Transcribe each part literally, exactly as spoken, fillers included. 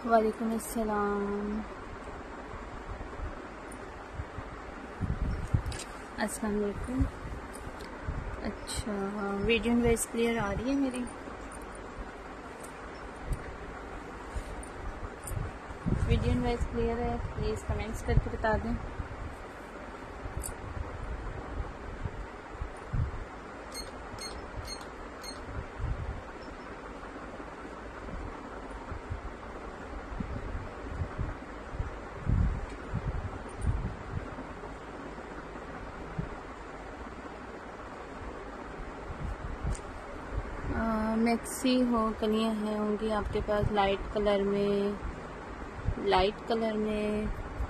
वालेकुम अस्सलाम। अस्सलाम वालेकुम। अच्छा, वीडियो वॉइस क्लियर आ रही है मेरी? वीडियो वॉइस क्लियर है? प्लीज़ कमेंट्स करके बता दें। मैक्सी हो, कलियाँ हैं होंगी आपके पास लाइट कलर में, लाइट कलर में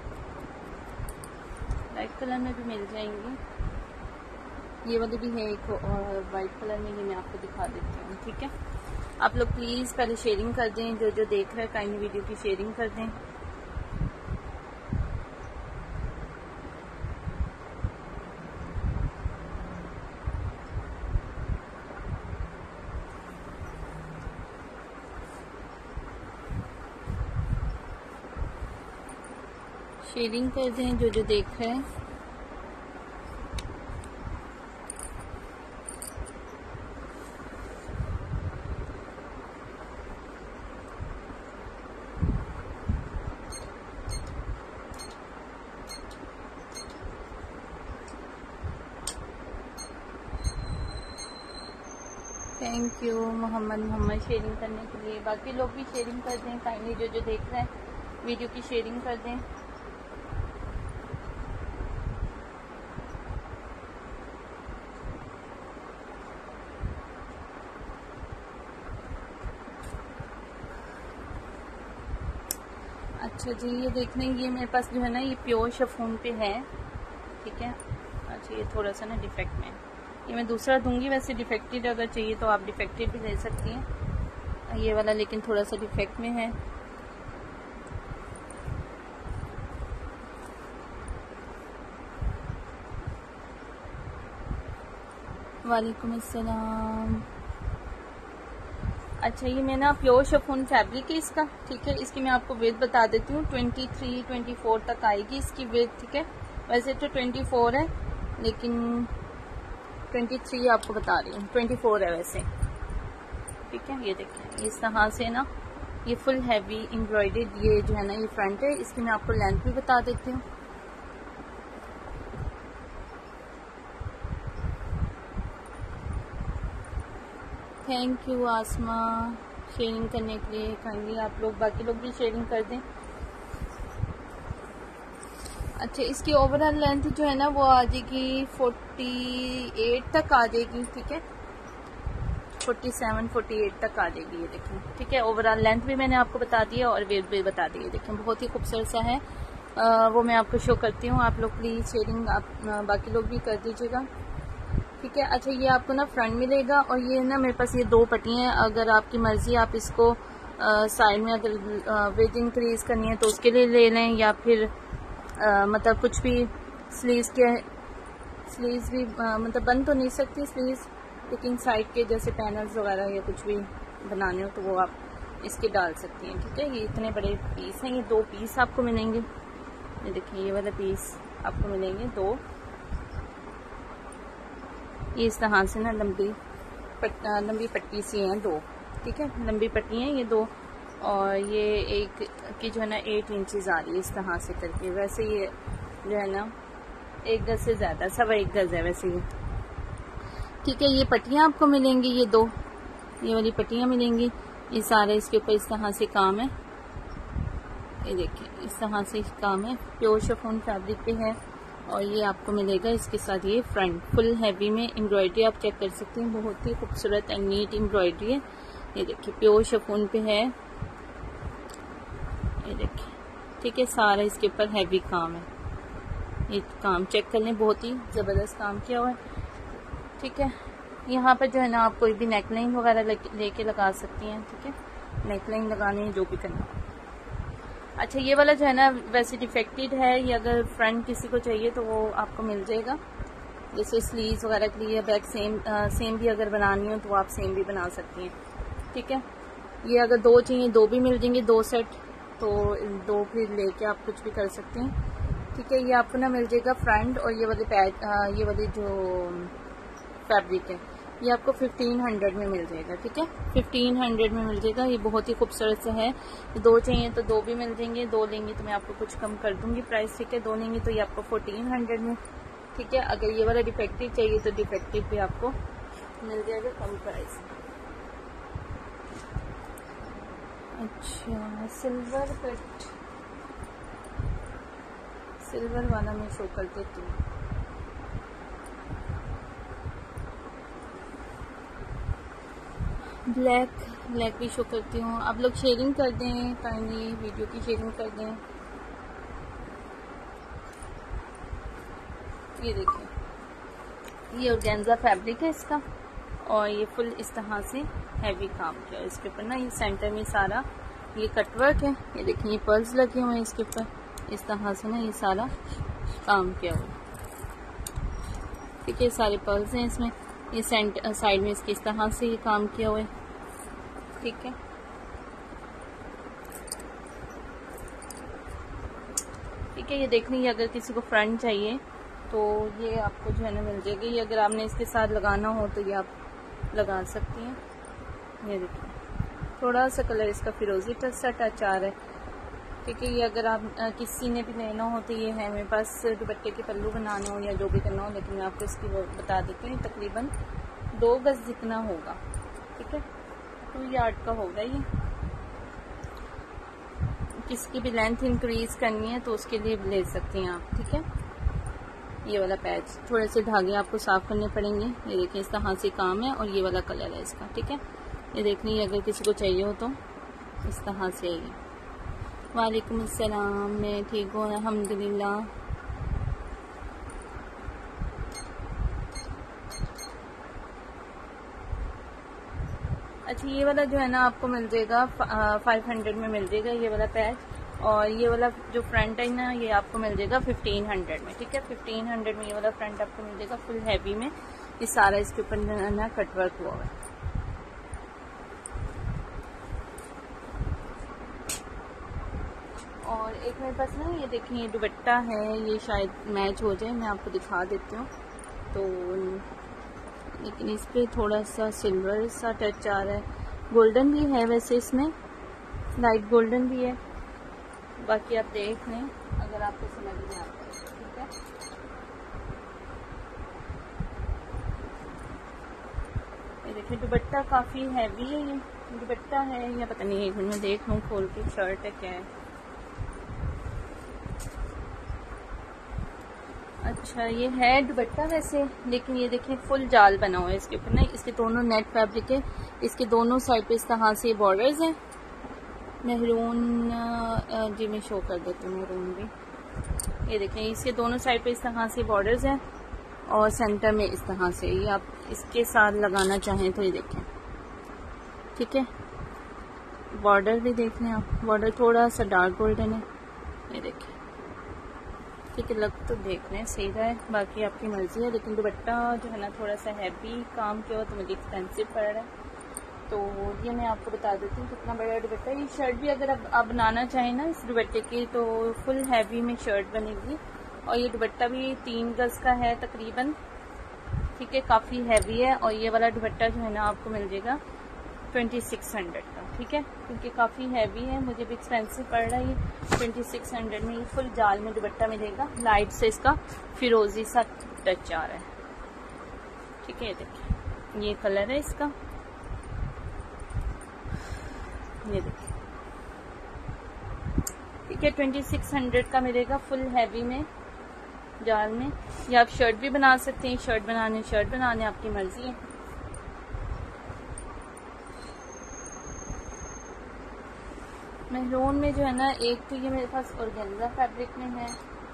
लाइट कलर में भी मिल जाएंगी। ये वाली भी है एक और वाइट कलर में, ये मैं आपको दिखा देती हूँ। ठीक है, आप लोग प्लीज़ पहले शेयरिंग कर दें, जो जो देख रहे हैं काइंडली वीडियो की शेयरिंग कर दें। शेयरिंग कर दें जो जो देख रहे हैं। Thank you Mohammad Mohammad sharing करने के लिए। बाकी लोग भी शेयरिंग कर दें काइंडली, जो जो देख रहे हैं वीडियो की शेयरिंग कर दें। अच्छा जी, ये देख लें, ये मेरे पास जो है ना ये प्योर शिफॉन पे है। ठीक है, अच्छा ये थोड़ा सा ना डिफेक्ट में, ये मैं दूसरा दूंगी। वैसे डिफेक्टेड अगर चाहिए तो आप डिफेक्टेड भी ले सकती हैं, ये वाला लेकिन थोड़ा सा डिफेक्ट में है। वालेकुम अस्सलाम। अच्छा, ये मैं ना प्योर शिफॉन फैब्रिक है इसका। ठीक है, इसकी मैं आपको वेट बता देती हूँ, ट्वेंटी थ्री ट्वेंटी फोर तक आएगी इसकी वेट। ठीक है, वैसे तो ट्वेंटी फोर है लेकिन ट्वेंटी थ्री आपको बता रही हूँ, ट्वेंटी फोर है वैसे। ठीक है, ये देखिए इस तरह से ना ये फुल हैवी एम्ब्रॉयडर्ड ये जो है ना ये फ्रंट है। इसकी मैं आपको लेंथ भी बता देती हूँ। थैंक यू आसमा शेयरिंग करने के लिए काइंडली। आप लोग बाकी लोग भी शेयरिंग कर दें। अच्छा, इसकी ओवरऑल लेंथ जो है ना वो आ जाएगी फोर्टी एट तक आ जाएगी। ठीक है, फोर्टी सेवन फोर्टी एट तक आ जाएगी ये देखें। ठीक है, ओवरऑल लेंथ भी मैंने आपको बता दिया और वेट भी बता दिया। देखें बहुत ही खूबसूरत सा है, आ, वो मैं आपको शो करती हूँ। आप लोग प्लीज़ शेयरिंग आप बाकी लोग भी कर दीजिएगा। ठीक है, अच्छा ये आपको ना फ्रंट मिलेगा और ये ना मेरे पास ये दो पट्टियाँ हैं। अगर आपकी मर्जी आप इसको साइड में अगर वेट इंक्रीज करनी है तो उसके लिए ले लें, या फिर आ, मतलब कुछ भी स्लीव्स के स्लीव्स भी आ, मतलब बन तो नहीं सकती स्लीव्स, लेकिन साइड के जैसे पैनल्स वगैरह या कुछ भी बनाने हो तो वो आप इसके डाल सकती हैं। ठीक है, ये इतने बड़े पीस हैं, ये दो पीस आपको मिलेंगे। ये देखिए ये वाला पीस आपको मिलेंगे दो। ये इस तरह से ना लंबी पट, लंबी पट्टी सी हैं दो। ठीक है, लंबी पट्टी हैं ये दो, और ये एक की जो है ना एट इंचेस आ रही है इस तरह से करके। वैसे ये जो है ना एक गज से ज़्यादा, सवा एक गज है वैसे ये। ठीक है, ये पट्टियाँ आपको मिलेंगी, ये दो ये वाली पट्टियाँ मिलेंगी। ये सारे इसके ऊपर इस तरह से काम है। ये देखिए इस तरह से काम है, प्योर शिफॉन फैब्रिक पे है। और ये आपको मिलेगा इसके साथ ये फ्रंट फुल हैवी में एम्ब्रॉयडरी आप चेक कर सकते हैं। बहुत ही खूबसूरत एंड नीट एम्ब्रॉयडरी है। ये देखिए प्योर शिफॉन पे है, ये देखिए। ठीक है, सारा इसके ऊपर हैवी काम है। ये काम चेक कर लें, बहुत ही ज़बरदस्त काम किया हुआ है। ठीक है, यहाँ पर जो है ना आप कोई भी नेकलाइन वगैरह लेके लगा सकती हैं। ठीक है, नेकलाइन लगाने जो भी करना। अच्छा, ये वाला जो है ना वैसे डिफेक्टेड है, ये अगर फ्रंट किसी को चाहिए तो वो आपको मिल जाएगा। जैसे स्लीव्स वगैरह के लिए बैक सेम आ, सेम भी अगर बनानी हो तो आप सेम भी बना सकती हैं। ठीक है, ये अगर दो चाहिए दो भी मिल जाएंगे, दो सेट तो दो फिर लेके आप कुछ भी कर सकते हैं। ठीक है, ये आपको ना मिल जाएगा फ्रंट, और ये वाले पैच ये वाले जो फैब्रिक है ये आपको फिफ्टीन हंड्रेड में मिल जाएगा। ठीक है, फिफ्टीन हंड्रेड में मिल जाएगा। ये बहुत ही खूबसूरत सा है। दो चाहिए तो दो भी मिल जाएंगे, दो लेंगे तो मैं आपको कुछ कम कर दूंगी प्राइस। ठीक है, दो लेंगे तो ये आपको फोर्टीन हंड्रेड में। ठीक है, अगर ये वाला डिफेक्टिव चाहिए तो डिफेक्टिव भी आपको मिल जाएगा कम प्राइस। अच्छा, सिल्वर कट, सिल्वर वाला मैं शो कर देती हूँ। ब्लैक ब्लैक भी शो करती हूँ। आप लोग शेयरिंग कर दें, काइंडली वीडियो की शेयरिंग कर दें। ये देखिए, ये ऑर्गेन्जा फैब्रिक है इसका, और ये फुल इस तरह से हैवी काम किया है इसके ऊपर ना। ये सेंटर में सारा ये कटवर्क है। ये देखिए, ये पर्ल्स लगे हुए हैं इसके ऊपर इस तरह से ना, ये सारा काम किया हुआ। ठीक है, सारे पर्ल्स हैं इसमें। ये सेंटर साइड में इसकी इस तरह से ये काम किया हुआ है। ठीक है, ठीक है, ये देखने, ये अगर किसी को फ्रंट चाहिए तो ये आपको जो है ना मिल जाएगी। ये अगर आपने इसके साथ लगाना हो तो ये आप लगा सकती हैं। ये देखिए, थोड़ा सा कलर इसका फिरोजी टच सा टच आ रहा है। ठीक है, ये अगर आप आ, किसी ने भी लेना हो तो ये है मेरे पास, दुपट्टे के पल्लू बनाने हो या जो भी करना हो, लेकिन मैं आपको इसकी बता देती हूँ। तकरीबन दो गज जितना होगा। ठीक है, टू यार्ड का होगा ये। किसकी भी लेंथ इंक्रीज करनी है तो उसके लिए ले सकती हैं आप। ठीक है, ये वाला पैच, थोड़े से धागे आपको साफ करने पड़ेंगे। ये देखिए, इस तरह से काम है, और ये वाला कलर है इसका। ठीक है, ये देखनी, अगर किसी को चाहिए हो तो इस तरह से आइए। वालेकुम अस्सलाम, मैं ठीक हूँ अल्हम्दुलिल्लाह। अच्छा, ये वाला जो है ना आपको मिल जाएगा फाइव हंड्रेड में मिल जाएगा ये वाला पैच, और ये वाला जो फ्रंट है ना ये आपको मिल जाएगा फिफ्टीन हंड्रेड में। ठीक है, फिफ्टीन हंड्रेड में ये वाला फ्रंट आपको मिल जाएगा फुल हैवी में। ये सारा इसके ऊपर ना कटवर्क हुआ है। और एक मेरे पास ना ये देखें, ये दुपट्टा है, ये शायद मैच हो जाए, मैं आपको दिखा देती हूँ। तो लेकिन इस पर थोड़ा सा सिल्वर सा टच आ रहा है। गोल्डन भी है वैसे इसमें, लाइट गोल्डन भी है। बाकी आप देख लें अगर आपको समझ में आता है। ठीक है, ये देखिए, दुपट्टा काफ़ी हैवी है। ये दुपट्टा है या पता नहीं, एक मिनट में देख लूँ खोल के, शर्ट है क्या है। अच्छा, ये है दुपट्टा वैसे, लेकिन ये देखिए फुल जाल बना हुआ है इसके ऊपर ना। इसके दोनों नेट फैब्रिक है, इसके दोनों साइड पे इस तरह से बॉर्डर्स हैं। मेहरून जी मैं शो कर देती हूँ, मेहरून भी। ये देखें, इसके दोनों साइड पे इस तरह से बॉर्डर्स हैं, और सेंटर में इस तरह से। ये आप इसके साथ लगाना चाहें तो ये देखें। ठीक है, बॉर्डर भी देख लें आप, बॉर्डर थोड़ा सा डार्क गोल्डन है। ये देखिए, ठीक है, लग तो देख लें सही रहा है, बाकी आपकी मर्जी है। लेकिन दुपट्टा जो है ना थोड़ा सा हैवी काम किया हुआ तो मुझे एक्सपेंसिव पड़ रहा है। तो ये मैं आपको बता देती हूँ कितना बड़ा दुपट्टा। ये शर्ट भी अगर आप, आप बनाना चाहें ना इस दुपट्टे की तो फुल हैवी में शर्ट बनेगी। और ये दुपट्टा भी तीन गज का है तकरीबन। ठीक है, काफ़ी हैवी है। और ये वाला दुपट्टा जो है ना आपको मिल जाएगा ट्वेंटी सिक्स हंड्रेड का। ठीक है, क्योंकि काफ़ी हैवी है, मुझे भी एक्सपेंसिव पड़ रहा है। ये ट्वेंटी सिक्स हंड्रेड में ये फुल जाल में दुपट्टा मिलेगा। लाइट से इसका फिरोजी सा टच आ रहा है। ठीक है, ये देखिए, ये कलर है इसका। ये देखिए, ठीक है, ट्वेंटी सिक्स हंड्रेड का मिलेगा फुल हैवी में जाल में। या आप शर्ट भी बना सकते हैं, शर्ट बनाने शर्ट बनाने आपकी मर्जी है। मेहरून में जो है ना, एक तो ये मेरे पास ऑर्गेन्जा फैब्रिक में है।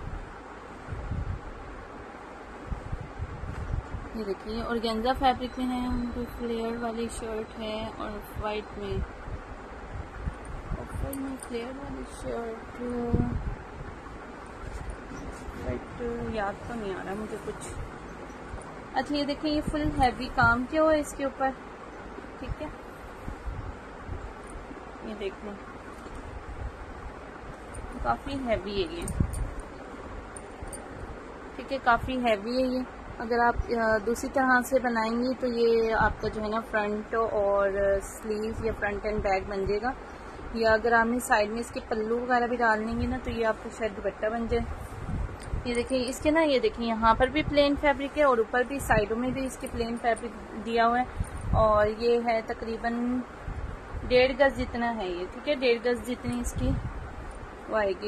ये देखिए, ऑर्गेन्जा फैब्रिक में है, उनको फ्लेयर वाली शर्ट है, और वाइट में ऑफर में फ्लेयर वाली शर्ट, बट याद तो नहीं आ रहा मुझे कुछ। अच्छा, ये देखिए, ये फुल हैवी काम किया हुआ है इसके ऊपर। ठीक है, ये देख लो, काफ़ी हैवी है ये, ठीक है, काफ़ी हैवी है ये। अगर आप दूसरी तरह से बनाएंगी तो ये आपका जो है ना फ्रंट और स्लीव या फ्रंट एंड बैक बन जाएगा, या अगर आपने साइड में इसके पल्लू वगैरह भी डाल लेंगे ना तो ये आपको शायद दुपट्टा बन जाए। ये देखिए इसके ना, ये देखिए यहाँ पर भी प्लेन फैब्रिक है और ऊपर भी साइडों में भी इसके प्लेन फैब्रिक दिया हुआ है, और ये है तकरीबन डेढ़ गज जितना है ये, ठीक है, डेढ़ गज जितनी इसकी वो आएगी।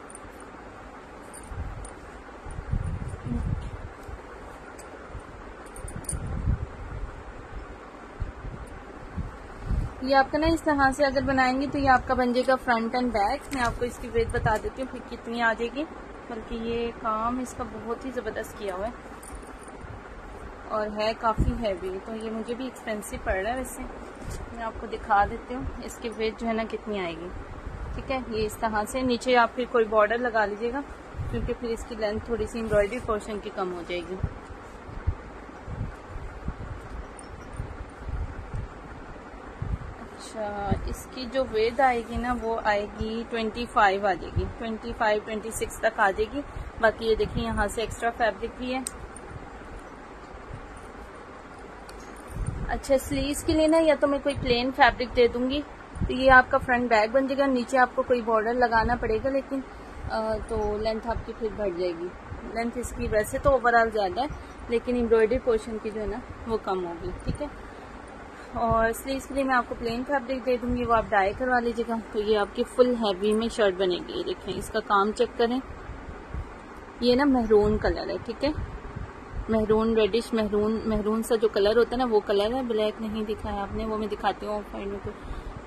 ये आपका ना इस तरह से अगर बनाएंगे तो ये आपका बन जाएगा फ्रंट एंड बैक। मैं आपको इसकी वेट बता देती हूँ फिर कितनी आ जाएगी, बल्कि ये काम इसका बहुत ही ज़बरदस्त किया हुआ है और है काफ़ी हैवी, तो ये मुझे भी एक्सपेंसिव पड़ रहा है। वैसे मैं आपको दिखा देती हूँ इसकी वेट जो है ना कितनी आएगी, ठीक है। ये इस तरह से नीचे आप फिर कोई बॉर्डर लगा लीजिएगा, क्योंकि फिर इसकी लेंथ थोड़ी सी एम्ब्रॉयडरी पोर्शन की कम हो जाएगी। अच्छा, इसकी जो वेट आएगी ना वो आएगी पच्चीस आ जाएगी, पच्चीस छब्बीस तक आ जाएगी। बाकी ये देखिए यहाँ से एक्स्ट्रा फैब्रिक भी है। अच्छा, स्लीव्स के लिए ना या तो मैं कोई प्लेन फैब्रिक दे दूंगी तो ये आपका फ्रंट बैक बन जाएगा, नीचे आपको कोई बॉर्डर लगाना पड़ेगा, लेकिन आ, तो लेंथ आपकी फिर बढ़ जाएगी। लेंथ इसकी वैसे तो ओवरऑल ज़्यादा है, लेकिन एम्ब्रॉयडरी पोर्शन की जो है ना वो कम होगी, ठीक है। और स्लीव्स के लिए मैं आपको प्लेन फैब्रिक दे दूंगी, वो आप डाई करवा लीजिएगा। तो ये आपकी फुल हैवी में शर्ट बनेगी। ये देखें, इसका काम चेक करें, ये ना मेहरून कलर है, ठीक है, मेहरून रेडिश मेहरून मेहरून सा जो कलर होता है ना वो कलर है। ब्लैक नहीं दिखाया आपने, वो मैं दिखाती हूँ ऑफ में। तो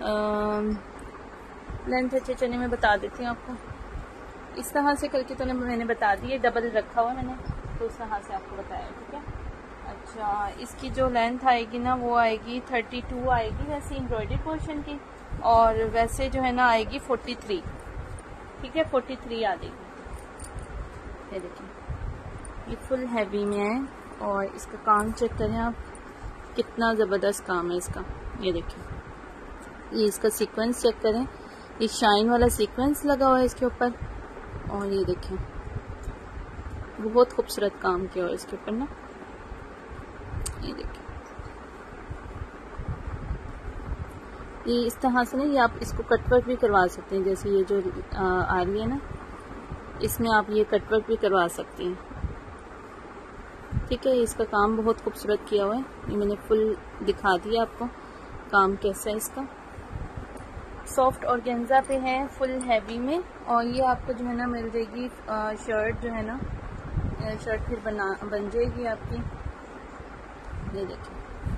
लेंथ अच्छे चने में बता देती हूँ आपको, इस तरह से करके तो मैंने बता दी है, डबल रखा हुआ है मैंने, तो उस तरह से आपको बताया, ठीक है। अच्छा, इसकी जो लेंथ आएगी ना वो आएगी बत्तीस आएगी वैसे एम्ब्रॉयडरी पोर्शन की, और वैसे जो है ना आएगी तैंतालीस, ठीक है, तैंतालीस आ जाएगी। ये देखिए ये फुल हैवी में है, और इसका काम चेक करें आप, कितना ज़बरदस्त काम है इसका। ये देखिए, ये इसका सीक्वेंस चेक करें, ये शाइन वाला सीक्वेंस लगा हुआ है इसके ऊपर, और ये देखिए बहुत खूबसूरत काम किया हुआ है इसके ऊपर ना। ये देखिए, ये इस तरह से नहीं, आप इसको कटवर्क भी करवा सकते हैं, जैसे ये जो आ, आ रही है ना, इसमें आप ये कटवर्क भी करवा सकती हैं, ठीक है। इसका काम बहुत खूबसूरत किया हुआ है, ये मैंने फुल दिखा दिया आपको काम कैसा है इसका। सॉफ्ट ऑर्गेन्जा पे है, फुल हैवी में, और ये आपको जो है ना मिल जाएगी शर्ट जो है ना, शर्ट फिर बना बन जाएगी आपकी। ये देखिए,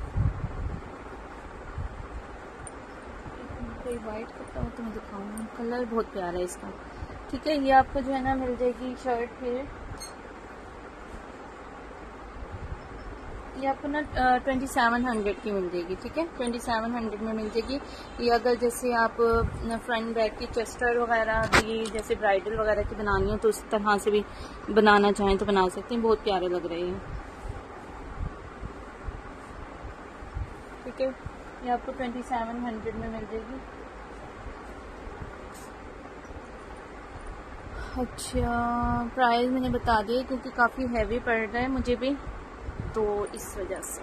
कोई वाइट कपड़ा हो तो मैं दिखाऊंगी, कलर बहुत प्यारा है इसका, ठीक है। ये आपको जो है ना मिल जाएगी शर्ट फिर, ये आपको ना ट्वेंटी सेवन हंड्रेड की मिल जाएगी, ठीक है, ट्वेंटी सेवन हंड्रेड में मिल जाएगी। ये अगर जैसे आप फ्रंट बैक की चेस्टर वगैरह भी जैसे ब्राइडल वगैरह की बनानी हो तो उस तरह से भी बनाना चाहें तो बना सकते हैं, बहुत प्यारे लग रहे हैं, ठीक है। ये आपको ट्वेंटी सेवन हंड्रेड में मिल जाएगी। अच्छा, प्राइस मैंने बता दिया क्योंकि काफ़ी हैवी पड़ रहा है मुझे भी, तो इस वजह से।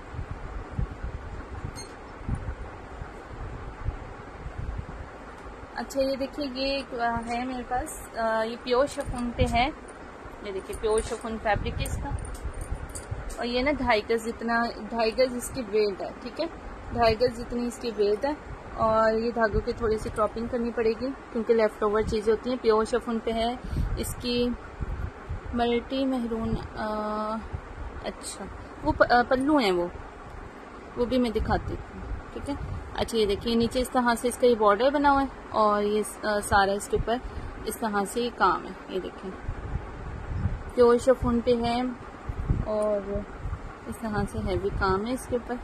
अच्छा, ये देखिए, ये है मेरे पास, ये प्योर शिफॉन पे है। ये देखिए प्योर शिफॉन फैब्रिक है इसका, और ये ना ढाई गज जितना, ढाई गज इसकी वेट है, ठीक है, ढाई गज जितनी इसकी वेट है। और ये धागों की थोड़ी सी क्रॉपिंग करनी पड़ेगी क्योंकि लेफ्ट ओवर चीज़ें होती हैं। प्योर शिफॉन पे है, इसकी मल्टी मेहरून, अच्छा वो पल्लू हैं, वो वो भी मैं दिखाती हूँ, ठीक है। अच्छा, ये देखिए नीचे इस तरह से इसका ये बॉर्डर बना हुआ है, और ये आ, सारा इसके ऊपर इस तरह से ये काम है। ये देखिए प्योर शिफॉन पे है, और इस तरह से हैवी काम है इसके ऊपर,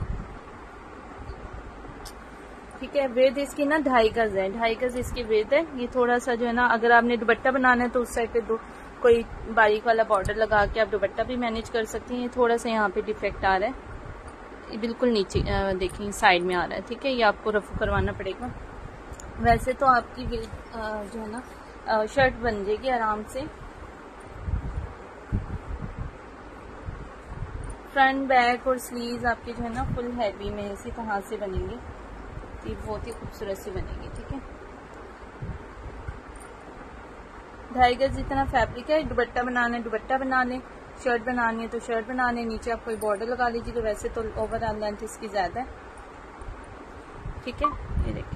ठीक है। वेद इसकी ना ढाई गज है, ढाई गज इसकी वेद है। ये थोड़ा सा जो है ना, अगर आपने दुपट्टा बनाना है तो उस साइड पे दो कोई बारीक वाला बॉर्डर लगा के आप दुपट्टा भी मैनेज कर सकती हैं। ये थोड़ा सा यहाँ पे डिफेक्ट आ रहा है, ये बिल्कुल नीचे देखिए साइड में आ रहा है, ठीक है। ये आपको रफू करवाना पड़ेगा। वैसे तो आपकी वेट जो है ना शर्ट बन जाएगी आराम से। फ्रंट बैक और स्लीव्स आपके जो है ना फुल हैवी में इसी तरह से बनेंगे, ये बहुत ही खूबसूरत से बनेगी। ठीक है, ढाई गज जितना फैब्रिक है। दुपट्टा बनाना है दुपट्टा बना लें, शर्ट बनानी है तो शर्ट बना लें, नीचे आप कोई बॉर्डर लगा लीजिए। तो वैसे तो ओवरऑल लेंथ इसकी ज्यादा है। ठीक है, ये देखिए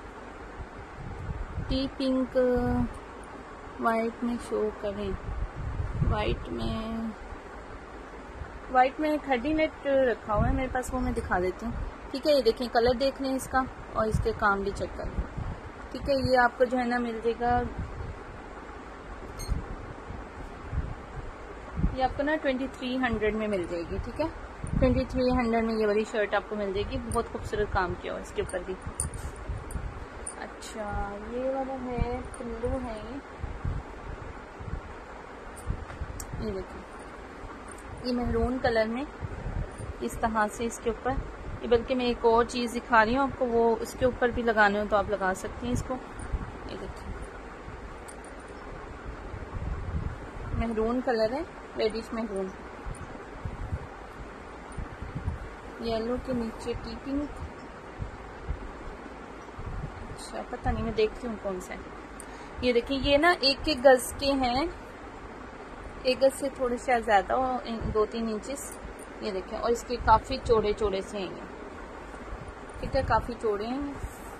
टी पिंक वाइट में शो करें, वाइट में वाइट में थर्टी नेट रखा हुआ है मेरे पास, वो मैं दिखा देती हूँ। ठीक है, ये देखें कलर देख लें इसका और इसके काम भी चेक कर लें। ठीक है, ये आपको जो है ना मिल जाएगा, ये आपको ना ट्वेंटी थ्री हंड्रेड में मिल जाएगी। ठीक है, ट्वेंटी थ्री हंड्रेड में ये वाली शर्ट आपको मिल जाएगी। बहुत खूबसूरत काम किया हुआ इसके ऊपर भी। अच्छा, ये वाला है पल्लू है, ये देखिए ये मेहरून कलर में इस तरह से इसके ऊपर। ये बल्कि मैं एक और चीज़ दिखा रही हूँ आपको, वो इसके ऊपर भी लगाने हो तो आप लगा सकती हैं इसको। ये देखिए मेहरून कलर है, रेडिश मेहरून, येलो के नीचे टी पिंक। अच्छा पता नहीं, मैं देखती हूँ कौन सा है। ये देखिए ये ना एक एक गज के हैं, एक गज से थोड़े से ज्यादा, दो तीन इंचेस। ये देखें, और इसके काफी चौड़े चौड़े से हैं ये। ठीक है, काफी चौड़े हैं,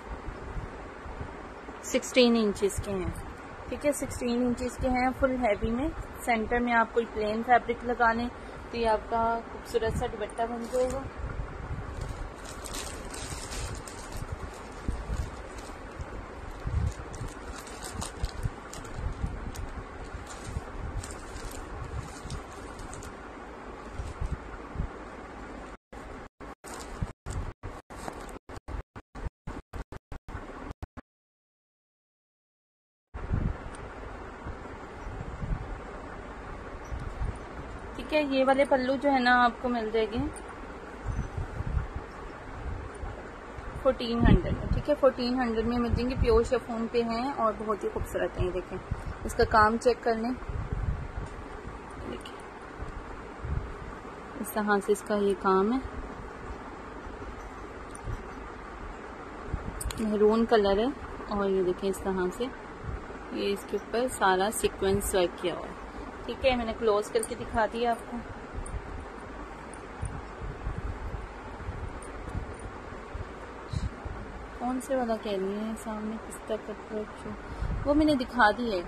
सिक्सटीन इंचेस के हैं। ठीक है, सिक्सटीन इंचेस के हैं, फुल हैवी में। सेंटर में आप कोई प्लेन फैब्रिक लगा लें तो ये आपका खूबसूरत सा दुपट्टा बन जाएगा। ठीक है, ये वाले पल्लू जो है ना आपको मिल जाएंगे फोर्टीन हंड्रेड में। ठीक है, फोर्टीन हंड्रेड में मिल जाएंगे, प्योर शिफॉन पे हैं और बहुत ही खूबसूरत हैं। देखें इसका काम चेक कर लें, देखिए इस तरह से इसका ये काम है, मेहरून कलर है। और ये देखें इस तरह से ये इसके ऊपर सारा सीक्वेंस वर्क किया हुआ है। ठीक है, मैंने क्लोज करके दिखा दिया आपको। कौन से वाला कह रही है, सामने पिस्ता कट, वो मैंने दिखा दी है।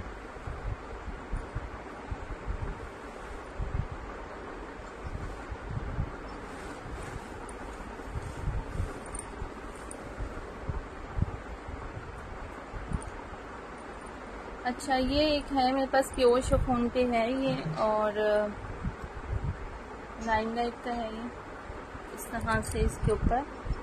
अच्छा, ये एक है मेरे पास प्योर शिफॉन पे है ये, और लाइन लाइट का है ये। इस तरह से इसके ऊपर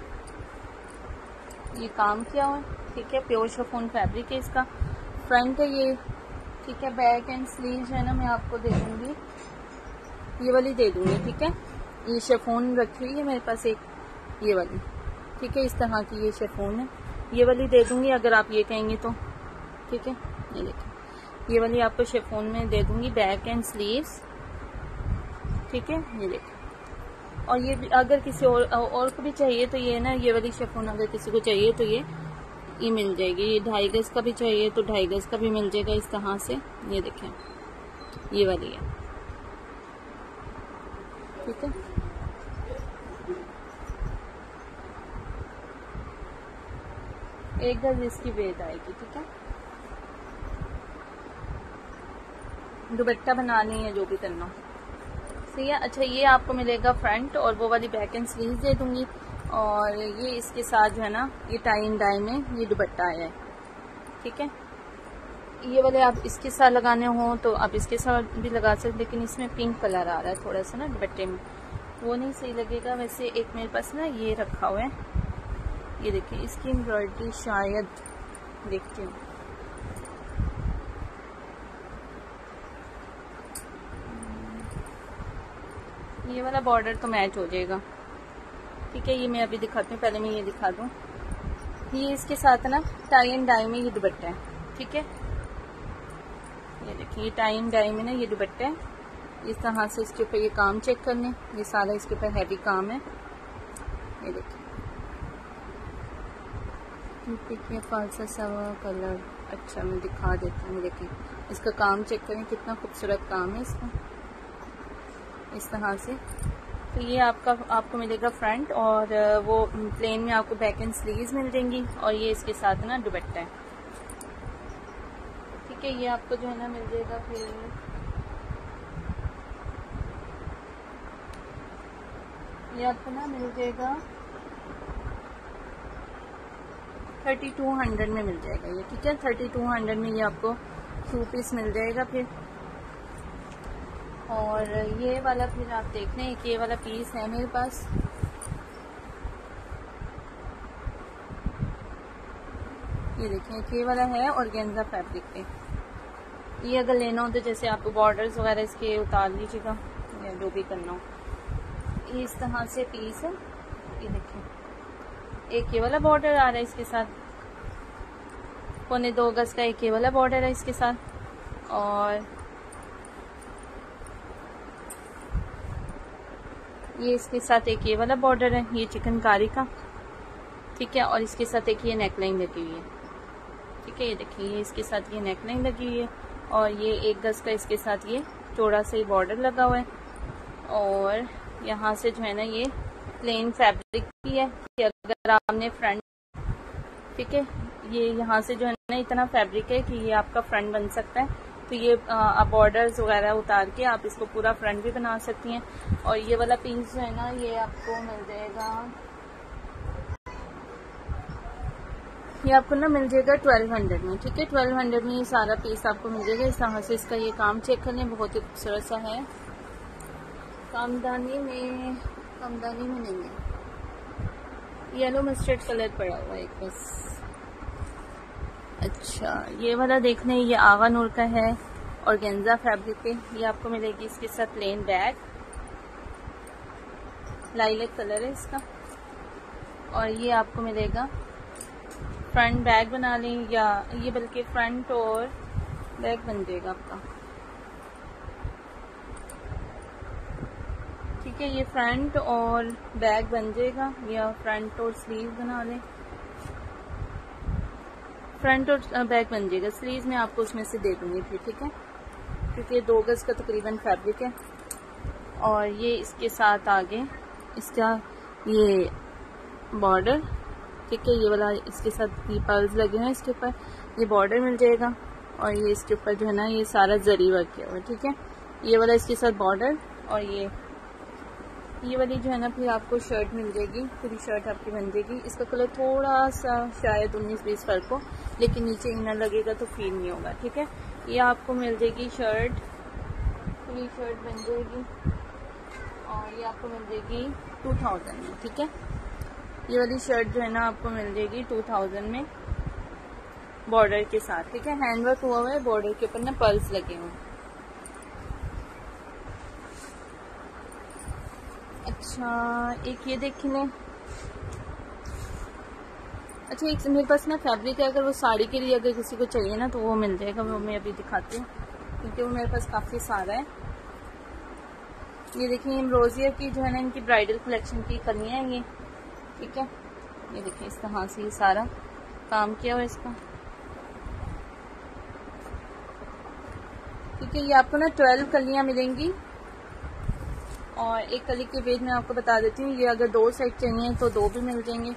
ये काम किया हुआ है। ठीक है, प्योर शिफॉन फैब्रिक है इसका। फ्रंट है ये। ठीक है, बैक एंड स्लीव जो है ना मैं आपको दे दूंगी, ये वाली दे दूंगी। ठीक है, ये शिफॉन रखी हुई है मेरे पास एक, ये वाली। ठीक है, इस तरह की ये शिफॉन है, ये वाली दे दूंगी अगर आप ये कहेंगे तो। ठीक है, ये देखिए ये वाली आपको शिफॉन में दे दूंगी, बैक एंड स्लीव्स। ठीक है, ये देखिए। और ये भी अगर किसी और और को भी चाहिए तो ये ना, ये वाली शिफॉन अगर किसी को चाहिए तो ये ये मिल जाएगी। ये ढाई गज का भी चाहिए तो ढाई गज का भी मिल जाएगा इस तरह से। ये देखें ये वाली है। ठीक है, एक गज इसकी वेट आएगी। ठीक है, दुपट्टा बनानी है जो भी करना सही है। अच्छा, ये आपको मिलेगा फ्रंट, और वो वाली बैक एंड स्लीव दे दूंगी। और ये इसके साथ जो है ना, ये टाई एंड डाई में ये दुपट्टा आया है। ठीक है, ये वाले आप इसके साथ लगाने हो तो आप इसके साथ भी लगा सकते, लेकिन इसमें पिंक कलर आ रहा है थोड़ा सा ना दुपट्टे में, वो नहीं सही लगेगा। वैसे एक मेरे पास ना ये रखा हुआ है, ये देखिए इसकी एम्ब्रॉयडरी शायद देखती हूँ। ये वाला बॉर्डर तो मैच हो जाएगा। ठीक है, ये मैं अभी दिखाती हूँ, पहले मैं ये दिखा दूँ। ये इसके साथ ना टाई एंड डाई में ये दुपट्टा है। ठीक है, देखिए टाइम डाई में ना ये दुपट्टा है, इस तरह से इसके ऊपर ये काम चेक कर लें, ये सारा इसके ऊपर हैवी काम है। ये देखिए देखिए फालसा सवा कलर, अच्छा मैं दिखा देती हूँ। देखिए इसका काम चेक करें, कितना खूबसूरत काम है इसका, इस तरह से। तो ये आपका आपको मिलेगा फ्रंट, और वो प्लेन में आपको बैक एंड स्लीव्स मिल जाएंगी, और ये इसके साथ ना दुपट्टा है। ठीक है, ये आपको जो है ना मिल जाएगा फिर ये आपको ना मिल जाएगा थर्टी टू हंड्रेड में मिल जाएगा ये। ठीक है, थर्टी टू हंड्रेड में ये आपको टू पीस मिल जाएगा फिर। और ये वाला फिर आप देख लें, एक ये वाला पीस है मेरे पास, ये देखें एक ये वाला है ऑर्गेन्जा फैब्रिक पे। ये अगर लेना हो तो जैसे आपको बॉर्डर्स वगैरह इसके उतार लीजिएगा या जो भी करना हो। ये इस तरह से पीस है, ये देखिए एक ये वाला बॉर्डर आ रहा है इसके साथ, पौने दो गज का एक ये वाला बॉर्डर है इसके साथ, और ये इसके साथ एक ये वाला बॉर्डर है, ये चिकनकारी का। ठीक है, और इसके साथ एक ये नेकलाइन लगी हुई है। ठीक है, ये देखिए ये इसके साथ ये नेकलाइन लगी हुई है, और ये एक गज का इसके साथ ये चौड़ा सा बॉर्डर लगा हुआ है, और यहाँ से जो है ना ये प्लेन फैब्रिक भी है कि अगर आपने फ्रंट, ठीक है ये यहाँ से जो है ना इतना फैब्रिक है कि ये आपका फ्रंट बन सकता है। तो ये आप बॉर्डर्स वगैरह उतार के आप इसको पूरा फ्रंट भी बना सकती हैं। और ये वाला पीस जो है ना ये आपको मिल जाएगा, ये आपको ना मिल जाएगा ट्वेल्व हंड्रेड में। ठीक है, ट्वेल्व हंड्रेड में ये सारा पीस आपको मिल जाएगा। इस तरह से इसका ये काम चेक कर लें, बहुत ही खूबसूरत सा है। कामदानी में कामदानी में नहीं है, येलो मस्टर्ड कलर पड़ा हुआ है एक बस। अच्छा ये वाला देख लें, ये आगा नूर का है ऑर्गेन्जा फैब्रिक पे। ये आपको मिलेगी इसके साथ प्लेन बैग, लाइलेक कलर है इसका, और ये आपको मिलेगा फ्रंट बैग बना लें, या ये बल्कि फ्रंट और बैग बन जाएगा आपका। ठीक है, ये फ्रंट और बैग बन जाएगा, या फ्रंट और स्लीव बना लें, फ्रंट और बैक बन जाएगा। स्लीव में आपको उसमें से दे दूंगी फिर। ठीक है, क्योंकि दो गज का तकरीबन फैब्रिक है, और ये इसके साथ आगे इसका ये बॉर्डर। ठीक है, ये वाला इसके साथ ये पर्ल्स लगे हुए हैं, इसके ऊपर ये बॉर्डर मिल जाएगा, और ये इसके ऊपर जो है ना ये सारा जरी वर्क किया हुआ है। ठीक है, ये वाला इसके साथ बॉर्डर, और ये ये वाली जो है ना फिर आपको शर्ट मिल जाएगी, पूरी शर्ट आपकी बन जाएगी। इसका कलर थोड़ा सा शायद उन्नीस बीस फर्क हो, लेकिन नीचे इनर लगेगा तो फील नहीं होगा। ठीक है, ये आपको मिल जाएगी शर्ट, पूरी शर्ट बन जाएगी, और ये आपको मिल जाएगी टू थाउजेंड में। ठीक है, ये वाली शर्ट जो है ना आपको मिल जाएगी टू थाउजेंड में बॉर्डर के साथ। ठीक है, हैंडवर्क हुआ हुआ है, बॉर्डर के ऊपर ना पर्ल्स लगे हुए हैं। अच्छा एक ये देख लें। अच्छा एक मेरे पास ना फैब्रिक है, अगर वो साड़ी के लिए अगर किसी को चाहिए ना तो वो मिल जाएगा, वो मैं अभी दिखाती हूँ क्योंकि वो मेरे पास काफ़ी सारा है। ये देखिए एम्ब्रोजियर की जो है ना इनकी ब्राइडल कलेक्शन की कलियाँ हैं ये। ठीक है, ये देखिए इस तरह से ये सारा काम किया हुआ है इसका। ठीक है, ये आपको ना ट्वेल्व कलियाँ मिलेंगी, और एक कली के पेज में आपको बता देती हूँ, ये अगर दो सेट चाहिए तो दो भी मिल जाएंगे,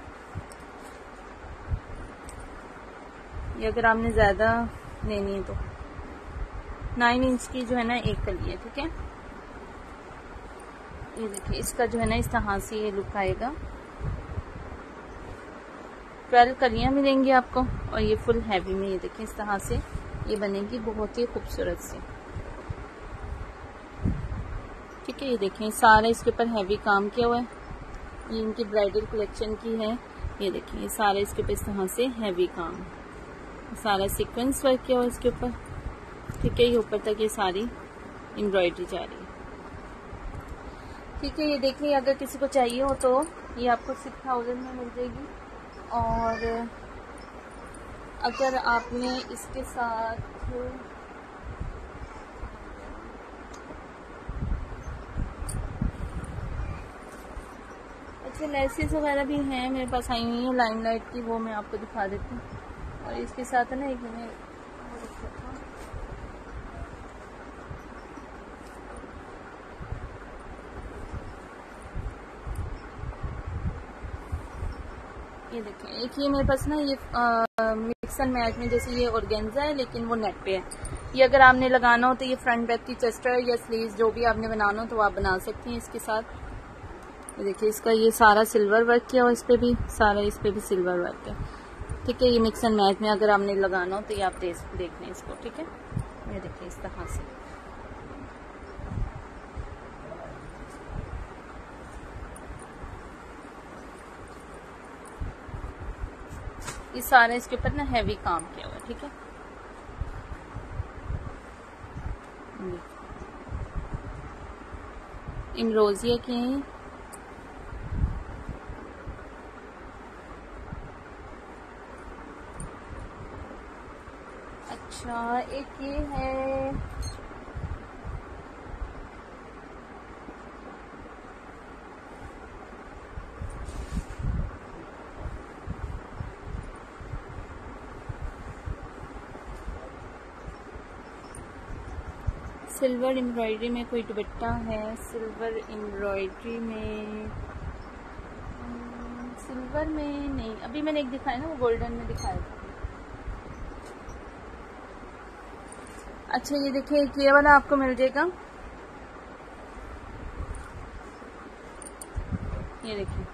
ये अगर आपने ज़्यादा लेनी है तो। नाइन इंच की जो है ना एक कली है। ठीक है, ये देखिए इसका जो है ना इस तरह से ये लुक आएगा। ट्वेल्व कलियाँ मिलेंगी आपको, और ये फुल हैवी में ये देखिए इस तरह से ये बनेगी, बहुत ही खूबसूरत से। ठीक है, ये देखें सारा इसके ऊपर हैवी काम किया हुआ है, ये इनकी ब्राइडल कलेक्शन की है। ये देखिए ये सारा इसके ऊपर इस तरह से हैवी काम, सारा सीक्वेंस वर्क किया हुआ है इसके ऊपर। ठीक है, ये ऊपर तक ये सारी एम्ब्रॉयडरी जा रही है। ठीक है, ये देखिए अगर किसी को चाहिए हो तो ये आपको सिक्स थाउजेंड में मिल जाएगी, और अगर आपने इसके साथ अच्छा लेसेस वगैरह भी हैं मेरे पास आई हुई है लाइम लाइट की, वो मैं आपको दिखा देती हूँ। और इसके साथ है ना एक मैंने ये देखें, एक ये मेरे पास ना ये मिक्स एंड मैच में जैसे ये ऑर्गेन्जा है लेकिन वो नेट पे है। ये अगर आपने लगाना हो तो ये फ्रंट बैक की चेस्टर या स्लीव्स जो भी आपने बनाना हो तो आप बना सकती हैं इसके साथ। ये देखिए इसका ये सारा सिल्वर वर्क किया और इस पे भी सारा इस पे भी सिल्वर वर्क है। ठीक है, ये मिक्स एंड मैच में अगर आपने लगाना हो तो ये आप देख लें इसको। ठीक है, ये देखिए इस तरह से ये सारे इसके ऊपर ना हैवी काम किया हुआ है। ठीक है, इमरोजिया के हैं। अच्छा एक ये है, सिल्वर एम्ब्रॉयडरी में कोई दुपट्टा है, सिल्वर एम्ब्रॉयडरी में सिल्वर में नहीं, अभी मैंने एक दिखाया ना वो गोल्डन में दिखाया था। अच्छा ये देखिए ये वाला आपको मिल जाएगा, ये देखिए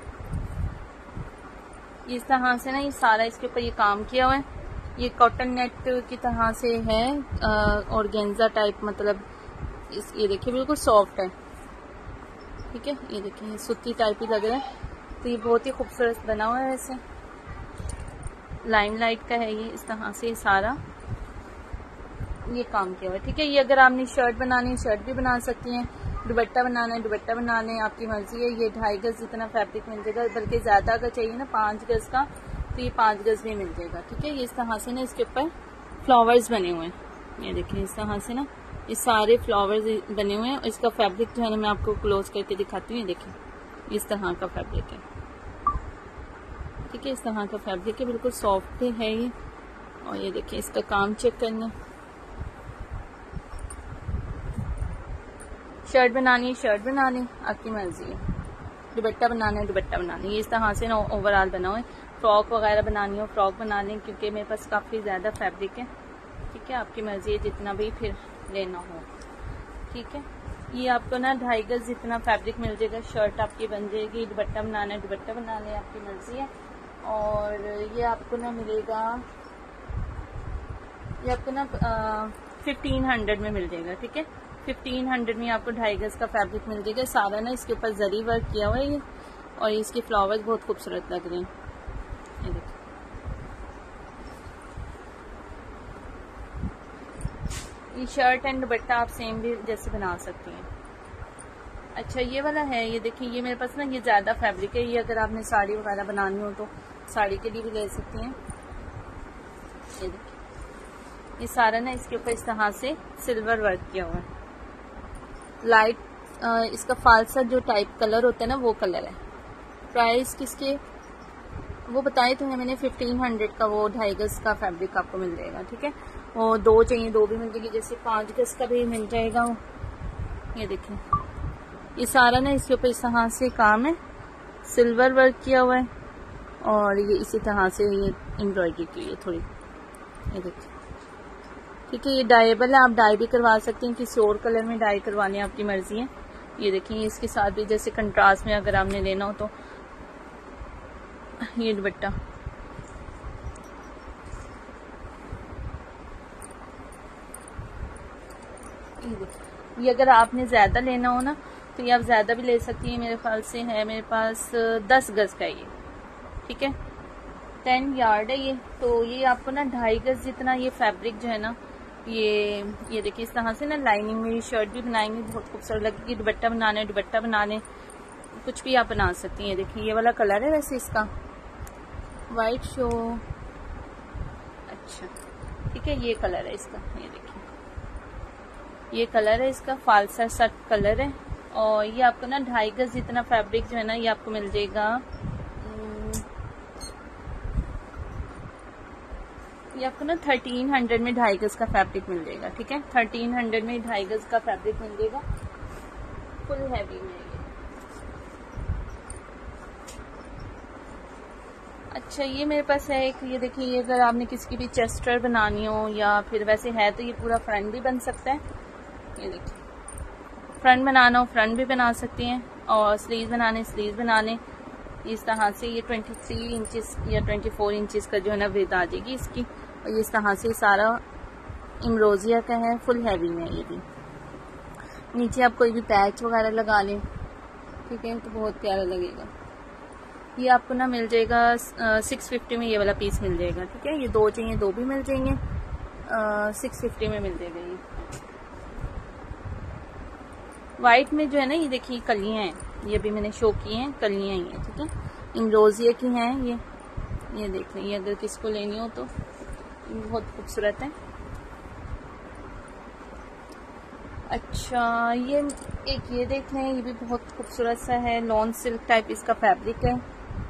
इस तरह से ना ये सारा इसके ऊपर ये काम किया हुआ है। ये कॉटन नेट की तरह से है ऑर्गेन्जा टाइप, मतलब इस ये देखिए बिल्कुल सॉफ्ट है। ठीक है, ये देखिए सूती टाइप ही लग रहा है, तो ये बहुत ही खूबसूरत बना हुआ है। वैसे लाइम लाइट का है ये, इस तरह से सारा ये काम किया हुआ है। ठीक है, ये अगर आपने शर्ट बनानी है शर्ट भी बना सकती हैं, दुपट्टा बनाना है दुपट्टा बना लें, आपकी मर्जी है। ये ढाई गज जितना फैब्रिक मिल जाएगा, बल्कि ज्यादा अगर चाहिए ना पाँच गज का तो ये पाँच गज भी मिल जाएगा। ठीक है, ये इस तरह से ना इसके ऊपर फ्लावर्स बने हुए हैं। ये देखिए इस तरह से ना ये सारे फ्लावर्स बने हुए हैं। और इसका फैब्रिक जो है ना मैं आपको क्लोज करके दिखाती हूँ। ये देखिए इस तरह का फैब्रिक है। ठीक है, इस तरह का फैब्रिक है, बिल्कुल सॉफ्ट है ये। और ये देखिए इसका काम चेक करना, शर्ट बनानी है शर्ट बना लें, आपकी मर्जी है। दुपट्टा बनाना है दुपट्टा बना लें। ये इस तरह से ना ओवरऑल बना हुआ है। फ्रॉक वगैरह बनानी हो फ्रॉक बना लें, क्योंकि मेरे पास काफ़ी ज़्यादा फैब्रिक है। ठीक है, आपकी मर्जी है जितना भी फिर लेना हो। ठीक है, ये आपको ना ढाई गज जितना फैब्रिक मिल जाएगा, शर्ट आपकी बन जाएगी। दुपट्टा बनाना है दुपट्टा बना लें, आपकी मर्जी है। और ये आपको ना मिलेगा, ये आपको ना फिफ्टीन हंड्रेड में मिल जाएगा। ठीक है, फिफ्टीन हंड्रेड में आपको ढाई गज का फैब्रिक मिल जाएगा। सारा ना इसके ऊपर जरी वर्क किया हुआ है ये, और इसके फ्लावर्स बहुत खूबसूरत लग रहे हैं। ये देखिए ये शर्ट एंड दुपट्टा आप सेम भी जैसे बना सकती हैं। अच्छा ये वाला है, ये देखिए ये मेरे पास ना ये ज्यादा फैब्रिक है। ये अगर आपने साड़ी वगैरह बनानी हो तो साड़ी के लिए भी ले सकती हैं। ये देखिए ये सारा ना इसके ऊपर इस तरह से सिल्वर वर्क किया हुआ है। लाइट इसका फालसा जो टाइप कलर होता है ना वो कलर है। प्राइस किसके वो बताए तो है मैंने, फिफ्टीन हंड्रेड का वो ढाई गज का फैब्रिक आपको मिल जाएगा। ठीक है, वो दो चाहिए दो भी मिल जाएगी, जैसे पाँच गज का भी मिल जाएगा वो। ये देखिए ये सारा ना इसके ऊपर इस तरह से काम है, सिल्वर वर्क किया हुआ है। और ये इसी तरह से ये एम्ब्रॉयडरी की है थोड़ी। ये देखिए ठीक है, ये डाइबल है, आप डाई भी करवा सकते हैं, किसी और कलर में डाई करवाने आपकी मर्जी है। ये देखिए इसके साथ भी जैसे कंट्रास्ट में अगर आपने लेना हो तो ये दुपट्टा, ये देखिए ये अगर आपने ज्यादा लेना हो ना तो ये आप ज्यादा भी ले सकती हैं। मेरे ख्याल से है मेरे पास दस गज का ये। ठीक है, टेन यार्ड है ये, तो ये आपको ना ढाई गज जितना ये फैब्रिक जो है ना ये ये देखिए इस तरह से ना लाइनिंग में शर्ट भी बनाएंगे, बहुत खूबसूरत लगेगी। दुपट्टा बनाने दुपट्टा बना लें, कुछ भी आप बना सकती हैं। देखिए ये वाला कलर है वैसे इसका वाइट शो। अच्छा ठीक है, ये कलर है इसका, ये देखिए ये कलर है इसका, फालसा सट कलर है। और ये आपको ना ढाई गज जितना फैब्रिक जो है ना ये आपको मिल जाएगा, ये आपको ना थर्टीन हंड्रेड में ढाई गज का फैब्रिक मिल जाएगा। ठीक है, थर्टीन हंड्रेड में ढाई गज का फैब्रिक मिल जाएगा, फुल हैवी में ये। अच्छा, ये मेरे पास है एक, ये देखिए, ये अगर आपने किसी की भी चेस्टर बनानी हो या फिर वैसे है तो ये पूरा फ्रंट भी बन सकता है। ये देखिए, फ्रंट बनाना हो फ्रंट भी बना सकती हैं, और स्लीव बनाने स्लीव बना लें इस तरह से। ये तेईस इंचेस या चौबीस इंचेस का जो है ना विड्थ आ जाएगी इसकी, और ये इस तरह से सारा इम्रोजिया का है, फुल हैवी में। ये भी नीचे आप कोई भी पैच वगैरह लगा लें, ठीक है, तो बहुत प्यारा लगेगा। ये आपको ना मिल जाएगा सिक्स फिफ्टी में, ये वाला पीस मिल जाएगा। ठीक है, ये दो चाहिए दो भी मिल जाएंगे, सिक्स फिफ्टी में मिल जाएगा। ये वाइट में जो है ना, ये देखिए कलियां हैं, ये भी मैंने शो की हैं, कलियां ही हैं। ठीक है, इन रोजिया की हैं ये ये देख लें, ये अगर किसको लेनी हो तो बहुत खूबसूरत है। अच्छा, ये एक ये देख लें, ये भी बहुत खूबसूरत सा है, लॉन सिल्क टाइप इसका फैब्रिक है।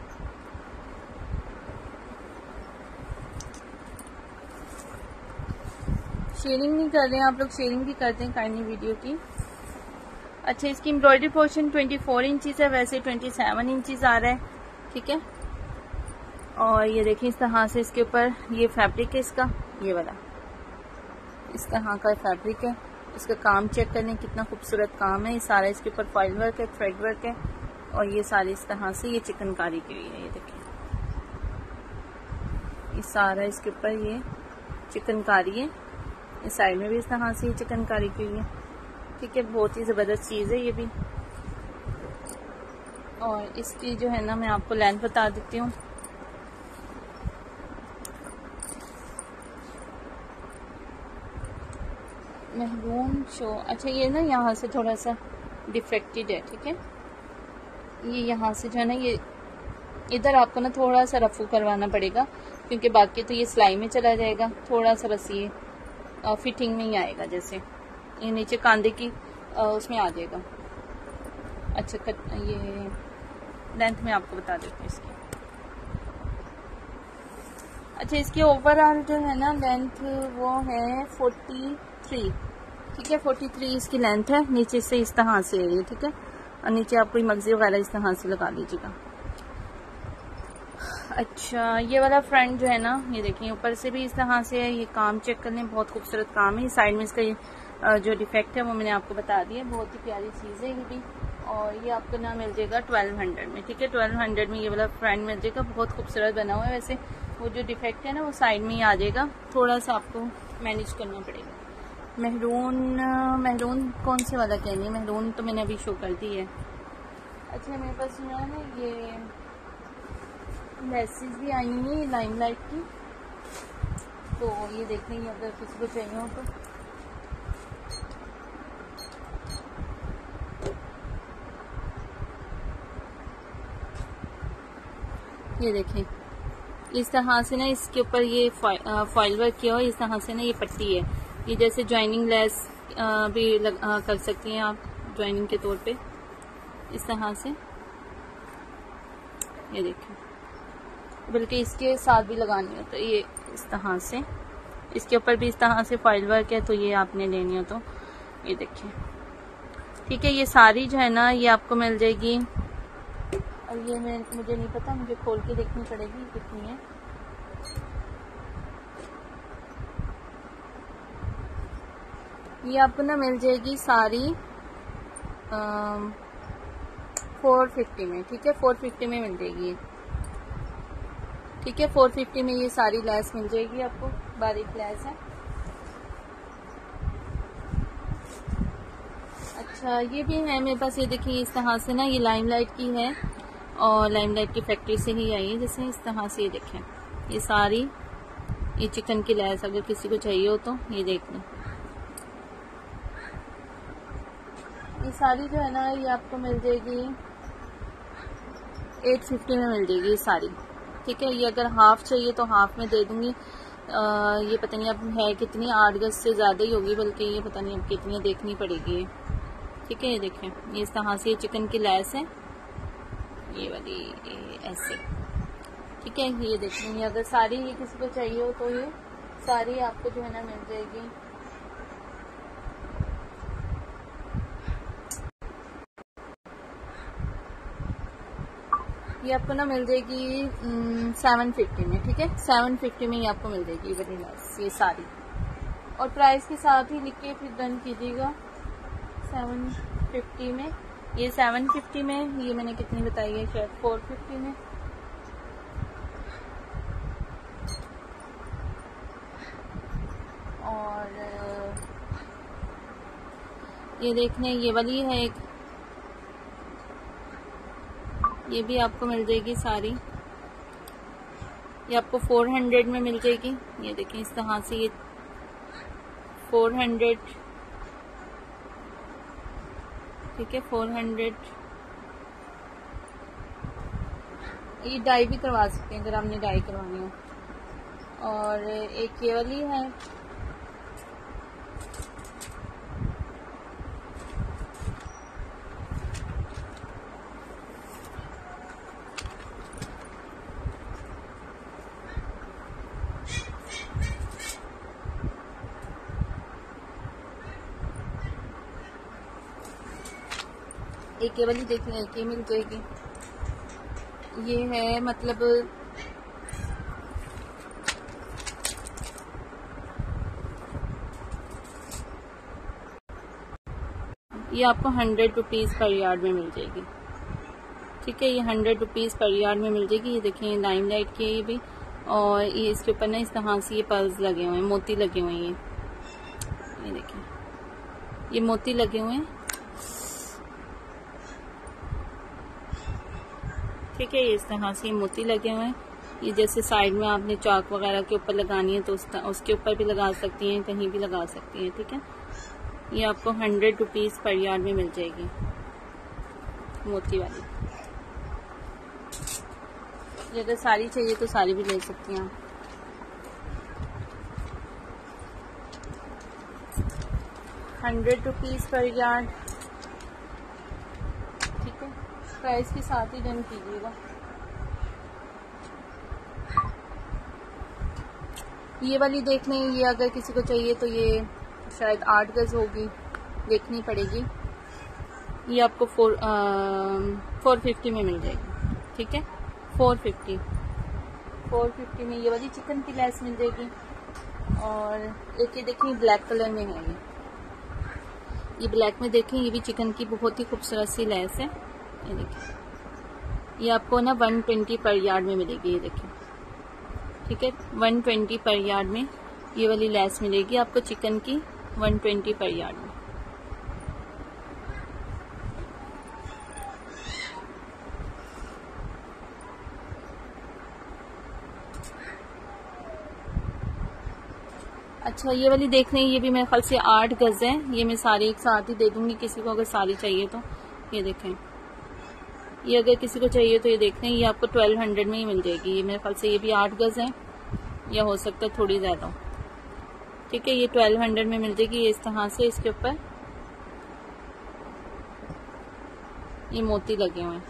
शेयरिंग नहीं कर रहे हैं आप लोग, शेयरिंग भी करते हैं काइंडली वीडियो की। अच्छा, इसकी एम्ब्रॉयडरी पोर्शन चौबीस इंचेस है, वैसे सत्ताईस इंचेस आ रहा है। ठीक है, और ये देखिए इस तरह से इसके ऊपर ये फैब्रिक है इसका, ये वाला इस तरह का फैब्रिक है। इसका काम चेक करने कितना खूबसूरत काम है, ये सारा इसके ऊपर फॉइल वर्क है, थ्रेड वर्क है, और ये सारी इस तरह से ये चिकनकारी की हुई है। ये देखिए, ये सारा इसके ऊपर ये चिकनकारी है, इस साइड में भी इस तरह से ये चिकनकारी की हुई है। ठीक है, बहुत ही ज़बरदस्त चीज़ है ये भी। और इसकी जो है ना मैं आपको लेंथ बता देती हूँ। महरून शो, अच्छा ये ना यहाँ से थोड़ा सा डिफेक्टेड है। ठीक है, ये यहाँ से जो है ना, ये इधर आपको ना थोड़ा सा रफू करवाना पड़ेगा, क्योंकि बाकी तो ये सिलाई में चला जाएगा। थोड़ा सा बस ये फिटिंग में ही आएगा, जैसे ये नीचे कांधे की आ, उसमें आ जाएगा। अच्छा, कट, ये लेंथ में आपको बता देती हूँ इसकी। अच्छा, इसकी ओवरऑल जो है ना लेंथ वो है फोर्टी थ्री। ठीक है, फोर्टी थ्री इसकी लेंथ है, नीचे से इस तरह से है ये। ठीक है, और नीचे आप कोई मगजी वगैरह इस तरह से लगा लीजिएगा। अच्छा, ये वाला फ्रंट जो है ना, ये देखिए ऊपर से भी इस तरह से है, ये काम चेक कर लें, बहुत खूबसूरत काम है। साइड में इसका ये जो डिफेक्ट है वो मैंने आपको बता दिया, बहुत ही प्यारी चीज़ है ये भी। और ये आपको ना मिल जाएगा ट्वेल्व हंड्रेड में। ठीक है, ट्वेल्व हंड्रेड में ये वाला फ्रंट मिल जाएगा, बहुत खूबसूरत बना हुआ है। वैसे वो जो डिफेक्ट है ना वो साइड में ही आ जाएगा, थोड़ा सा आपको मैनेज करना पड़ेगा। महरून, महरून कौन से वाला कहनी है, महरून तो मैंने अभी शो कर दी है। अच्छा, मेरे पास जो है ना ये लेसेस भी आई हुई है लाइमलाइट की, तो ये देख लेंगे अगर किसी को चाहिए हो तो। ये देखें, इस तरह से ना इसके ऊपर ये फॉइल वर्क किया हो, इस तरह से ना ये पट्टी है, ये जैसे ज्वाइनिंग लेस भी लग, आ, कर सकती हैं आप ज्वाइनिंग के तौर पे, इस तरह से। ये देखिए, बल्कि इसके साथ भी लगानी हो तो ये इस तरह से, इसके ऊपर भी इस तरह से फॉइल वर्क है, तो ये आपने लेनी हो तो ये देखिए। ठीक है, ये सारी जो है ना ये आपको मिल जाएगी, और ये मैं मुझे नहीं पता, मुझे खोल के देखनी पड़ेगी कितनी है। ये आपको ना मिल जाएगी सारी फोर फिफ्टी में। ठीक है, फोर फिफ्टी में मिल जाएगी। ठीक है, फोर फिफ्टी में ये सारी लेस मिल जाएगी आपको, बारीक लेस है। अच्छा, ये भी है मेरे पास, ये देखिए इस तरह से ना, ये लाइमलाइट की है और लाइमलाइट की फैक्ट्री से ही आई है, जैसे इस तरह से। ये देखें, ये सारी ये चिकन की लेस, अगर किसी को चाहिए हो तो ये देख लें। ये सारी जो है ना ये आपको मिल जाएगी एट फिफ्टी में मिल जाएगी ये सारी। ठीक है, ये अगर हाफ चाहिए तो हाफ में दे दूंगी। आ, ये पता नहीं अब है कितनी, आठ गज से ज़्यादा ही होगी, बल्कि ये पता नहीं अब कितनी देखनी पड़ेगी। ठीक है, ये देखें ये इस तरह से ये चिकन की लैस है, ये वाली ये ऐसे, ठीक है। ये देखें ये अगर सारी ये किसी को चाहिए हो तो ये सारी आपको जो है ना मिल जाएगी ये आपको ना मिल जाएगी सेवन फिफ्टी में, ठीक है। सेवन फिफ्टी में ये आपको मिल जाएगी वाली लैस ये सारी, और प्राइस के साथ ही लिख के फिर डन कीजिएगा। सेवन फिफ्टी में ये सेवन फिफ्टी में ये मैंने कितनी बताई है, शायद फोर फिफ्टी में। और ये देखने ये वाली है एक, ये भी आपको मिल जाएगी सारी, ये आपको फोर हंड्रेड में मिल जाएगी। ये देखें इस तरह से ये फोर हंड्रेड, ठीक है, फोर हंड्रेड। ये डाई भी करवा सकते हैं अगर आपने डाई करवानी हो। और एक ये वाली है, एक ये वाली देख लें, एक ये मिल जाएगी। ये है मतलब ये आपको हंड्रेड रुपीज़ पर यार्ड में मिल जाएगी, ठीक है। ये हंड्रेड रुपीज़ पर यार्ड में मिल जाएगी। ये देखें लाइम लाइट की है ये भी, और ये इसके ऊपर ना इस तरह से ये पर्ल्स लगे हुए हैं, मोती लगे हुए हैं। ये ये देखें ये मोती लगे हुए हैं, ठीक है। ये इस तरह से मोती लगे हुए हैं। ये जैसे साइड में आपने चाक वगैरह के ऊपर लगानी है तो उस उसके ऊपर भी लगा सकती हैं, कहीं भी लगा सकती हैं, ठीक है। ये आपको हंड्रेड रुपीज़ पर यार्ड में मिल जाएगी मोती वाली। ये अगर साड़ी चाहिए तो साड़ी भी ले सकती हैं आप। हंड्रेड रुपीज़ पर यार्ड, ठीक है। प्राइस के साथ ही डन कीजिएगा। ये वाली देख लें, ये अगर किसी को चाहिए तो ये शायद आठ गज होगी, देखनी पड़ेगी। ये आपको फोर फोर फिफ्टी में मिल जाएगी, ठीक है। फोर फिफ्टी फोर फिफ्टी में ये वाली चिकन की लेस मिल जाएगी। और एक ये देखिए ब्लैक कलर में है, ये ये ब्लैक में देखें, ये भी चिकन की बहुत ही खूबसूरत सी लेस है। ये देखिए ये आपको ना वन ट्वेंटी पर यार्ड में मिलेगी, ये देखिए, ठीक है। वन ट्वेंटी पर यार्ड में ये वाली लेस मिलेगी आपको चिकन की, वन ट्वेंटी पर यार्ड में। अच्छा ये वाली देख रहे हैं, ये भी मेरे ख्याल से आठ गज है। ये मैं सारी एक साथ ही दे दूंगी किसी को अगर सारी चाहिए तो। ये देखें ये अगर किसी को चाहिए तो ये देख रहे हैं, ये आपको ट्वेल्व हंड्रेड में ही मिल जाएगी। ये मेरे ख्याल से ये भी आठ गज है, या हो सकता है थोड़ी ज़्यादा, ठीक है। ये ट्वेल्व हंड्रेड में मिल जाएगी। ये इस तरह से इसके ऊपर ये मोती लगे हुए हैं,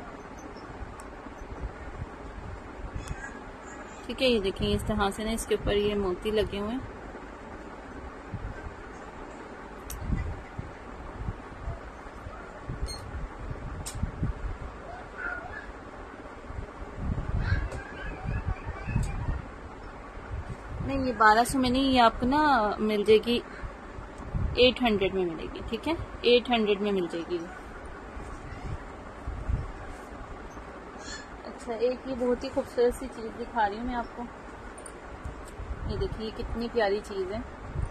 ठीक है। ये देखिए इस तरह से ना इसके ऊपर ये मोती लगे हुए हैं। नहीं ये बारह सौ में नहीं, ये आपको ना मिल जाएगी एट हंड्रेड में मिलेगी, ठीक है। एट हंड्रेड में मिल जाएगी। अच्छा एक ये बहुत ही खूबसूरत सी चीज़ दिखा रही हूँ मैं आपको। ये देखिए कितनी प्यारी चीज़ है।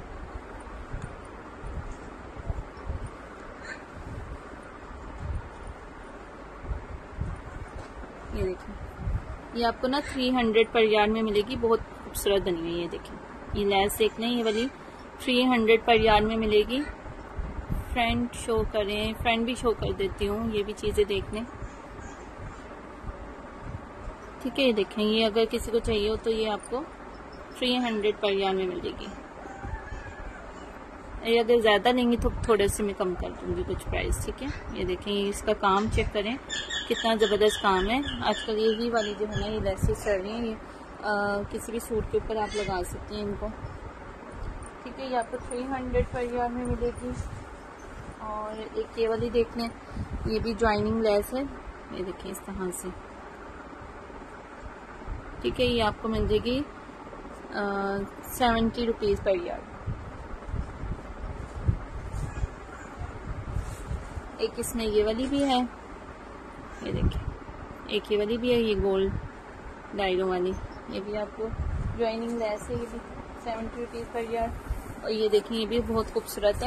ये देखिए ये आपको ना थ्री हंड्रेड पर यार्ड में मिलेगी, बहुत खूबसूरत बनी हुई है। ये देखिए ये लेस देख लें, ये वाली थ्री हंड्रेड पर यार्ड में मिलेगी। फ्रंट शो करें, फ्रंट भी शो कर देती हूँ, ये भी चीज़ें देख लें, ठीक है। ये देखें ये अगर किसी को चाहिए हो तो ये आपको थ्री हंड्रेड पर यार्ड में मिल जाएगी। ये अगर ज़्यादा लेंगी तो थोड़े से मैं कम कर दूँगी कुछ प्राइस, ठीक है। ये देखें, इसका काम चेक करें कितना ज़बरदस्त काम है। आजकल यही वाली जो है ना ये लेसेस चल रही हैं, ये आ, किसी भी सूट के ऊपर आप लगा सकती हैं इनको, ठीक है। ये आपको थ्री हंड्रेड पर यार में मिलेगी। और एक ये वाली देख लें, ये भी ज्वाइनिंग लेस है, ये देखें इस तरह से, ठीक है। ये आपको मिल जाएगी सेवेंटी रुपीज़ पर यार्ड। एक इसमें ये वाली भी है, ये देखिए, एक ये वाली भी है, ये गोल्ड डायरो वाली, ये भी आपको ज्वाइनिंग लेस है, ये भी सेवेंटी रुपीज़ पर यार्ड। और ये देखिए, ये भी बहुत खूबसूरत है,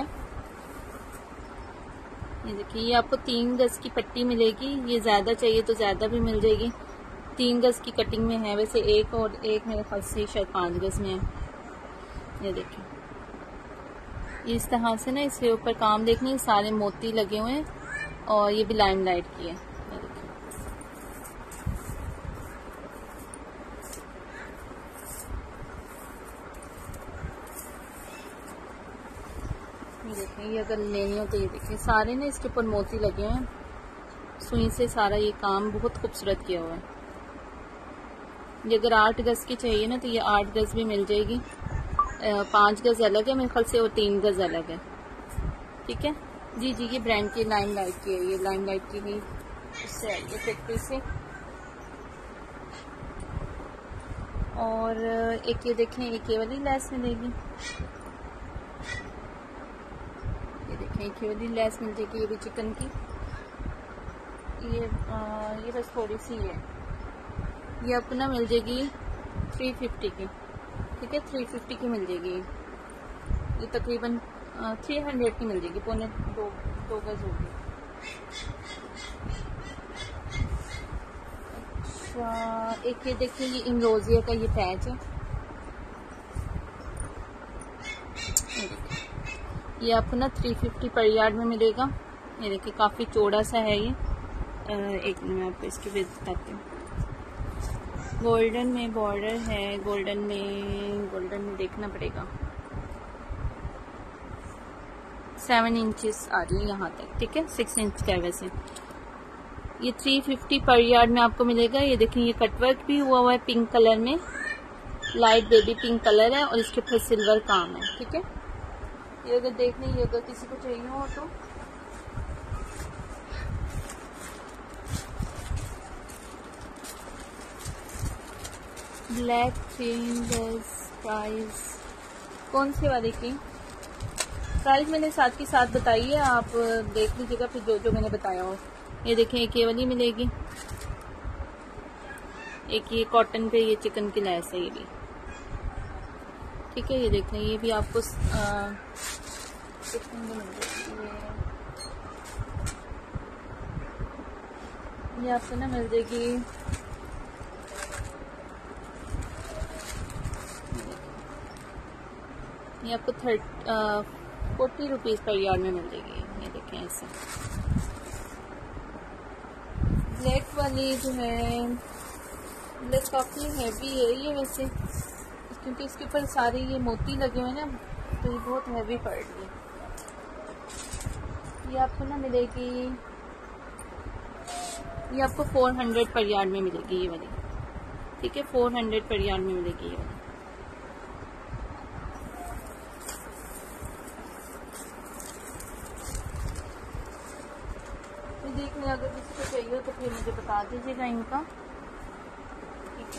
ये देखिए। ये आपको तीन गज की पट्टी मिलेगी, ये ज़्यादा चाहिए तो ज़्यादा भी मिल जाएगी। तीन गज की कटिंग में है वैसे, एक और एक मेरे ख्याल से शायद पाँच गज में है। ये देखिए, इस तरह से ना इसके ऊपर काम देखने सारे मोती लगे हुए हैं, और ये भी लाइम लाइट की है। ये देखिए, ये देखिए, ये अगर लेनी हो तो ये देखिए, सारे ना इसके ऊपर मोती लगे हुए हैं, सुई से सारा ये काम बहुत खूबसूरत किया हुआ है। ये अगर आठ गज की चाहिए ना तो ये आठ गज भी मिल जाएगी, पाँच गज अलग है मेरे ख्याल से, और तीन गज अलग है, ठीक है जी। जी, ये ब्रांड की लाइम लाइट की है, ये लाइम लाइट की ही इससे आई है फैक्ट्री से। और एक ये देखें, एक ये वाली लेस मिलेगी, ये देखें, एक ये वाली लेस मिल जाएगी, ये भी चिकन की। ये आ, ये बस थोड़ी सी है, ये आपको ना मिल जाएगी थ्री फिफ्टी की, ठीक है, थ्री फिफ्टी की मिल जाएगी। ये तकरीबन थ्री हंड्रेड की मिल जाएगी, पौने दो दो गज होगी। अच्छा, एक ये देखिए, ये इमरोजिया का ये पैच है, ये आपको ना थ्री फिफ्टी पर यार्ड में मिलेगा। ये देखिए, काफ़ी चौड़ा सा है ये। एक मिनट में आपको इसकी विड्थ बताती हूँ। गोल्डन में बॉर्डर है, गोल्डन में गोल्डन में देखना पड़ेगा, सेवन इंचेस आ रही है यहाँ तक, ठीक है, सिक्स इंच का है वैसे। ये थ्री फिफ्टी पर यार्ड में आपको मिलेगा। ये देखिए, ये कटवर्क भी हुआ हुआ है पिंक कलर में, लाइट बेबी पिंक कलर है, और इसके ऊपर सिल्वर काम है, ठीक है। ये अगर देखने, ये अगर किसी को चाहिए हो तो ब्लैक चेंजर्स प्राइस कौन से वाले की प्राइस मैंने साथ के साथ बताई है, आप देख लीजिएगा फिर जो जो मैंने बताया हो। ये देखें, एक ये वाली मिलेगी, एक ये कॉटन पे ये चिकन की लेस है, ये भी ठीक है। ये देखें, ये भी आपको कितने में मिल जाएगी, ये आपको ना मिल जाएगी ये आपको थर्ट फोर्टी रुपीज़ पर यार्ड में मिल जाएगी। ये देखें, ऐसे ब्लैक वाली जो है, ब्लैक काफ़ी हैवी है ये वैसे, क्योंकि इसके ऊपर सारे ये मोती लगे हुए हैं ना, तो ये बहुत हैवी पड़ रही है। ये आपको ना मिलेगी, ये आपको फोर हंड्रेड पर यार्ड में मिलेगी ये वाली, ठीक है, फोर हंड्रेड पर यार्ड में मिलेगी ये वाली। देख लें, अगर किसी को चाहिए तो फिर मुझे बता दीजिएगा इनका, ठीक है।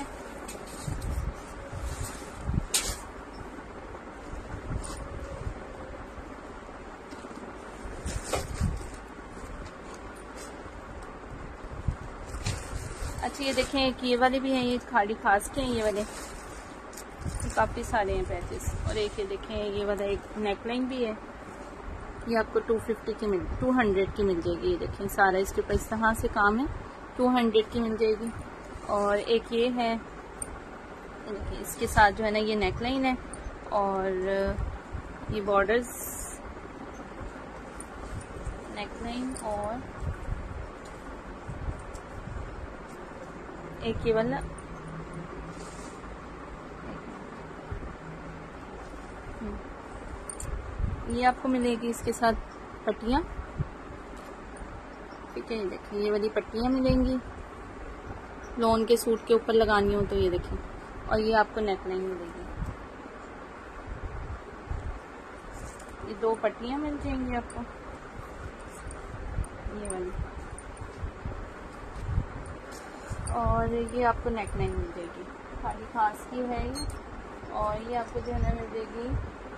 अच्छा, ये देखें, एक ये वाले भी हैं, ये खाड़ी खास के हैं ये वाले, काफ़ी सारे हैं पैचेस। और एक ये देखें, ये वाला एक नेकलाइन भी है, ये आपको टू फिफ्टी की मिल टू हंड्रेड की मिल जाएगी। ये देखें, सारा इसके ऊपर इस तरह से काम है, टू हंड्रेड की मिल जाएगी। और एक ये है, देखिए इसके साथ जो है ना ये नेकलाइन है, और ये बॉर्डर्स नेकलाइन, और एक ये वाला, ये आपको मिलेगी इसके साथ पट्टियाँ, ठीक है। ये देखिए ये वाली पट्टियाँ मिलेंगी, लॉन के सूट के ऊपर लगानी हो तो ये देखिए। और ये आपको नेकलाइन मिलेगी, ये दो पट्टियाँ मिल जाएंगी आपको, ये वाली, और ये आपको नेकलाइन मिल जाएगी, खाली खास की है ये। और ये आपको जो है ना मिल जाएगी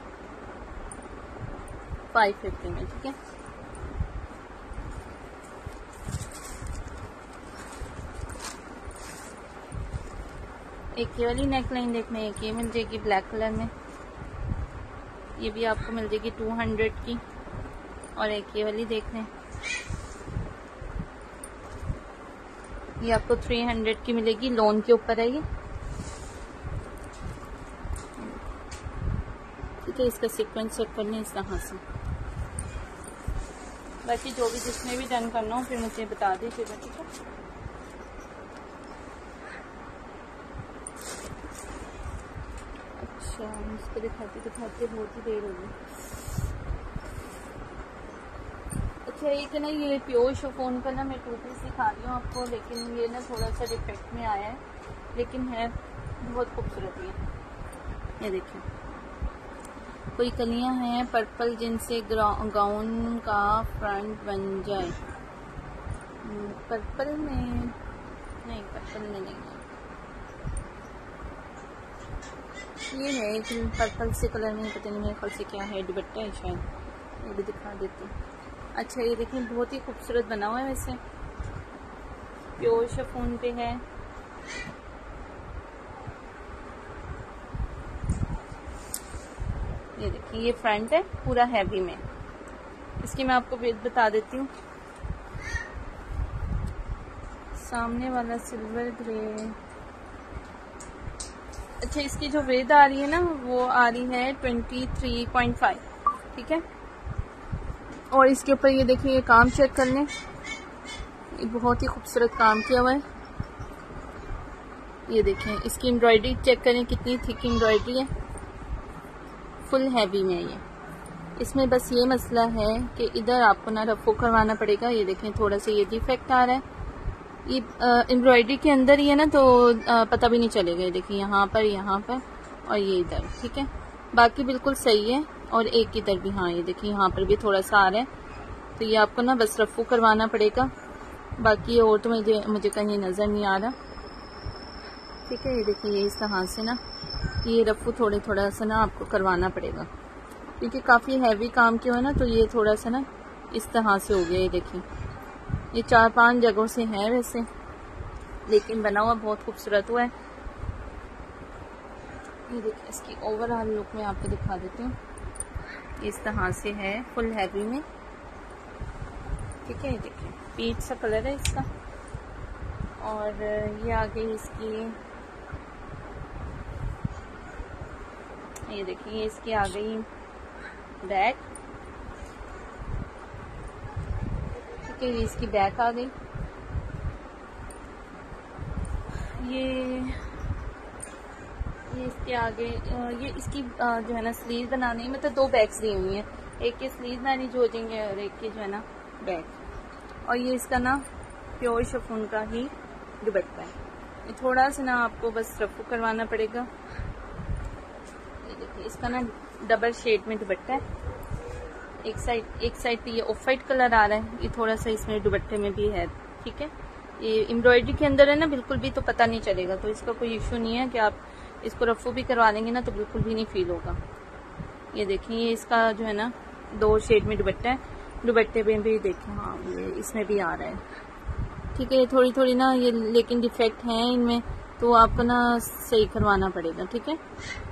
फाइव फिफ्टी में, ठीक है। एक ये वाली नेकलाइन देखना, एक ये मिल जाएगी ब्लैक कलर में, ये भी आपको मिल जाएगी टू हंड्रेड की। और एक ये वाली देख लें, ये आपको थ्री हंड्रेड की मिलेगी, लोन के ऊपर है ये, ठीक है। इसका सीक्वेंस चेक करने इस तरह से। बाकी जो भी जिसमें भी डन करना हो फिर मुझे बता दीजिएगा, ठीक है। अच्छा इसको दिखाते दिखाते बहुत ही देर होगी। अच्छा एक है ना ये प्योर शिफॉन का ना मैं टू पीस दिखा रही हूँ आपको, लेकिन ये ना थोड़ा सा डिफेक्ट में आया है, लेकिन है बहुत खूबसूरत ये। ये देखिए कोई कलियां हैं पर्पल जिनसे गाउन का फ्रंट बन जाए। पर्पल में नहीं, पर्पल में नहीं, ये है एक पर्पल से कलर में, पता नहीं मेरे ख्याल से क्या है, दुपट्टा है शायद, ये भी दिखा देती हूँ। अच्छा ये देखिए बहुत ही खूबसूरत बना हुआ है, वैसे प्योर शिफॉन पे है। ये देखिए ये फ्रंट है पूरा हैवी में, इसकी मैं आपको वेट बता देती हूँ। सामने वाला सिल्वर ग्रे, अच्छा इसकी जो वेट आ रही है ना वो आ रही है ट्वेंटी थ्री पॉइंट फाइव, ठीक है। और इसके ऊपर ये देखिए ये काम चेक कर लें, ये बहुत ही खूबसूरत काम किया हुआ है। ये देखें इसकी एम्ब्रॉयडरी चेक करें कितनी थिक एम्ब्रॉयडरी है, फुल हैवी में ये। इसमें बस ये मसला है कि इधर आपको ना रफो करवाना पड़ेगा। ये देखें थोड़ा सा ये डिफेक्ट आ रहा है, ये एम्ब्रॉयडरी के अंदर ही है ना तो आ, पता भी नहीं चलेगा। ये देखिए यहाँ पर, यहाँ पर और ये इधर, ठीक है। बाकी बिल्कुल सही है। और एक इधर भी, हाँ ये देखिए यहाँ पर भी थोड़ा सा आ रहा है, तो ये आपको ना बस रफू करवाना पड़ेगा। बाकी और तो मुझे मुझे कहीं नज़र नहीं आ रहा, ठीक है। ये देखिए ये इस तरह से ना ये रफू थोड़े थोड़ा सा ना आपको करवाना पड़ेगा, क्योंकि काफ़ी हैवी काम किया है ना, तो ये थोड़ा सा ना इस तरह से हो गया। ये देखिए ये चार पांच जगहों से है वैसे, लेकिन बना हुआ बहुत खूबसूरत हुआ है। ये देखिए इसकी ओवरऑल लुक में आपको दिखा देती हूँ, इस तरह से है फुल हैवी में, ठीक है। ये देखिए पीच सा कलर है इसका। और ये आ गई इसकी, ये देखिए इसकी आ गई बैक, ठीक है। ये इसकी बैक आ गई। ये ये इसके आगे ये इसकी जो है ना स्लीव बनानी है, मतलब दो बैक्स दी हुई हैं, एक की स्लीव बनानी जो हो जाएंगे और एक की जो है ना बैक। और ये इसका ना प्योर शिफॉन का ही दुपट्टा है। ये थोड़ा सा ना आपको बस रफू करवाना पड़ेगा। ये देखिए इसका ना डबल शेड में दुपट्टा है, एक साइड एक साइड पे ये ऑफ वाइट कलर आ रहा है, ये थोड़ा सा इसमें दुपट्टे में भी है, ठीक है। ये एम्ब्रॉयडरी के अंदर है ना, बिल्कुल भी तो पता नहीं चलेगा, तो इसका कोई इशू नहीं है कि आप इसको रफू भी करवा लेंगे ना तो बिल्कुल भी नहीं फील होगा। ये देखिए ये इसका जो है ना दो शेड में दुपट्टा है, दुपट्टे में भी देखें, हाँ ये इसमें भी आ रहा है, ठीक है। थोड़ी थोड़ी ना ये लेकिन डिफेक्ट हैं इनमें, तो आपको ना सही करवाना पड़ेगा, ठीक है।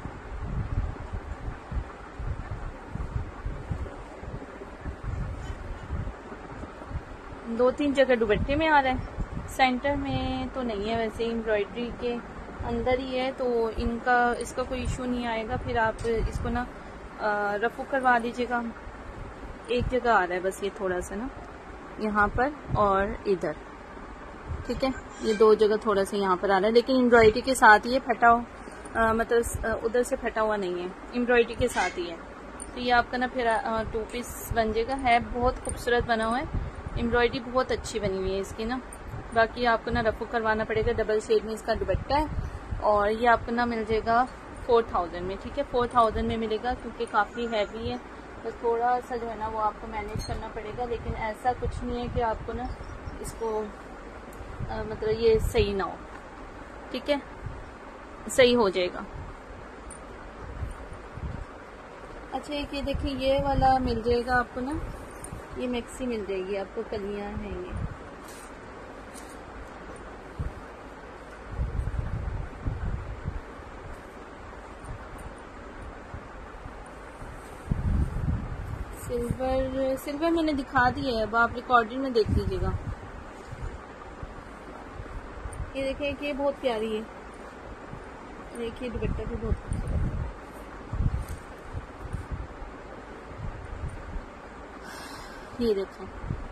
दो तीन जगह दुपट्टे में आ रहा है, सेंटर में तो नहीं है, वैसे एम्ब्रॉयडरी के अंदर ही है, तो इनका इसका कोई इशू नहीं आएगा। फिर आप इसको ना रफू करवा लीजिएगा। एक जगह आ रहा है बस ये थोड़ा सा ना यहाँ पर और इधर, ठीक है। ये दो जगह थोड़ा सा यहाँ पर आ रहा है, लेकिन एम्ब्रॉयडरी के साथ ही ये फटा हो, मतलब उधर से फटा हुआ नहीं है, एम्ब्रॉयडरी के साथ ही है, तो ये आपका ना फिर टू पीस बन जाएगा। है बहुत खूबसूरत बना हुआ है, एम्ब्रॉयडरी बहुत अच्छी बनी हुई है इसकी ना। बाकी आपको ना रफू करवाना पड़ेगा। डबल शेड में इसका दुपट्टा है और ये आपको ना मिल जाएगा फोर थाउजेंड में। ठीक है, फोर थाउजेंड में मिलेगा क्योंकि काफ़ी हैवी है, तो थोड़ा सा जो है ना वो आपको मैनेज करना पड़ेगा। लेकिन ऐसा कुछ नहीं है कि आपको ना इसको आ, मतलब ये सही ना हो। ठीक है, सही हो जाएगा। अच्छा, एक ये देखिए ये वाला मिल जाएगा आपको ना, ये मैक्सी मिल जाएगी आपको, कलियां हैं ये। सिल्वर सिल्वर मैंने दिखा दी है, अब आप रिकॉर्डिंग में देख लीजिएगा। ये देखिए कि बहुत प्यारी है, देखिए दुपट्टा भी बहुत खूबसूरत है। ये देखो,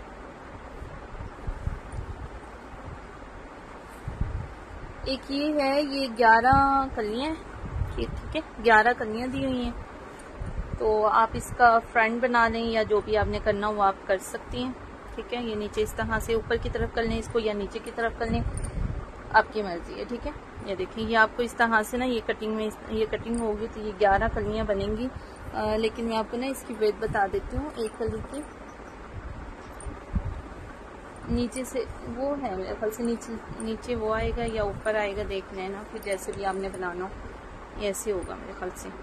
एक ये है, ये ग्यारह कलियां हैं। ठीक है, ग्यारह कलियां दी हुई हैं। तो आप इसका फ्रंट बना लें या जो भी आपने करना हो वो आप कर सकती हैं। ठीक है, ये नीचे इस तरह से ऊपर की तरफ कर लें इसको या नीचे की तरफ कर लें, आपकी मर्जी है। ठीक है, ये देखिए ये आपको इस तरह से ना ये कटिंग में ये कटिंग होगी तो ये ग्यारह कलियां बनेंगी। आ, लेकिन मैं आपको ना इसकी वेट बता देती हूँ। एक कली की नीचे से वो है मेरे ख्याल से नीचे नीचे वो आएगा या ऊपर आएगा, देख लेना फिर जैसे भी आपने बनाना हो ऐसे होगा मेरे ख्याल से।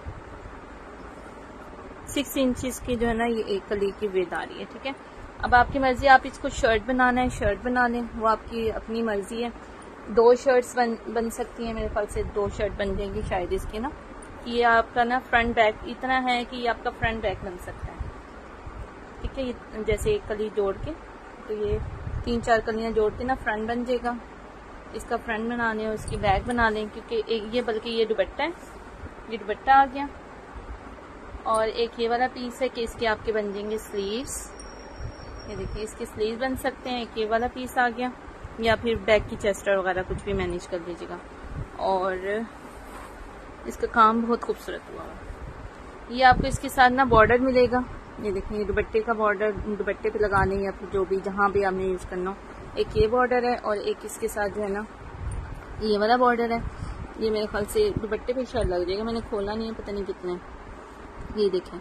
सिक्स इंचेस की जो है ना ये एक कली की वेट आ रही है। ठीक है, अब आपकी मर्जी, आप इसको शर्ट बनाना है शर्ट बना लें, वो आपकी अपनी मर्जी है। दो शर्ट्स बन बन सकती हैं मेरे ख्याल से, दो शर्ट बन जाएंगी शायद इसकी ना। ये आपका ना फ्रंट बैक इतना है कि ये आपका फ्रंट बैक बन सकता है। ठीक है, ये जैसे एक कली जोड़ के, तो ये तीन चार कलियां जोड़ के ना फ्रंट बन जाएगा। इसका फ्रंट बना लें और इसकी बैक बना लें, क्योंकि ये बल्कि ये दुपट्टा है, ये दुपट्टा आ गया। और एक ये वाला पीस है कि इसके आपके बन जाएंगे स्लीव्स। ये देखिए इसके स्लीव बन सकते हैं। एक ये वाला पीस आ गया, या फिर बैक की चेस्टर वगैरह कुछ भी मैनेज कर लीजिएगा। और इसका काम बहुत खूबसूरत हुआ है। ये आपको इसके साथ ना बॉर्डर मिलेगा। ये देखिए दुपट्टे का बॉर्डर दुपट्टे पे लगाने या फिर जो भी जहाँ भी आपने यूज करना हो। एक ये बॉर्डर है और एक इसके साथ जो है ना ये वाला बॉर्डर है। ये मेरे ख्याल से दुपट्टे पे शायद लग जाएगा, मैंने खोला नहीं है, पता नहीं कितने। ये देखें,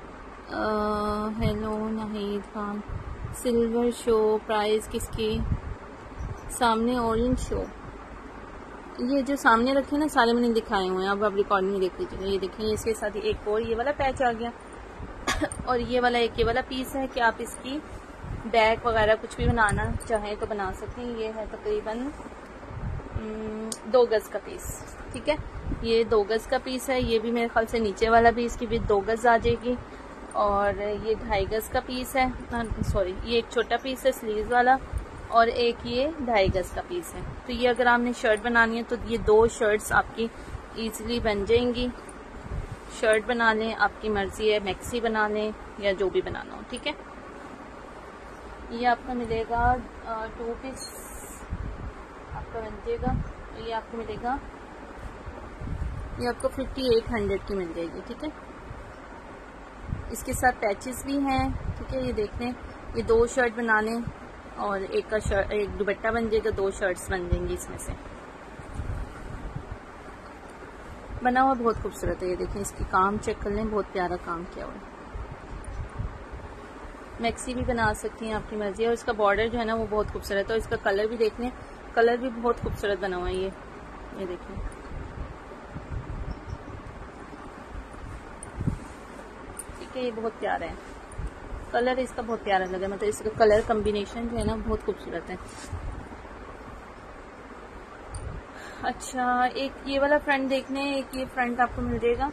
hello Nahid Khan, silver show price किसकी, सामने ऑरेंज शो। ये जो सामने रखे ना सारे मैंने दिखाए हुए हैं, अब आप रिकॉर्डिंग में देख लीजिएगा। ये देखिए इसके साथ एक और ये वाला पैच आ गया और ये वाला एक ये वाला पीस है कि आप इसकी बैक वगैरह कुछ भी बनाना चाहें तो बना सकते हैं। ये है तकरीबन दो गज का पीस। ठीक है, ये दो गज का पीस है। ये भी मेरे ख्याल से नीचे वाला भी इसकी भी दो गज आ जाएगी। और ये ढाई गज का पीस है, सॉरी ये एक छोटा पीस है स्लीव वाला, और एक ये ढाई गज का पीस है। तो ये अगर आपने शर्ट बनानी है तो ये दो शर्ट्स आपकी इजीली बन जाएंगी। शर्ट बना लें, आपकी मर्जी है, मैक्सी बना लें या जो भी बनाना हो। ठीक है, ये आपका मिलेगा टू पीस आपका बन जाएगा। ये आपको मिलेगा, ये आपको फिफ्टी एट हंड्रेड की मिल जाएगी। ठीक है, इसके साथ पैचेस भी हैं। ठीक है, ये देख लें, ये दो शर्ट बना लें और एक का शर्ट एक दुपट्टा बन जाएगा, दो शर्ट्स बन जाएंगी इसमें से। बना हुआ बहुत खूबसूरत है। ये देखें इसकी काम चेक कर लें, बहुत प्यारा काम किया हुआ है। मैक्सी भी बना सकती हैं, आपकी मर्जी है। और इसका बॉर्डर जो है ना वो बहुत खूबसूरत है। और इसका कलर भी देख लें, कलर भी बहुत खूबसूरत बना हुआ है। ये ये देखें, ठीक है, ये बहुत प्यारा है। कलर इसका बहुत प्यारा लगा, मतलब इसका कलर कॉम्बिनेशन जो है ना बहुत खूबसूरत है। अच्छा, एक ये वाला फ्रंट देखने, एक ये फ्रंट आपको मिल जाएगा।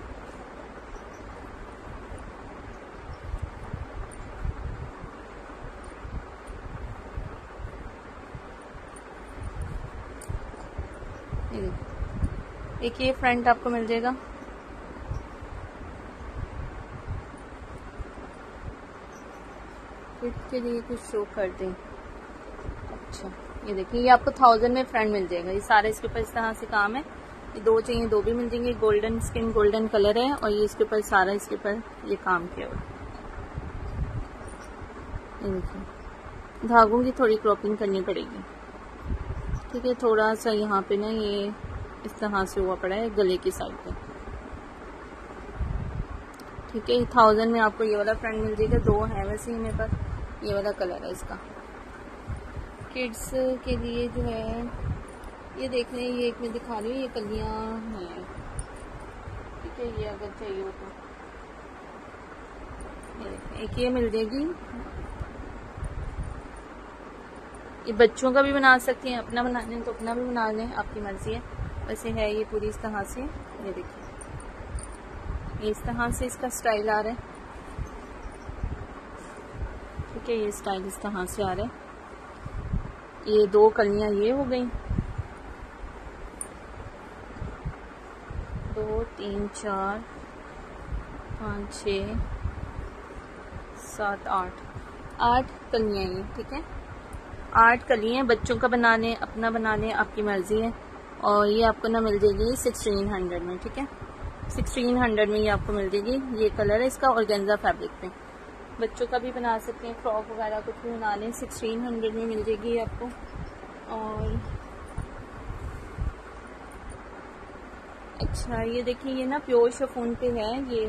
एक ये फ्रंट आपको मिल जाएगा। फिट के लिए कुछ शो कर दें। अच्छा, ये देखिए, ये आपको थाउजेंड में फ्रंट मिल जाएगा। ये सारा इसके ऊपर इस तरह से काम है, ये दो चाहिए दो भी मिल जाएंगे। गोल्डन स्किन गोल्डन कलर है और ये इसके ऊपर सारा इसके ऊपर ये काम किया हुआ। ये देखिए धागों की थोड़ी क्रॉपिंग करनी पड़ेगी, ठीक है। थोड़ा सा यहाँ पे ना ये इस तरह से हुआ पड़ा है गले की साइड पे, ठीक है। थाउजेंड में आपको ये वाला फ्रंट मिल जाएगा। दो है वैसे ही मेरे पास, ये वाला कलर है इसका। किड्स के लिए जो है ये देख रहे हैं, ये एक मैं दिखा रही हूँ, ये कलियाँ हैं, ठीक है। ये अगर चाहिए हो तो ये एक ये मिल जाएगी। ये बच्चों का भी बना सकती हैं, अपना बनाने हैं तो अपना भी बना लें, आपकी मर्जी है। वैसे है ये पूरी इस तरह से, ये देखिए ये इस तरह से इसका स्टाइल आ रहा है, ठीक है। ये स्टाइल इस तरह से आ रहा है। ये दो कलियां ये हो गई, दो तीन चार पाँच छः सात आठ आठ कलियां ये, ठीक है। आठ कलियां बच्चों का बना लें, अपना बना लें, आपकी मर्जी है। और ये आपको ना मिल जाएगी सिक्सटीन हंड्रेड में, ठीक है। सिक्सटीन हंड्रेड में ये आपको मिल जाएगी। ये कलर है इसका ऑर्गेन्जा फैब्रिक पे, बच्चों का भी बना सकते हैं, फ्रॉक वगैरह कुछ भी बना लें। सिक्सटीन हंड्रेड में मिल जाएगी आपको। और अच्छा ये देखिए ये ना प्योर शिफॉन पे है ये,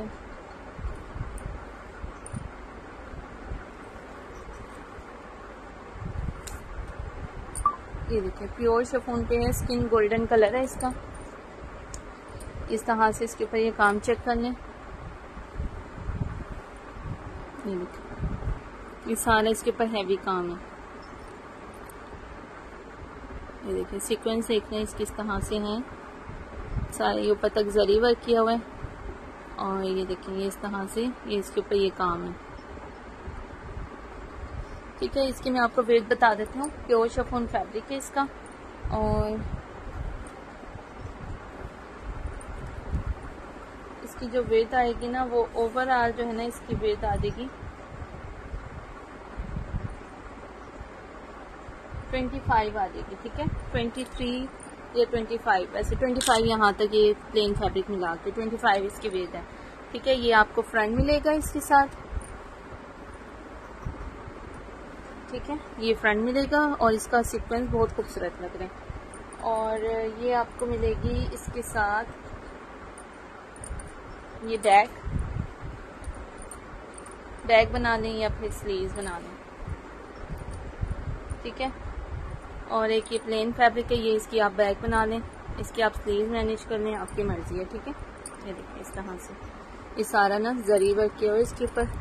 ये देखिए प्योर शिफॉन पे है, स्किन गोल्डन कलर है इसका। इस तरह से इसके ऊपर ये काम चेक कर लें, ये देखिए ये सारा इसके ऊपर हैवी काम है। ये देखिए सीक्वेंस देख रहे हैं इसकी, इस तरह से हैं सारे, ये ऊपर तक जरी वर्क किया हुआ है। और ये देखिए ये इस तरह से ये इसके ऊपर ये काम है, ठीक है। इसकी मैं आपको वेट बता देती हूँ। प्योर शिफॉन फैब्रिक है इसका। और इसकी जो वेट आएगी ना वो ओवरऑल जो है ना इसकी वेट आ जाएगी ट्वेंटी फाइव आ जाएगी, ठीक है। ट्वेंटी थ्री या ट्वेंटी फाइव, वैसे ट्वेंटी फाइव यहाँ तक ये प्लेन फैब्रिक मिला के ट्वेंटी फाइव इसकी वेट है, ठीक है। ये आपको फ्रंट मिलेगा इसके साथ, ठीक है। ये फ्रंट मिलेगा और इसका सीक्वेंस बहुत खूबसूरत लग रहा है। और ये आपको मिलेगी इसके साथ ये बैक बैक बना लें या फिर स्लीव्स बना लें, ठीक है। और एक ये प्लेन फैब्रिक है, ये इसकी आप बैक बना लें, इसकी आप स्लीव्स मैनेज कर लें, आपकी मर्जी है, ठीक है। ये देखिए इस तरह से ये सारा ना जरी वर्क किया हुआ इसके ऊपर।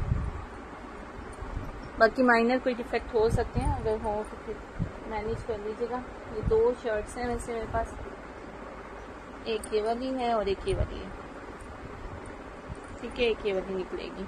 बाकी माइनर कोई डिफेक्ट हो सकते हैं, अगर हो तो फिर मैनेज कर लीजिएगा। ये दो शर्ट्स हैं वैसे मेरे पास, एक ये वाली है और एक ये वाली है, ठीक है। एक ये वाली निकलेगी।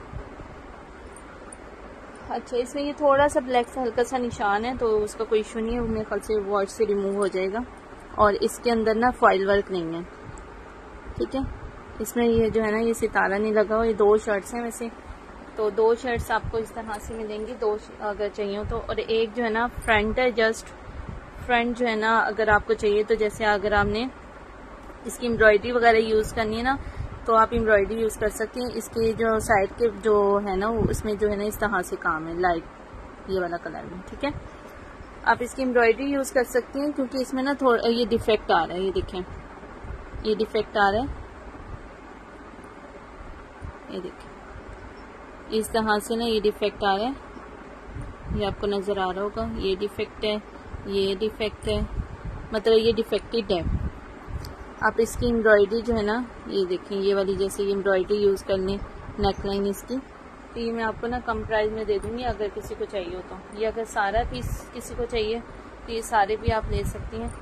अच्छा इसमें ये थोड़ा सा ब्लैक सा हल्का सा निशान है तो उसका कोई इशू नहीं है, मेरे ख्याल से वॉच से रिमूव हो जाएगा। और इसके अंदर ना फॉइल वर्क नहीं है, ठीक है। इसमें ये जो है ना ये सितारा नहीं लगा हुआ। ये दो शर्ट्स हैं वैसे, तो दो शर्ट्स आपको इस तरह से मिलेंगी, दो अगर चाहिए हो तो। और एक जो है ना फ्रंट है, जस्ट फ्रंट जो है ना अगर आपको चाहिए तो, जैसे अगर आपने इसकी एम्ब्रॉयडरी वगैरह यूज़ करनी है ना तो आप एम्ब्रॉयडरी यूज़ कर सकती हैं। इसके जो साइड के जो है ना उसमें जो है ना इस तरह से काम है लाइट ये वाला कलर में, ठीक है। आप इसकी एम्ब्रॉयडरी यूज़ कर सकती हैं क्योंकि इसमें ना थोड़ा ये डिफेक्ट आ रहा है, ये देखें ये डिफेक्ट आ रहा है, ये देखें इस तरह से ना ये डिफेक्ट आ रहा है, ये आपको नज़र आ रहा होगा। ये डिफेक्ट है, ये डिफेक्ट है, मतलब ये डिफेक्टेड है। आप इसकी एम्ब्रॉयडरी जो है ना ये देखें ये वाली जैसे ये एम्ब्रॉयडरी यूज़ कर लें, नेकलाइन इसकी, तो ये मैं आपको ना कम प्राइस में दे दूँगी अगर किसी को चाहिए हो तो। ये अगर सारा पीस किसी को चाहिए तो ये सारे भी आप ले सकती हैं,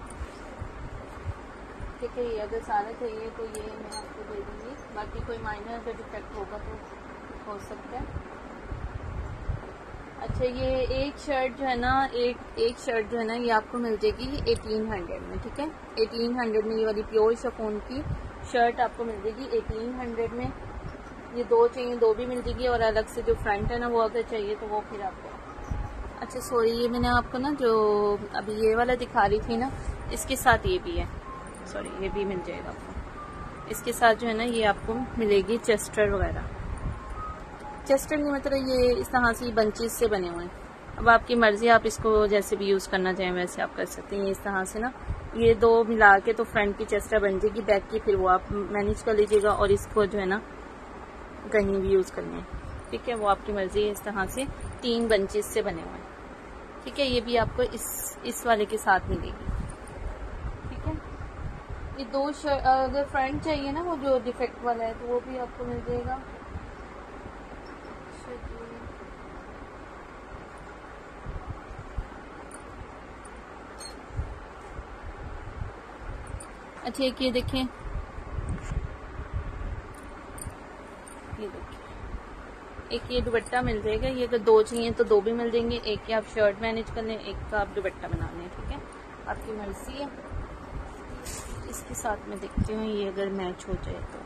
ठीक है। ये अगर सारा चाहिए तो ये मैं आपको दे दूँगी। बाकी कोई माइनर अगर डिफेक्ट होगा तो हो सकता है। अच्छा ये एक शर्ट जो है ना एक एक शर्ट जो है ना ये आपको मिल जाएगी एटीन हंड्रेड में, ठीक है। एटीन हंड्रेड में ये वाली प्योर शिफॉन की शर्ट आपको मिल जाएगी एटीन हंड्रेड में। ये दो चाहिए दो भी मिल जाएगी और अलग से जो फ्रंट है ना वो अगर चाहिए तो वो फिर आपको। अच्छा सॉरी ये मैंने आपको ना जो अभी ये वाला दिखा रही थी ना इसके साथ ये भी है, सॉरी ये भी मिल जाएगा आपको। इसके साथ जो है ना ये आपको मिलेगी चेस्टर वगैरह। चेस्टर की मतलब ये इस तरह से बंचेस से बने हुए हैं। अब आपकी मर्जी, आप इसको जैसे भी यूज़ करना चाहें वैसे आप कर सकते हैं। इस तरह से ना ये दो मिला के तो फ्रंट की चेस्टर बन जाएगी, बैक की फिर वो आप मैनेज कर लीजिएगा और इसको जो है ना कहीं भी यूज़ करनी है, ठीक है, वो आपकी मर्जी है। इस तरह से तीन बंचेस से बने हुए हैं, ठीक है। ये भी आपको इस इस वाले के साथ मिलेगी, ठीक है। ये दो शर्ट अगर फ्रंट चाहिए ना वो जो डिफेक्ट वाला है तो वो भी आपको मिल जाएगा। अच्छा एक ये देखें, ये देखिए एक ये दुपट्टा मिल जाएगा। ये अगर दो चाहिए तो दो भी मिल जाएंगे, एक की आप शर्ट मैनेज कर लें, एक का आप दुपट्टा बना लें, ठीक है, आपकी मर्जी है। इसके साथ में देखती हूँ ये अगर मैच हो जाए तो।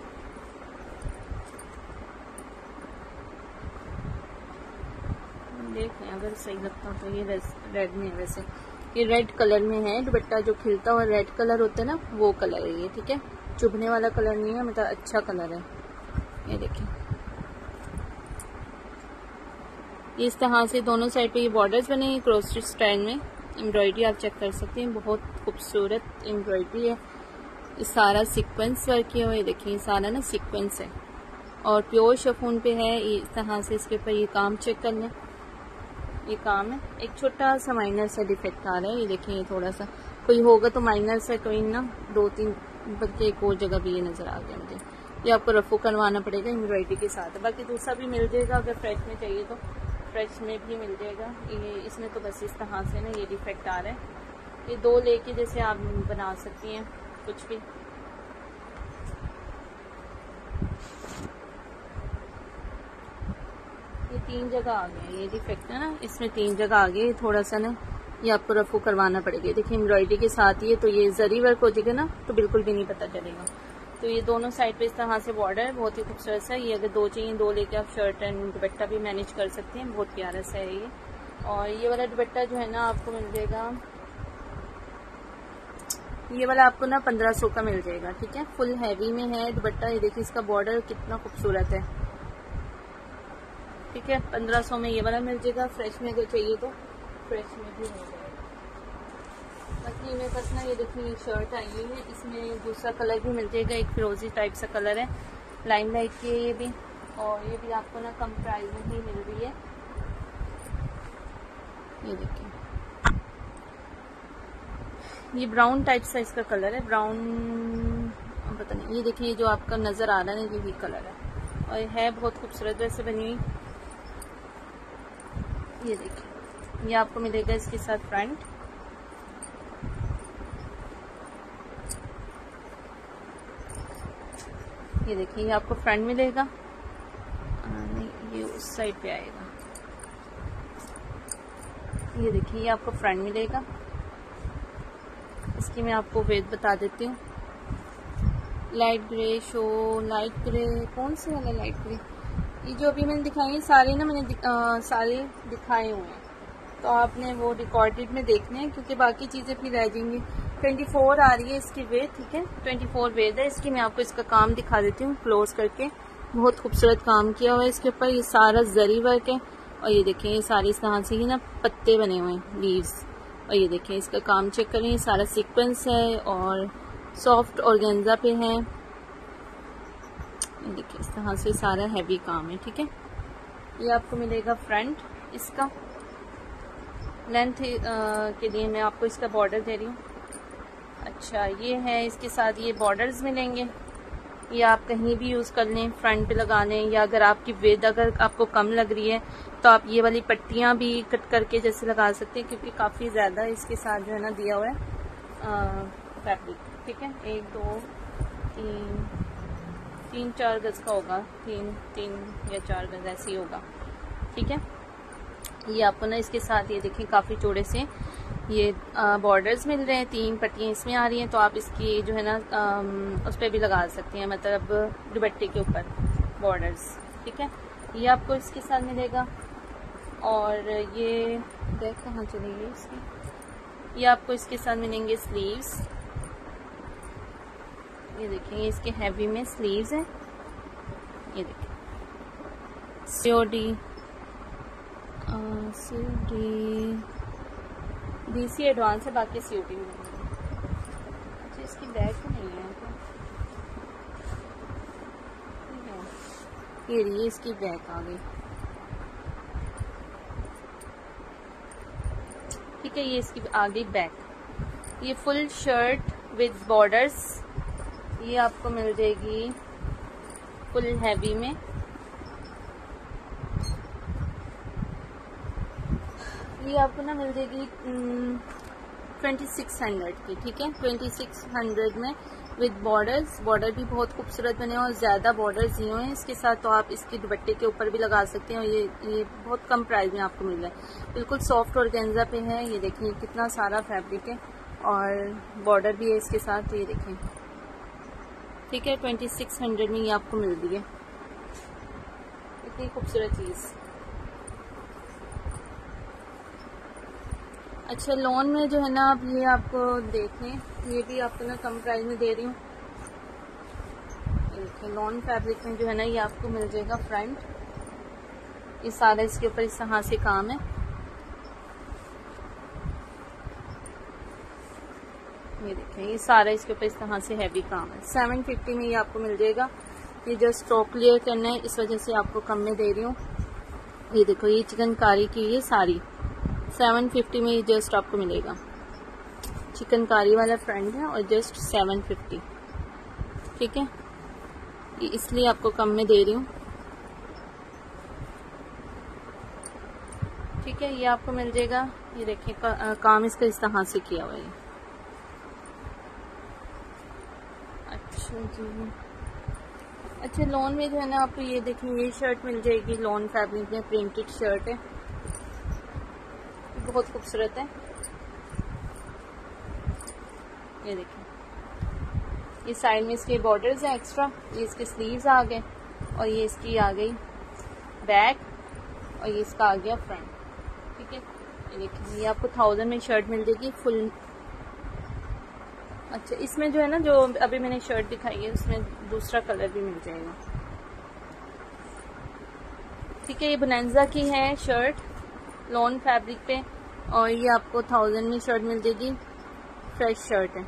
देख लें अगर सही लगता तो। ये रेड में है, वैसे ये रेड कलर में है दुपट्टा, जो खिलता हुआ रेड कलर होता है ना वो कलर है ये, ठीक है, चुभने वाला कलर नहीं है, मतलब अच्छा कलर है। ये देखिए इस तरह से दोनों साइड पे ये बॉर्डर्स बने हैं क्रॉस स्टिच स्टाइल में। एम्ब्रॉयडरी आप चेक कर सकते हैं, बहुत खूबसूरत एम्ब्रॉयडरी है। ये सारा सीक्वेंस वर्क किया हुआ है, देखिए सारा ना सीक्वेंस है और प्योर शिफॉन पे है। इस तरह से इसके ऊपर ये काम चेक कर लें, ये काम है। एक छोटा सा माइनर सा डिफेक्ट आ रहा है, ये देखिए ये थोड़ा सा कोई होगा तो माइनर से, कोई ना दो तीन बल्कि एक और जगह भी ये नजर आ गया मुझे। ये आपको रफू करवाना पड़ेगा एम्ब्रॉयडरी के साथ। बाकी दूसरा भी मिल जाएगा, अगर फ्रेश में चाहिए तो फ्रेश में भी मिल जाएगा। ये इसमें तो बस इस तरह से ना ये डिफेक्ट आ रहा है। ये दो लेके जैसे आप बना सकती हैं कुछ भी। ये तीन जगह आ गए, ये डिफेक्ट है ना, इसमें तीन जगह आ गए। थोड़ा सा ना ये आपको रफू करवाना पड़ेगा। देखिए एम्ब्रॉयडरी के साथ ये तो ये जरी वर्क हो जाएगा ना तो बिल्कुल भी नहीं पता चलेगा। तो ये दोनों साइड पे इस तरह से बॉर्डर है, बहुत ही खूबसूरत सा। ये अगर दो चाहिए दो लेके आप शर्ट एंड दुपट्टा भी मैनेज कर सकते हैं, बहुत प्यारा सा है ये। और ये वाला दुपट्टा जो है ना आपको मिल जाएगा, ये वाला आपको ना पंद्रह सौ का मिल जाएगा, ठीक है, फुल हैवी में है दुपट्टा। ये देखिए इसका बॉर्डर कितना खूबसूरत है, ठीक है, पंद्रह सौ में ये वाला मिल जाएगा। फ्रेश में अगर चाहिए तो फ्रेश में भी मिल जाएगा। बाकी मेरे पास ना ये देखिए शर्ट आई हुई है, इसमें दूसरा कलर भी मिल जाएगा, एक फिरोजी टाइप सा कलर है, लाइम लाइट की है ये भी, और ये भी आपको ना कम प्राइस में ही मिल रही है। ये देखिए ये ब्राउन टाइप सा इसका कलर है, ब्राउन पता नहीं, ये देखिए जो आपका नजर आ रहा है ना यही कलर है और है बहुत खूबसूरत वैसे बनी हुई। ये देखिए ये आपको मिलेगा इसके साथ फ्रंट, ये देखिए ये आपको फ्रंट मिलेगा, नहीं ये उस साइड पे आएगा। ये देखिए ये आपको फ्रंट मिलेगा। इसकी मैं आपको वेट बता देती हूँ। Light grey show, light grey कौन से वाला लाइट ग्रे, ये जो अभी मैंने दिखाई है सारे ना मैंने दिख, आ, सारे दिखाए हुए हैं, तो आपने वो रिकॉर्डेड में देखने हैं क्योंकि बाकी चीज़ें फिर रह जाएंगी। ट्वेंटी फोर आ रही है इसकी वेट, ठीक है, ट्वेंटी फोर वेट है इसकी। मैं आपको इसका काम दिखा देती हूँ क्लोज करके। बहुत खूबसूरत काम किया हुआ है इसके ऊपर, ये सारा जरी वर्क है और ये देखें ये सारी इस तरह से ही ना पत्ते बने हुए हैं, लीव्स। और ये देखें इसका काम चेक करें, ये सारा सीक्वेंस है और सॉफ्ट ऑर्गेन्जा पे है। ये देखिए इस तरह से सारा हैवी काम है, ठीक है। ये आपको मिलेगा फ्रंट, इसका लेंथ के लिए मैं आपको इसका बॉर्डर दे रही हूँ। अच्छा ये है इसके साथ ये बॉर्डर्स मिलेंगे, ये आप कहीं भी यूज़ कर लें, फ्रंट पे लगा लें, या अगर आपकी विड्थ अगर आपको कम लग रही है तो आप ये वाली पट्टियाँ भी कट करके जैसे लगा सकते हैं, क्योंकि काफ़ी ज़्यादा इसके साथ जो है ना दिया हुआ है फैब्रिक, ठीक है। एक दो तीन तीन चार गज का होगा, तीन तीन या चार गज ऐसे ही होगा, ठीक है। ये आपको ना इसके साथ ये देखें काफ़ी चौड़े से ये बॉर्डर्स मिल रहे हैं, तीन पट्टियाँ इसमें आ रही हैं, तो आप इसकी जो है ना आ, उस पर भी लगा सकती हैं, मतलब दुपट्टे के ऊपर बॉर्डर्स, ठीक है। ये आपको इसके साथ मिलेगा। और ये बैक कहाँ चलेगी इसकी, ये आपको इसके साथ मिलेंगे स्लीव्स, ये देखिए इसके हैवी में स्लीव्स हैं। ये देखिए सीओडी सीओडी डीसी एडवांस है, बाकी सीओडी में। अच्छा इसकी बैग तो नहीं है तो ये रही इसकी बैग आ गई। ठीक है, ये इसकी आ गई बैग। ये फुल शर्ट विद बॉर्डर्स, ये आपको मिल जाएगी फुल हैवी में। ये आपको ना मिल जाएगी ट्वेंटी सिक्स हंड्रेड की। ठीक है, ट्वेंटी सिक्स हंड्रेड में विद बॉर्डर्स। बॉर्डर भी बहुत खूबसूरत बने और ज़्यादा बॉर्डर्स दिए हुए हैं इसके साथ, तो आप इसकी दुपट्टे के ऊपर भी लगा सकते हैं। और ये ये बहुत कम प्राइस में आपको मिल रहा है, बिल्कुल सॉफ्ट ऑर्गेन्जा पे है। ये देखिए कितना सारा फैब्रिक है और बॉर्डर भी है इसके साथ, ये देखें। ठीक है, ट्वेंटी सिक्स हंड्रेड में ये आपको मिल रही है, इतनी खूबसूरत चीज़। अच्छा लॉन में जो है ना, आप ये आपको देखें, ये भी आपको ना कम प्राइस में दे रही हूँ। देखिए लॉन फैब्रिक में जो है ना, ये आपको मिल जाएगा फ्रंट, ये सारा इसके ऊपर इस तरह से काम है। ये देखें ये सारा इसके ऊपर इस तरह से हैवी काम है। सेवन फिफ्टी में ये आपको मिल जाएगा। ये जस्ट स्टॉक क्लियर करना है, इस वजह से आपको कम में दे रही हूँ। ये देखो ये चिकनकारी की ये सारी सेवन फिफ्टी में ये जस्ट आपको मिलेगा। चिकनकारी वाला फ्रंट है और जस्ट सेवन फिफ्टी। ठीक है, ये इसलिए आपको कम में दे रही हूँ। ठीक है, ये आपको मिल जाएगा। ये देखिए का, काम इसका इस तरह से किया हुआ है। अच्छा जी, अच्छा लॉन में जो है ना, आपको ये देखें ये शर्ट मिल जाएगी लॉन फैब्रिक में, प्रिंटेड शर्ट है, बहुत खूबसूरत है। ये देखिए ये साइड में इसके बॉर्डर्स हैं एक्स्ट्रा, ये इसके स्लीव्स आ गए और ये इसकी आ गई बैक और ये इसका आ गया फ्रंट। ठीक है, ये देखिए ये आपको थाउजेंड में शर्ट मिल जाएगी फुल। अच्छा इसमें जो है ना, जो अभी मैंने शर्ट दिखाई है उसमें दूसरा कलर भी मिल जाएगा। ठीक है, ये बोनांजा की है शर्ट लॉन फैब्रिक पे और ये आपको थाउजेंड में शर्ट मिल जाएगी। फ्रेश शर्ट है,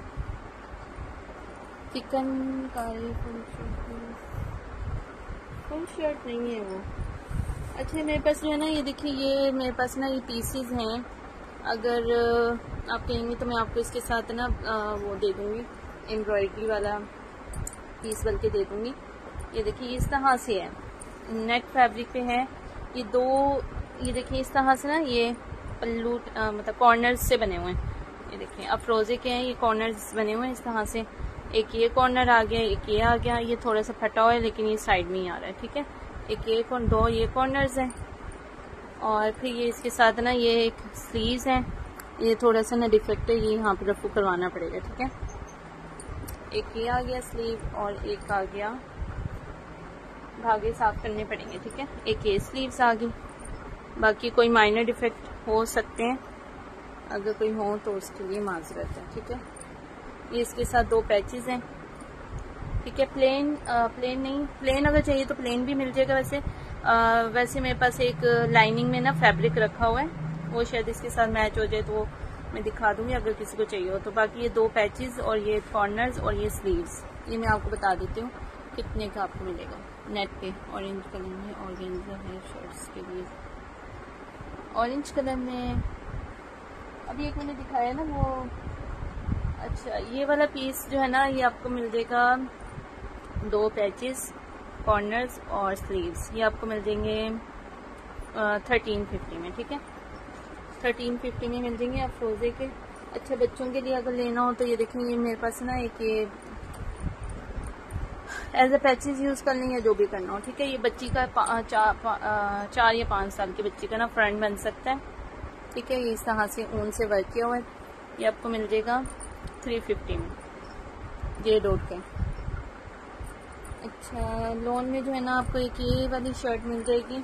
chikankari full shirt, full shirt नहीं है वो। अच्छा मेरे पास जो है ना, ये देखिए ये मेरे पास ना ये पीसीज हैं, अगर आप कहेंगे तो मैं आपको इसके साथ ना वो दे दूँगी, एम्ब्रॉयडरी वाला पीस बल्कि दे दूँगी। ये देखिए इस तरह से है, नेट फैब्रिक पे है ये दो। ये देखिए इस तरह से ना ये पल्लू आ, मतलब कॉर्नर्स से बने हुए हैं। ये देखिए अफरोजे के हैं, ये कॉर्नर्स बने हुए हैं इस तरह से। एक ये कॉर्नर आ गया, एक ये आ गया, ये थोड़ा सा फटा हुआ है लेकिन ये साइड में ही आ रहा है। ठीक है, एक ये कॉर्नर, दो ये कॉर्नर्स हैं और फिर ये इसके साथ ना ये एक स्लीव्स हैं, ये थोड़ा सा ना डिफेक्ट है, ये यहाँ पर रफू करवाना पड़ेगा। ठीक है, एक ये आ गया स्लीव और एक आ गया, धागे साफ करने पड़ेंगे। ठीक है, एक ये स्लीव्स आ गई, बाकी कोई माइनर डिफेक्ट हो सकते हैं, अगर कोई हो तो उसके लिए माजरत है। ठीक है, ये इसके साथ दो पैचेस हैं। ठीक है, प्लेन आ, प्लेन नहीं, प्लेन अगर चाहिए तो प्लेन भी मिल जाएगा। वैसे आ, वैसे मेरे पास एक लाइनिंग में ना फैब्रिक रखा हुआ है, वो शायद इसके साथ मैच हो जाए तो वो मैं दिखा दूंगी अगर किसी को चाहिए हो तो। बाकी ये दो पैचेस और ये कॉर्नर्स और ये स्लीव्स, ये मैं आपको बता देती हूँ कितने का आपको मिलेगा नेट पे। ऑरेंज कलर में ऑर्गेन्जा है शर्ट्स के लिए, ऑरेंज कलर में अभी एक मैंने दिखाया ना वो। अच्छा ये वाला पीस जो है ना, ये आपको मिल जाएगा दो पैचेस, कॉर्नर्स और स्लीव्स, ये आपको मिल जाएंगे थर्टीन फिफ्टी में। ठीक है, थर्टीन फिफ्टी में मिल जाएंगे अफरोजे के। अच्छा बच्चों के लिए अगर लेना हो तो ये देखेंगे, ये मेरे पास ना एक ये एज ए पैचेस यूज कर लेंगे, जो भी करना हो। ठीक है, ये बच्ची का पा, चा, पा, चार या पाँच साल की बच्ची का ना फ्रंट बन सकता है। ठीक है, ये इस तरह से ऊन से वर्क किया हुआ है, ये आपको मिल जाएगा थ्री फिफ्टी में, ये डॉट का। अच्छा लॉन में जो है ना, आपको एक ये वाली शर्ट मिल जाएगी,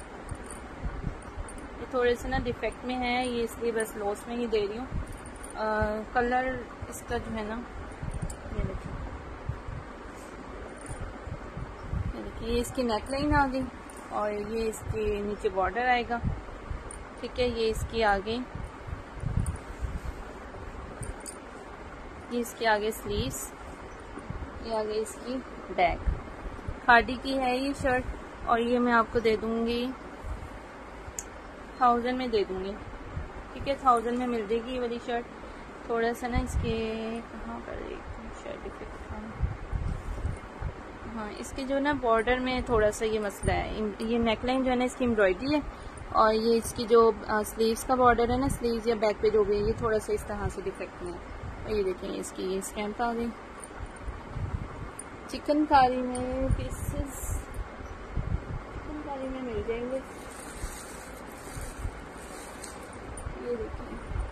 ये थोड़े से ना डिफेक्ट में है, ये इसलिए बस लॉस में ही दे रही हूँ। कलर इसका जो है ना, ये देखिए ये इसकी नेक लाइन आ गई और ये इसके नीचे बॉर्डर आएगा। ठीक है, ये इसकी आगे ये इसके आगे स्लीव्स, ये आगे इसकी बैक। खादी की है ये शर्ट और ये मैं आपको दे दूंगी थाउजेंड में दे दूंगी। ठीक है, थाउजेंड में मिल जाएगी ये वाली शर्ट। थोड़ा सा ना इसके कहाँ पर एक शर्ट डिफेक्ट, हाँ इसके जो ना बॉर्डर में थोड़ा सा ये मसला है। ये नेकलाइन जो है ना इसकी एम्ब्रॉयडरी है और ये इसकी जो स्लीव्स का बॉर्डर है ना, स्लीव्स या बैक पे जो भी है ये थोड़ा सा इस तरह से डिफेक्ट में है। और ये देखें इसकी ये स्टैम्प आ गई। चिकनकारी में पीसेस चिकनकारी में मिल जाएंगे। ये देखिए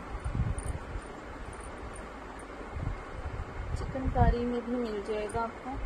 चिकनकारी में भी मिल जाएगा आपको।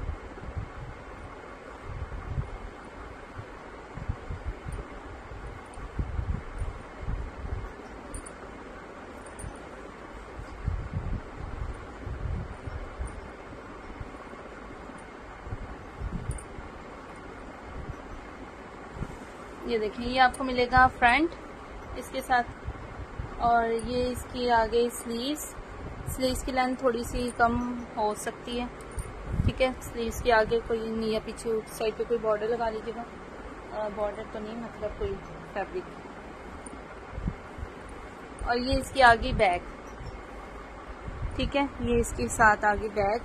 ये देखें ये आपको मिलेगा फ्रंट इसके साथ और ये इसकी आगे स्लीव्स। स्लीव्स की लेंथ थोड़ी सी कम हो सकती है। ठीक है, स्लीव्स के आगे कोई नहीं या पीछे साइड पे कोई बॉर्डर लगा लीजिएगा। बॉर्डर तो नहीं मतलब कोई फैब्रिक। और ये इसकी आगे बैग। ठीक है, ये इसके साथ आगे बैग।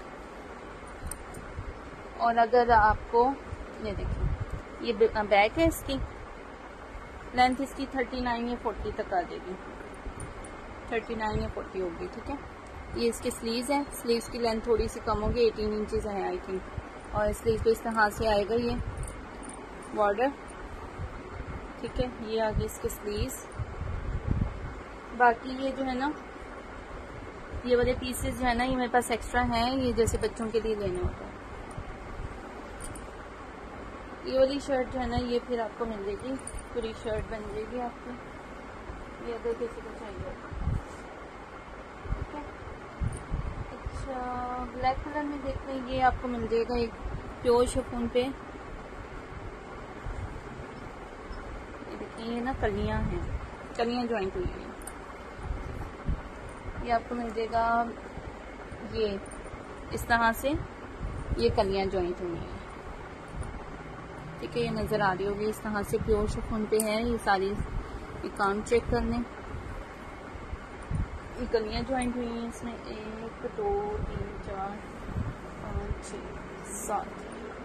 और अगर आपको ये देखिए ये बैग है, इसकी लेंथ इसकी थर्टी नाइन या फोर्टी तक आ जाएगी। थर्टी नाइन या फोर्टी होगी। ठीक है, ये इसके स्लीव्स हैं। स्लीव्स की लेंथ थोड़ी सी कम होगी, एटीन इंचेस है आई थिंक। और स्लीव्स पे इस तरह से आएगा ये बॉर्डर। ठीक है, ये आगे इसके स्लीव्स। बाकी ये जो है ना ये वाले पीसेस जो है ना ये मेरे पास एक्स्ट्रा हैं, ये जैसे बच्चों के लिए लेने होते हैं। ये वाली शर्ट जो है ना ये फिर आपको मिल जाएगी, पूरी शर्ट बन जाएगी आपकी, ये अगर किसी को चाहिए। ठीक है, अच्छा ब्लैक कलर में देख लें, ये आपको मिल जाएगा एक प्योर शिफॉन पे। ये देखिए ये ना कलियां हैं, कलियां ज्वाइंट हुई हैं। ये आपको मिल जाएगा ये इस तरह से, ये कलियां ज्वाइंट हुई हैं। ठीक है, ये नज़र आ रही होगी इस तरह से प्योर शिफॉन पे है ये सारी। ये काम चेक कर लें, ये कलियां ज्वाइंट हुई हैं इसमें। एक दो तीन चार पाँच छः सात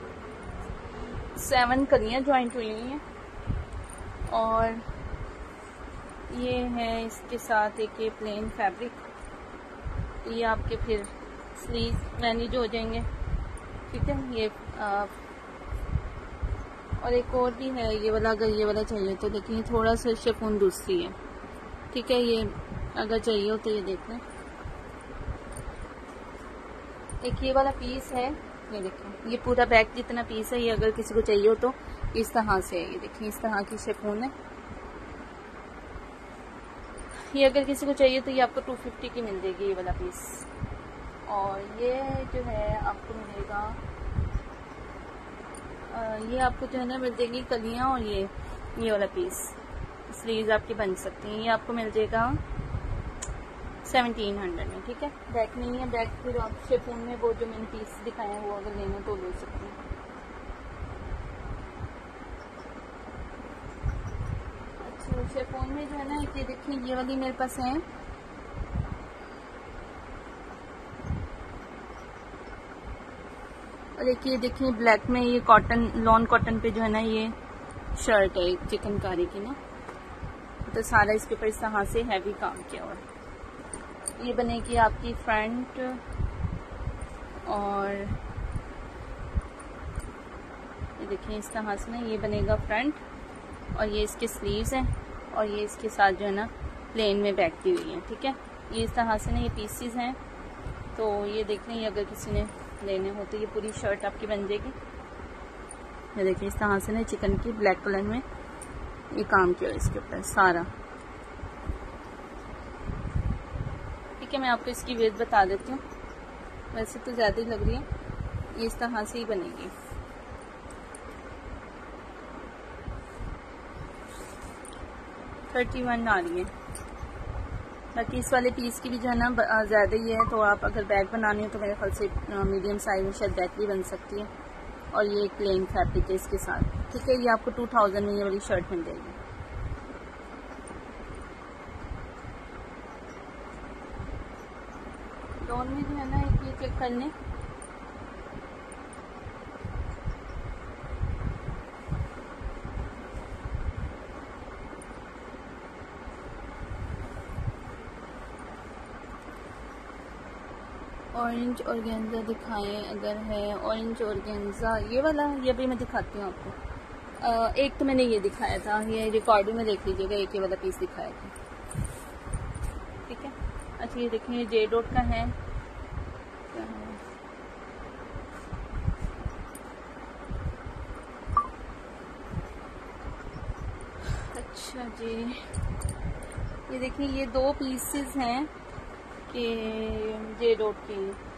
सेवन कलियां ज्वाइंट हुई हुई हैं। और ये है इसके साथ एक ये प्लेन फैब्रिक। ये आपके फिर स्लीव मैनेज हो जाएंगे। ठीक है, ये आ, और एक और भी है ये वाला, अगर ये वाला चाहिए तो देखिए थोड़ा सा शिफॉन दूसरी है। ठीक है, ये अगर चाहिए हो तो ये देख लें। एक ये वाला पीस है, ये देखिए ये पूरा बैग जितना पीस है, ये अगर किसी को चाहिए हो तो इस तरह से है। ये देखिए इस तरह की शिफॉन है। ये अगर किसी को चाहिए तो ये आपको टू फिफ्टी की मिल जाएगी ये वाला पीस। और ये जो है आपको मिलेगा, ये आपको जो है ना मिल जाएगी कलियां। और ये ये वाला पीस स्लीव्स आपकी बन सकती हैं, ये आपको मिल जाएगा सेवनटीन हंड्रेड में। ठीक है, बैक नहीं है, बैक फिर आप शिफॉन में वो जो मैंने पीस दिखाए हैं वो अगर लेना तो ले सकते हैं। अच्छा शिफॉन में जो है ना ये देखिए ये वाली मेरे पास है। और एक ये देखिए ब्लैक में ये कॉटन लॉन कॉटन पे जो है ना ये शर्ट है एक चिकनकारी की ना, तो सारा इसके ऊपर इस तरह से हैवी काम किया हुआ है। ये बनेगी आपकी फ्रंट और ये देखिए इस तरह से ना ये बनेगा फ्रंट और ये इसके स्लीव्स हैं और ये इसके साथ जो है ना प्लेन में बैक दी हुई है। ठीक है, ये इस तरह से ना ये पीसीज हैं। तो ये देख लें, अगर किसी ने लेने हो तो ये पूरी शर्ट आपकी बन जाएगी। ये देखिए इस तरह से ना चिकन की ब्लैक कलर में ये काम किया इसके ऊपर सारा। ठीक है, मैं आपको इसकी वेट बता देती हूँ, वैसे तो ज़्यादा ही लग रही है। ये इस तरह से ही बनेगी। थर्टी वन आ रही है। बाकी इस वाले पीस की भी जो है ना ज़्यादा ही है, तो आप अगर बैग बनानी हो तो मेरे ख्याल से मीडियम साइज में शायद बैग भी बन सकती है। और ये प्लेन फैब्रिक है इसके साथ, ठीक है। ये आपको टू थाउजेंड में ये वाली शर्ट मिल जाएगी। लोन में जो है ना एक ये चेक कर लें, ऑरेंज ऑर्गेन्जा दिखाएं अगर है। ऑरेंज ऑर्गेन्जा ये वाला, ये भी मैं दिखाती हूँ आपको। आ, एक तो मैंने ये दिखाया था, ये रिकॉर्डिंग में देख लीजिएगा, एक ये वाला पीस दिखाया था, ठीक है। अच्छा ये देखें, ये जे डॉट का है, क्या है? अच्छा जी, ये देखिए ये दो पीसेस हैं कि जे डॉट की।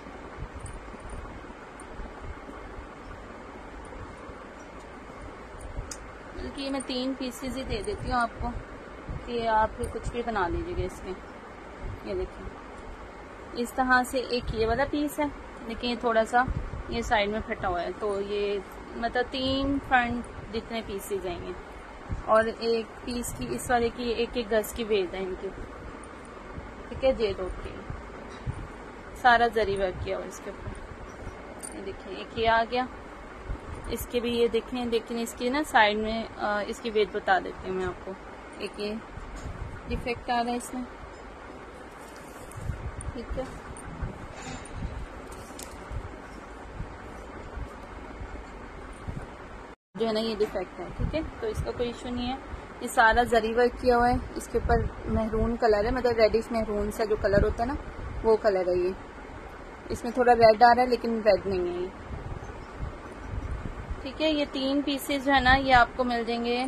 बल्कि मैं तीन पीसेस ही दे देती हूँ आपको कि आप कुछ भी बना लीजिएगा इसमें। ये देखिए इस तरह से एक ये वाला पीस है, लेकिन ये थोड़ा सा ये साइड में फटा हुआ है, तो ये मतलब तीन फ्रंट जितने पीसेस आएंगे। और एक पीस की इस वाले की एक एक गज की वेट है इनकी, ठीक है। जे डॉट की सारा जरी वर्क किया हुआ इसके ऊपर। ये देखिए एक ये आ गया, इसके भी ये देखें, लेकिन इसकी ना साइड में आ, इसकी वेट बता देती हूँ मैं आपको। एक ये डिफेक्ट आ रहा है इसमें, ठीक है। जो है ना ये डिफेक्ट है, ठीक है, तो इसका कोई इशू नहीं है। ये सारा जरी वर्क किया हुआ है, इसके ऊपर मेहरून कलर है, मतलब रेडिश मेहरून सा जो कलर होता है ना वो कलर है ये। इसमें थोड़ा रेड आ रहा है लेकिन रेड नहीं है ये, ठीक है। ये तीन पीसेस जो है ना ये आपको मिल जाएंगे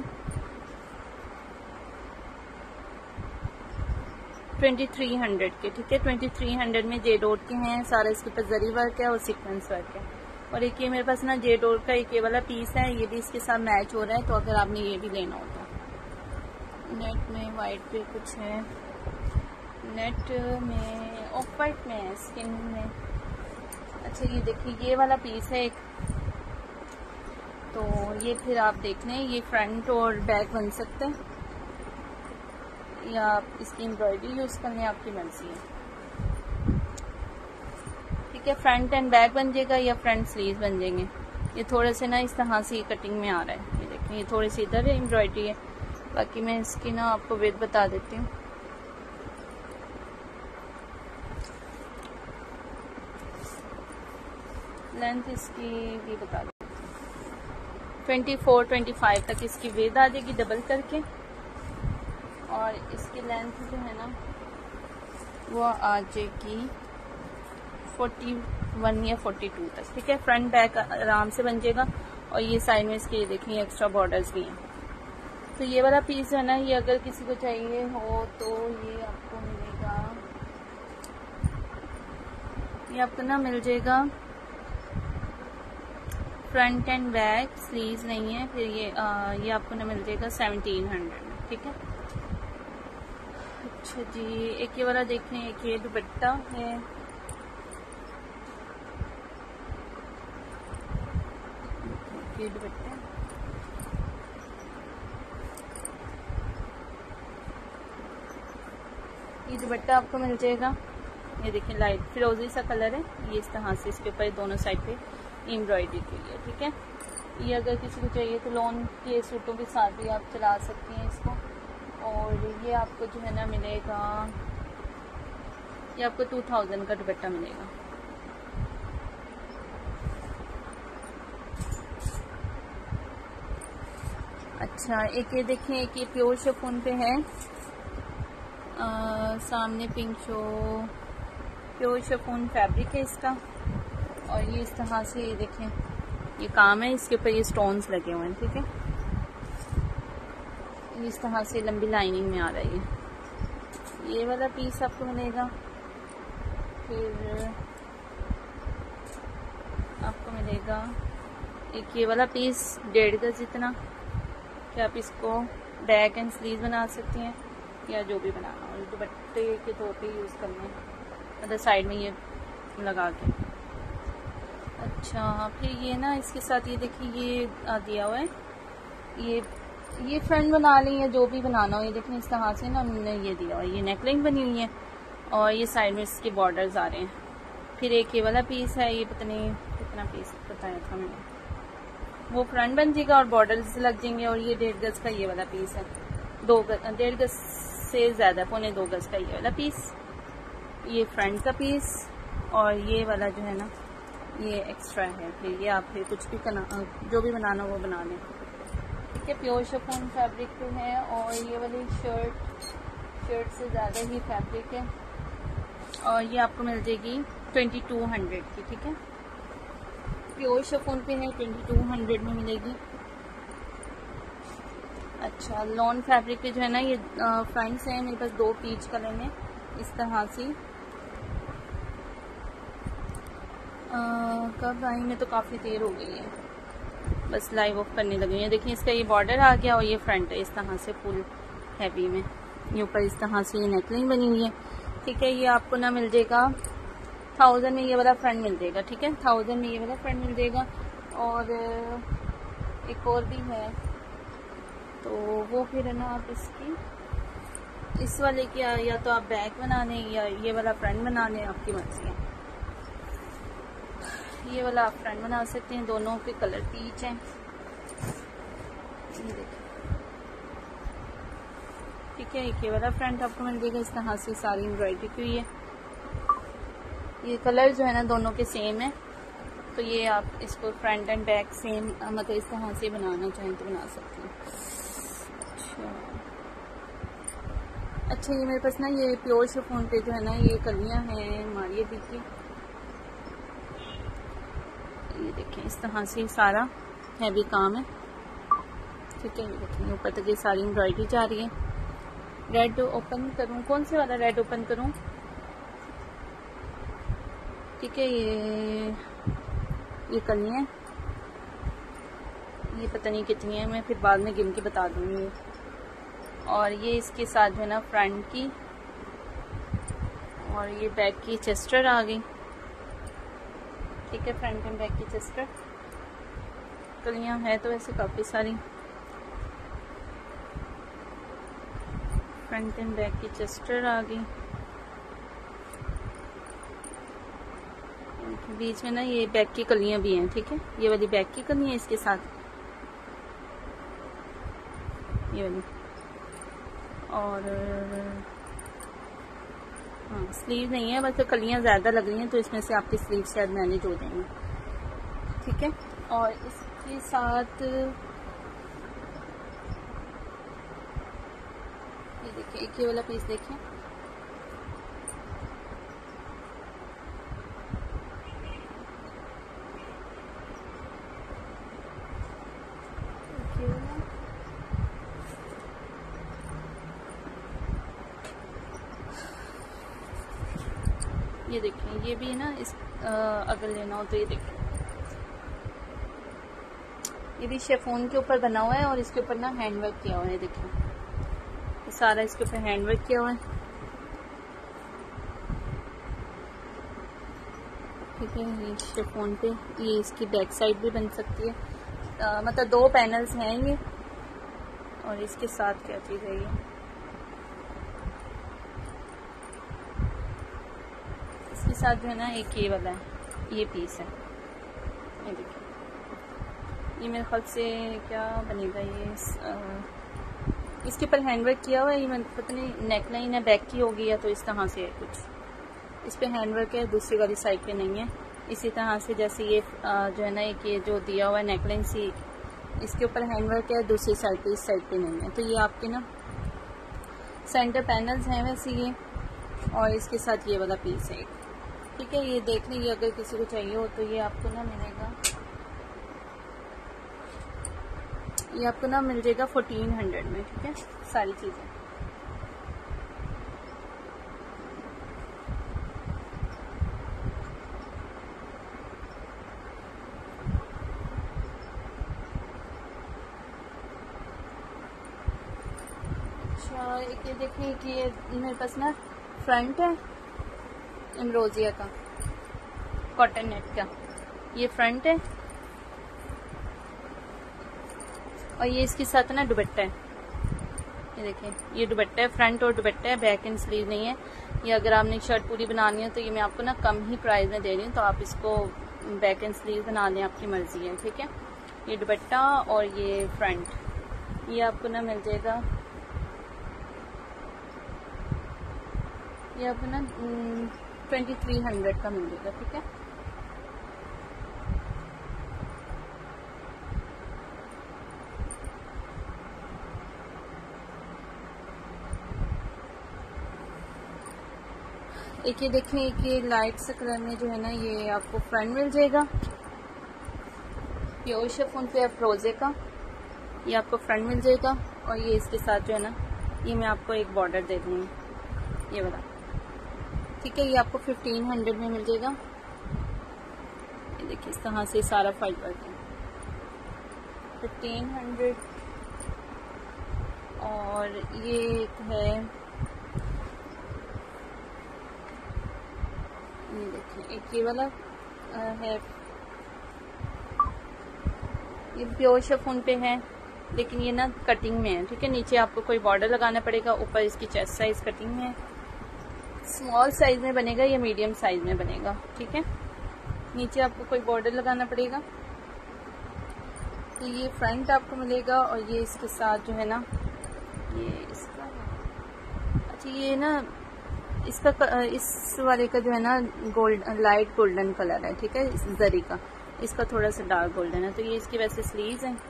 ट्वेंटी थ्री हंड्रेड के, ठीक है। ट्वेंटी थ्री हंड्रेड में जे डॉट के हैं, सारा इसके ऊपर जरी वर्क है और सीक्वेंस वर्क है। और एक ये मेरे पास ना जे डॉट का एक ये वाला पीस है, ये भी इसके साथ मैच हो रहा है, तो अगर आपने ये भी लेना होता। नेट में वाइट पे कुछ है, नेट में ऑफ वाइट में है, स्किन में। अच्छा ये देखिए ये वाला पीस है एक, तो ये फिर आप देख लें, ये फ्रंट और बैक बन सकते हैं या आप इसकी एम्ब्रॉयडरी यूज़ करने आपकी मर्जी है, ठीक है। फ्रंट एंड बैक बन जाएगा या फ्रंट स्लीव बन जाएंगे। ये थोड़े से ना इस तरह से कटिंग में आ रहा है, ये देखें, ये थोड़ी सी इधर है एम्ब्रॉयडरी है। बाकी मैं इसकी ना आपको वेट बता देती हूँ। लेंथ इसकी भी बता दें, ट्वेंटी फोर ट्वेंटी फाइव तक इसकी वेट आ जाएगी डबल करके। और इसकी लेंथ जो है ना वो आ जाएगी फोर्टी वन या फोर्टी टू तक, ठीक है। फ्रंट बैक आराम से बन जाएगा। और ये साइड में इसके देखिए एक्स्ट्रा बॉर्डर्स भी हैं। तो ये वाला पीस है ना, ये अगर किसी को चाहिए हो तो ये आपको मिलेगा, ये आपको ना मिल जाएगा फ्रंट एंड बैक, स्लीव्स नहीं है फिर ये आ, ये आपको ना मिल जाएगा सेवनटीन हंड्रेड में, ठीक है। अच्छा जी, एक ये वाला देखें, एक ये दुपट्टा है, ये दुपट्टा ये दुपट्टा आपको मिल जाएगा। ये देखिए लाइट फिरोजी सा कलर है, ये इस तरह से इसके ऊपर दोनों साइड पे एम्ब्रॉयडरी के लिए, ठीक है। ये अगर किसी को चाहिए तो लॉन के सूटों के साथ भी आप चला सकती हैं इसको। और ये आपको जो है ना मिलेगा, ये आपको टू थाउजेंड का दुपट्टा मिलेगा। अच्छा एक ये देखें, एक ये प्योर शिफॉन पे है, आ, सामने pink show, pure chiffon fabric है इसका। और ये इस तरह से ये देखें, ये काम है, इसके ऊपर ये स्टोन्स लगे हुए हैं, ठीक है। इस तरह से लंबी लाइनिंग में आ रही है। ये वाला पीस आपको मिलेगा, फिर आपको मिलेगा एक ये वाला पीस डेढ़ गज जितना, कि आप इसको बैक एंड स्लीव बना सकती हैं या जो भी बनाना हो, दुपट्टे के तौर पे यूज़ करना है, मतलब साइड में ये लगा के। अच्छा फिर ये ना इसके साथ ये देखिए ये दिया हुआ है, ये ये फ्रंट बना लें या जो भी बनाना हो। ये देखें इस तरह से ना हमने ये दिया हुआ है, ये नेकलाइन बनी हुई है और ये साइड में इसके बॉर्डर्स आ रहे हैं। फिर एक ये वाला पीस है, ये पता नहीं कितना पीस बताया था मैंने, वो फ्रंट बन जाएगा और बॉर्डर्स लग जाएंगे। और ये डेढ़ गज का ये वाला पीस है, दो गज डेढ़ गज से ज़्यादा, पौने दो गज का ये वाला पीस, ये फ्रंट का पीस और ये वाला जो है ना ये एक्स्ट्रा है। फिर ये आप फिर कुछ भी करना, जो भी बनाना वो बना लें। ठीक है, प्योर शिफॉन फैब्रिक पे है और ये वाली शर्ट शर्ट से ज़्यादा ही फैब्रिक है और ये आपको मिल जाएगी ट्वेंटी टू हंड्रेड की। ठीक है, प्योर शिफॉन पे है, ट्वेंटी टू हंड्रेड में मिलेगी। अच्छा लॉन फैब्रिक पे जो है ना ये फ्रंट्स हैं मेरे पास दो पीच कलर में इस तरह से। कब आई, में तो काफ़ी देर हो गई है, बस लाइव ऑफ करने लगी है। देखिए इसका ये बॉर्डर आ गया और ये फ्रंट है इस तरह से फुल हैवी में, ये ऊपर इस तरह से ये नेकलाइन बनी हुई है। ठीक है, ये आपको ना मिल जाएगा थाउजेंड में, ये वाला फ्रंट मिल जाएगा। ठीक है, थाउजेंड में ये वाला फ्रंट मिल जाएगा। और एक और भी है तो वो फिर है ना आप इसकी इस वाले की या तो आप बैक बना लें या ये वाला फ्रंट बना लें, आपकी मर्जी है। ये वाला आप फ्रंट बना सकते हैं, दोनों के कलर पीच हैं। ये देखिए, ठीक है, एक ये वाला फ्रंट आपको मिल जाएगा इस तरह से, सारी एम्ब्रॉयडरी की हुई है। ये कलर जो है ना दोनों के सेम है, तो ये आप इसको फ्रंट एंड बैक सेम मतलब इस तरह से बनाना चाहें तो बना सकते हैं। अच्छा अच्छा ये मेरे पास ना ये प्योर शिफॉन पे जो है ना ये कलियां हैं मारिया दी की, ये देखें इस तरह से सारा हैवी काम है। ठीक है, ये देखें ऊपर तक ये सारी एम्ब्रॉयडरी जा रही है। रेड ओपन करूं, कौन से वाला रेड ओपन करूं? ठीक है, ये ये कलियां, ये पता नहीं कितनी है, मैं फिर बाद में गिन के बता दूंगी। और ये इसके साथ जो है ना फ्रंट की और ये बैक की चेस्टर आ गई। ठीक है, फ्रंट एंड बैक की चेस्टर कलियां है तो वैसे काफ़ी सारी, फ्रंट एंड बैक की चेस्टर आ गई। बीच में ना ये बैक की कलियां भी हैं। ठीक है, ये वाली बैक की कलियां इसके साथ, ये वाली। और हाँ स्लीव नहीं है, बस तो कलियां ज़्यादा लग रही हैं तो इसमें से आपकी स्लीव शायद मैनेज हो जाएंगी। ठीक है, और इसके साथ ये देखिए एक ये वाला पीस देखें, ये देखें ये भी है ना इस आ, अगर लेना हो तो ये देखें, ये भी शिफॉन के ऊपर बना हुआ है और इसके ऊपर ना हैंडवर्क किया हुआ है। देखिए सारा इसके ऊपर हैंडवर्क किया हुआ है। ठीक है, ये शिफॉन पे ये इसकी बैक साइड भी बन सकती है, आ, मतलब दो पैनल्स हैं ये। और इसके साथ क्या चीज़ है, ये इसके साथ जो है ना एक ये वाला है, ये पीस है। ये देखिए ये मेरे ख्याल से क्या बनेगा, ये आ, इसके ऊपर हैंडवर्क किया हुआ है। ये पता नहीं नेकलाइन है बैक की होगी या तो इस तरह से है कुछ, इस पे हैंडवर्क है, दूसरी वाली साइड पे नहीं है। इसी तरह से जैसे ये आ, जो है ना एक ये जो दिया हुआ है नेकलाइन सी, इसके ऊपर हैंडवर्क है, दूसरी साइड पे इस साइड पे नहीं है। तो ये आपके ना सेंटर पैनल्स हैं वैसे ये, और इसके साथ ये वाला पीस है। ठीक है, ये देख लीजिए अगर किसी को चाहिए हो तो ये आपको ना मिलेगा, ये आपको ना मिल जाएगा फोर्टीन हंड्रेड में। ठीक है, सारी चीज़ें। अच्छा एक ये देखिए कि ये मेरे पास ना फ्रंट है एम्ब्रोजिया का कॉटन नेट का, ये फ्रंट है और ये इसके साथ ना दुपट्टा है। ये देखिए ये दुपट्टा है, फ्रंट और दुपट्टा है, बैक एंड स्लीव नहीं है। ये अगर आपने शर्ट पूरी बनानी है तो ये मैं आपको ना कम ही प्राइस में दे रही हूँ, तो आप इसको बैक एंड स्लीव बना लें, आपकी मर्जी है। ठीक है, ये दुपट्टा और ये फ्रंट, ये आपको ना मिल जाएगा, ये आपको ना ट्वेंटी थ्री हंड्रेड का मिल जाएगा। ठीक है, एक ये देखें, एक ये लाइट से कलर में जो है ना ये आपको फ्रंट मिल जाएगा, प्योर शिफॉन पे अफरोजे का, ये आपको फ्रंट मिल जाएगा और ये इसके साथ जो है ना ये मैं आपको एक बॉर्डर दे दूँगी, ये वाला। ठीक है, ये आपको फिफ्टीन हंड्रेड में मिल जाएगा। ये देखिए इस तरह से सारा फाइल वर्क है, फिफ्टीन हंड्रेड। और ये एक है, ये देखिए एक ये वाला है, ये प्योर शिफॉन पे है लेकिन ये ना कटिंग में है। ठीक है, नीचे आपको कोई बॉर्डर लगाना पड़ेगा, ऊपर इसकी चेस्ट साइज कटिंग में है, स्मॉल साइज में बनेगा या मीडियम साइज में बनेगा। ठीक है, नीचे आपको कोई बॉर्डर लगाना पड़ेगा। तो ये फ्रंट आपको मिलेगा और ये इसके साथ जो है ना ये इसका, अच्छा ये ना इसका इस वाले का जो है ना गोल्ड लाइट गोल्डन कलर है। ठीक है, इस जरी का, इसका थोड़ा सा डार्क गोल्डन है। तो ये इसकी वैसे स्लीव्स हैं,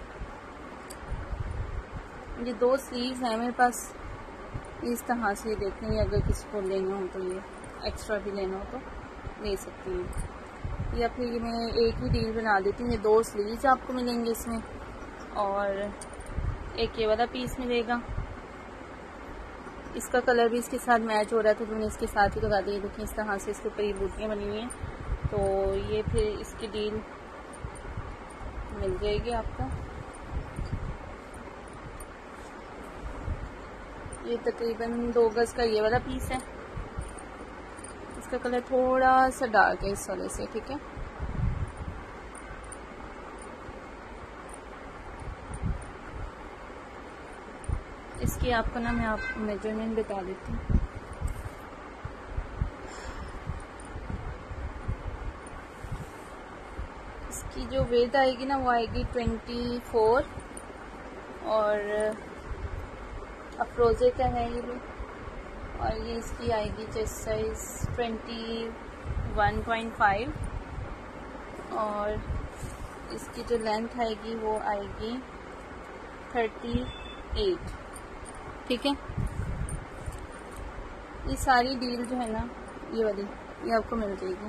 ये दो स्लीव्स हैं मेरे पास, इस तरह से देख लें। अगर किसी को लेना हो तो ये एक्स्ट्रा भी लेना हो तो ले सकती हैं। या फिर ये मैं एक ही डील बना देती हूँ, ये दो स्लीव्स आपको मिलेंगे इसमें और एक ये वाला पीस मिलेगा। इसका कलर भी इसके साथ मैच हो रहा था तो मैंने इसके साथ ही लगा दिया। देखिए इस तरह से इसके ऊपर ये बूटियाँ बनी हुई हैं, तो ये फिर इसकी डील मिल जाएगी आपको। ये तकरीबन दो गज का ये वाला पीस है, इसका कलर थोड़ा सा डार्क है इस वाले से। ठीक है, इसकी आपको ना मैं आपको मेजरमेंट बता देती हूँ। इसकी जो वेट आएगी ना वो आएगी ट्वेंटी फोर और अफरोजे का है ये भी, और ये इसकी आएगी chest size twenty one point five और इसकी जो लेंथ आएगी वो आएगी थर्टी एट। ठीक है, ये सारी डील जो है ना ये वाली ये आपको मिल जाएगी।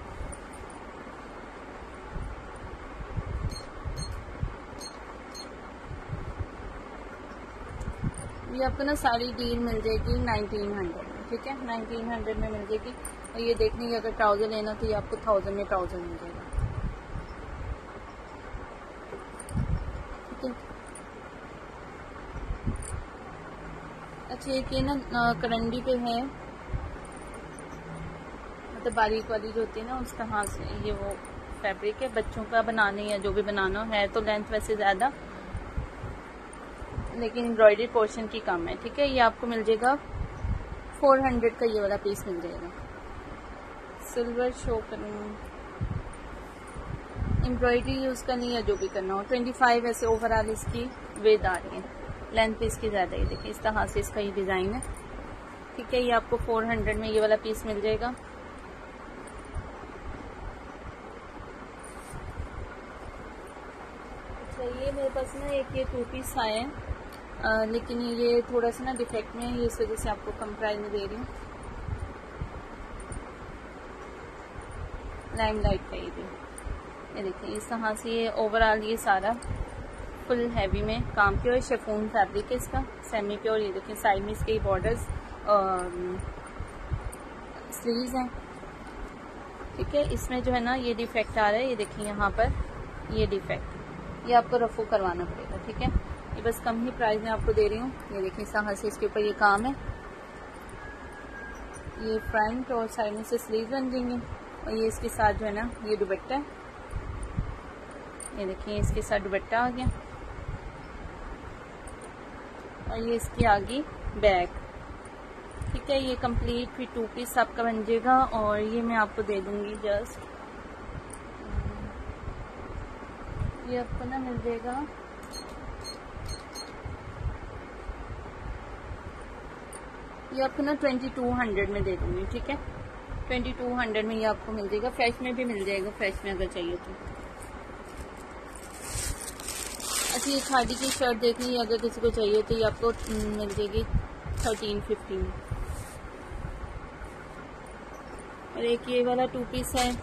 ये आपको ना सारी डील मिल जाएगी नाइनटीन हंड्रेड में। ठीक है, नाइनटीन हंड्रेड में मिल जाएगी। और ये देखने की अगर ट्राउज़र लेना तो ये आपको थाउजेंड में ट्राउज़र मिल जाएगा। ठीक है, अच्छा एक ये ना करंडी पे है, मतलब बारीक वाली जो होती है ना उस तरह से ये वो फैब्रिक है, बच्चों का बनाने या जो भी बनाना है। तो लेंथ वैसे ज़्यादा लेकिन एम्ब्रॉयडरी पोर्शन की कम है। ठीक है, ये आपको मिल जाएगा फोर हंड्रेड का, ये वाला पीस मिल जाएगा। सिल्वर शो करना, एम्ब्रॉयडरी यूज़ करनी या जो भी करना हो। ट्वेंटी फाइव ऐसे ओवरऑल इसकी वेट आ रही है, लेंथ भी इसकी ज़्यादा ही। देखिए इस तरह से इसका ये डिज़ाइन है। ठीक है, ये आपको फोर हंड्रेड में ये वाला पीस मिल जाएगा। अच्छा ये मेरे पास ना एक ये टू पीस आए हैं, आ, लेकिन ये थोड़ा सा ना डिफेक्ट में है, ये इस वजह से आपको कम प्राइस में दे रही हूँ। लाइम लाइट का ये भी, ये देखिए इस तरह से ये ओवरऑल ये सारा फुल हैवी में काम प्योर शिफॉन फैब्रिक है इसका, सेमी प्योर। ये देखिए साइड में इसके बॉर्डर्स स्लीव्स हैं। ठीक है, इसमें जो है ना ये डिफेक्ट आ रहा है, ये देखिए यहाँ पर ये डिफेक्ट, ये आपको रफू करवाना पड़ेगा। ठीक है, ये बस कम ही प्राइस में आपको दे रही हूँ। ये देखिए इस तरह से इसके ऊपर ये काम है, ये फ्रंट और साइड में से स्लीव बन जाएंगे। और ये इसके साथ जो है ना ये दुपट्टा है, ये देखिए इसके साथ दुपट्टा आ गया। और ये इसकी आगे बैक, ठीक है। ये कंप्लीट फिर टू पीस आपका बन जाएगा। और ये मैं आपको दे दूंगी जस्ट, ये आपको ना मिल जाएगा ये आपको ना ट्वेंटी टू हंड्रेड में दे दूंगी, ठीक है। ट्वेंटी टू हंड्रेड में ये आपको मिल जाएगा। फ्रेश में भी मिल जाएगा, फ्रेश में अगर चाहिए तो। अच्छा ये खादी की शर्ट देखनी है, अगर किसी को चाहिए तो ये आपको मिल जाएगी थर्टीन फिफ्टी में। और एक ये वाला टू पीस है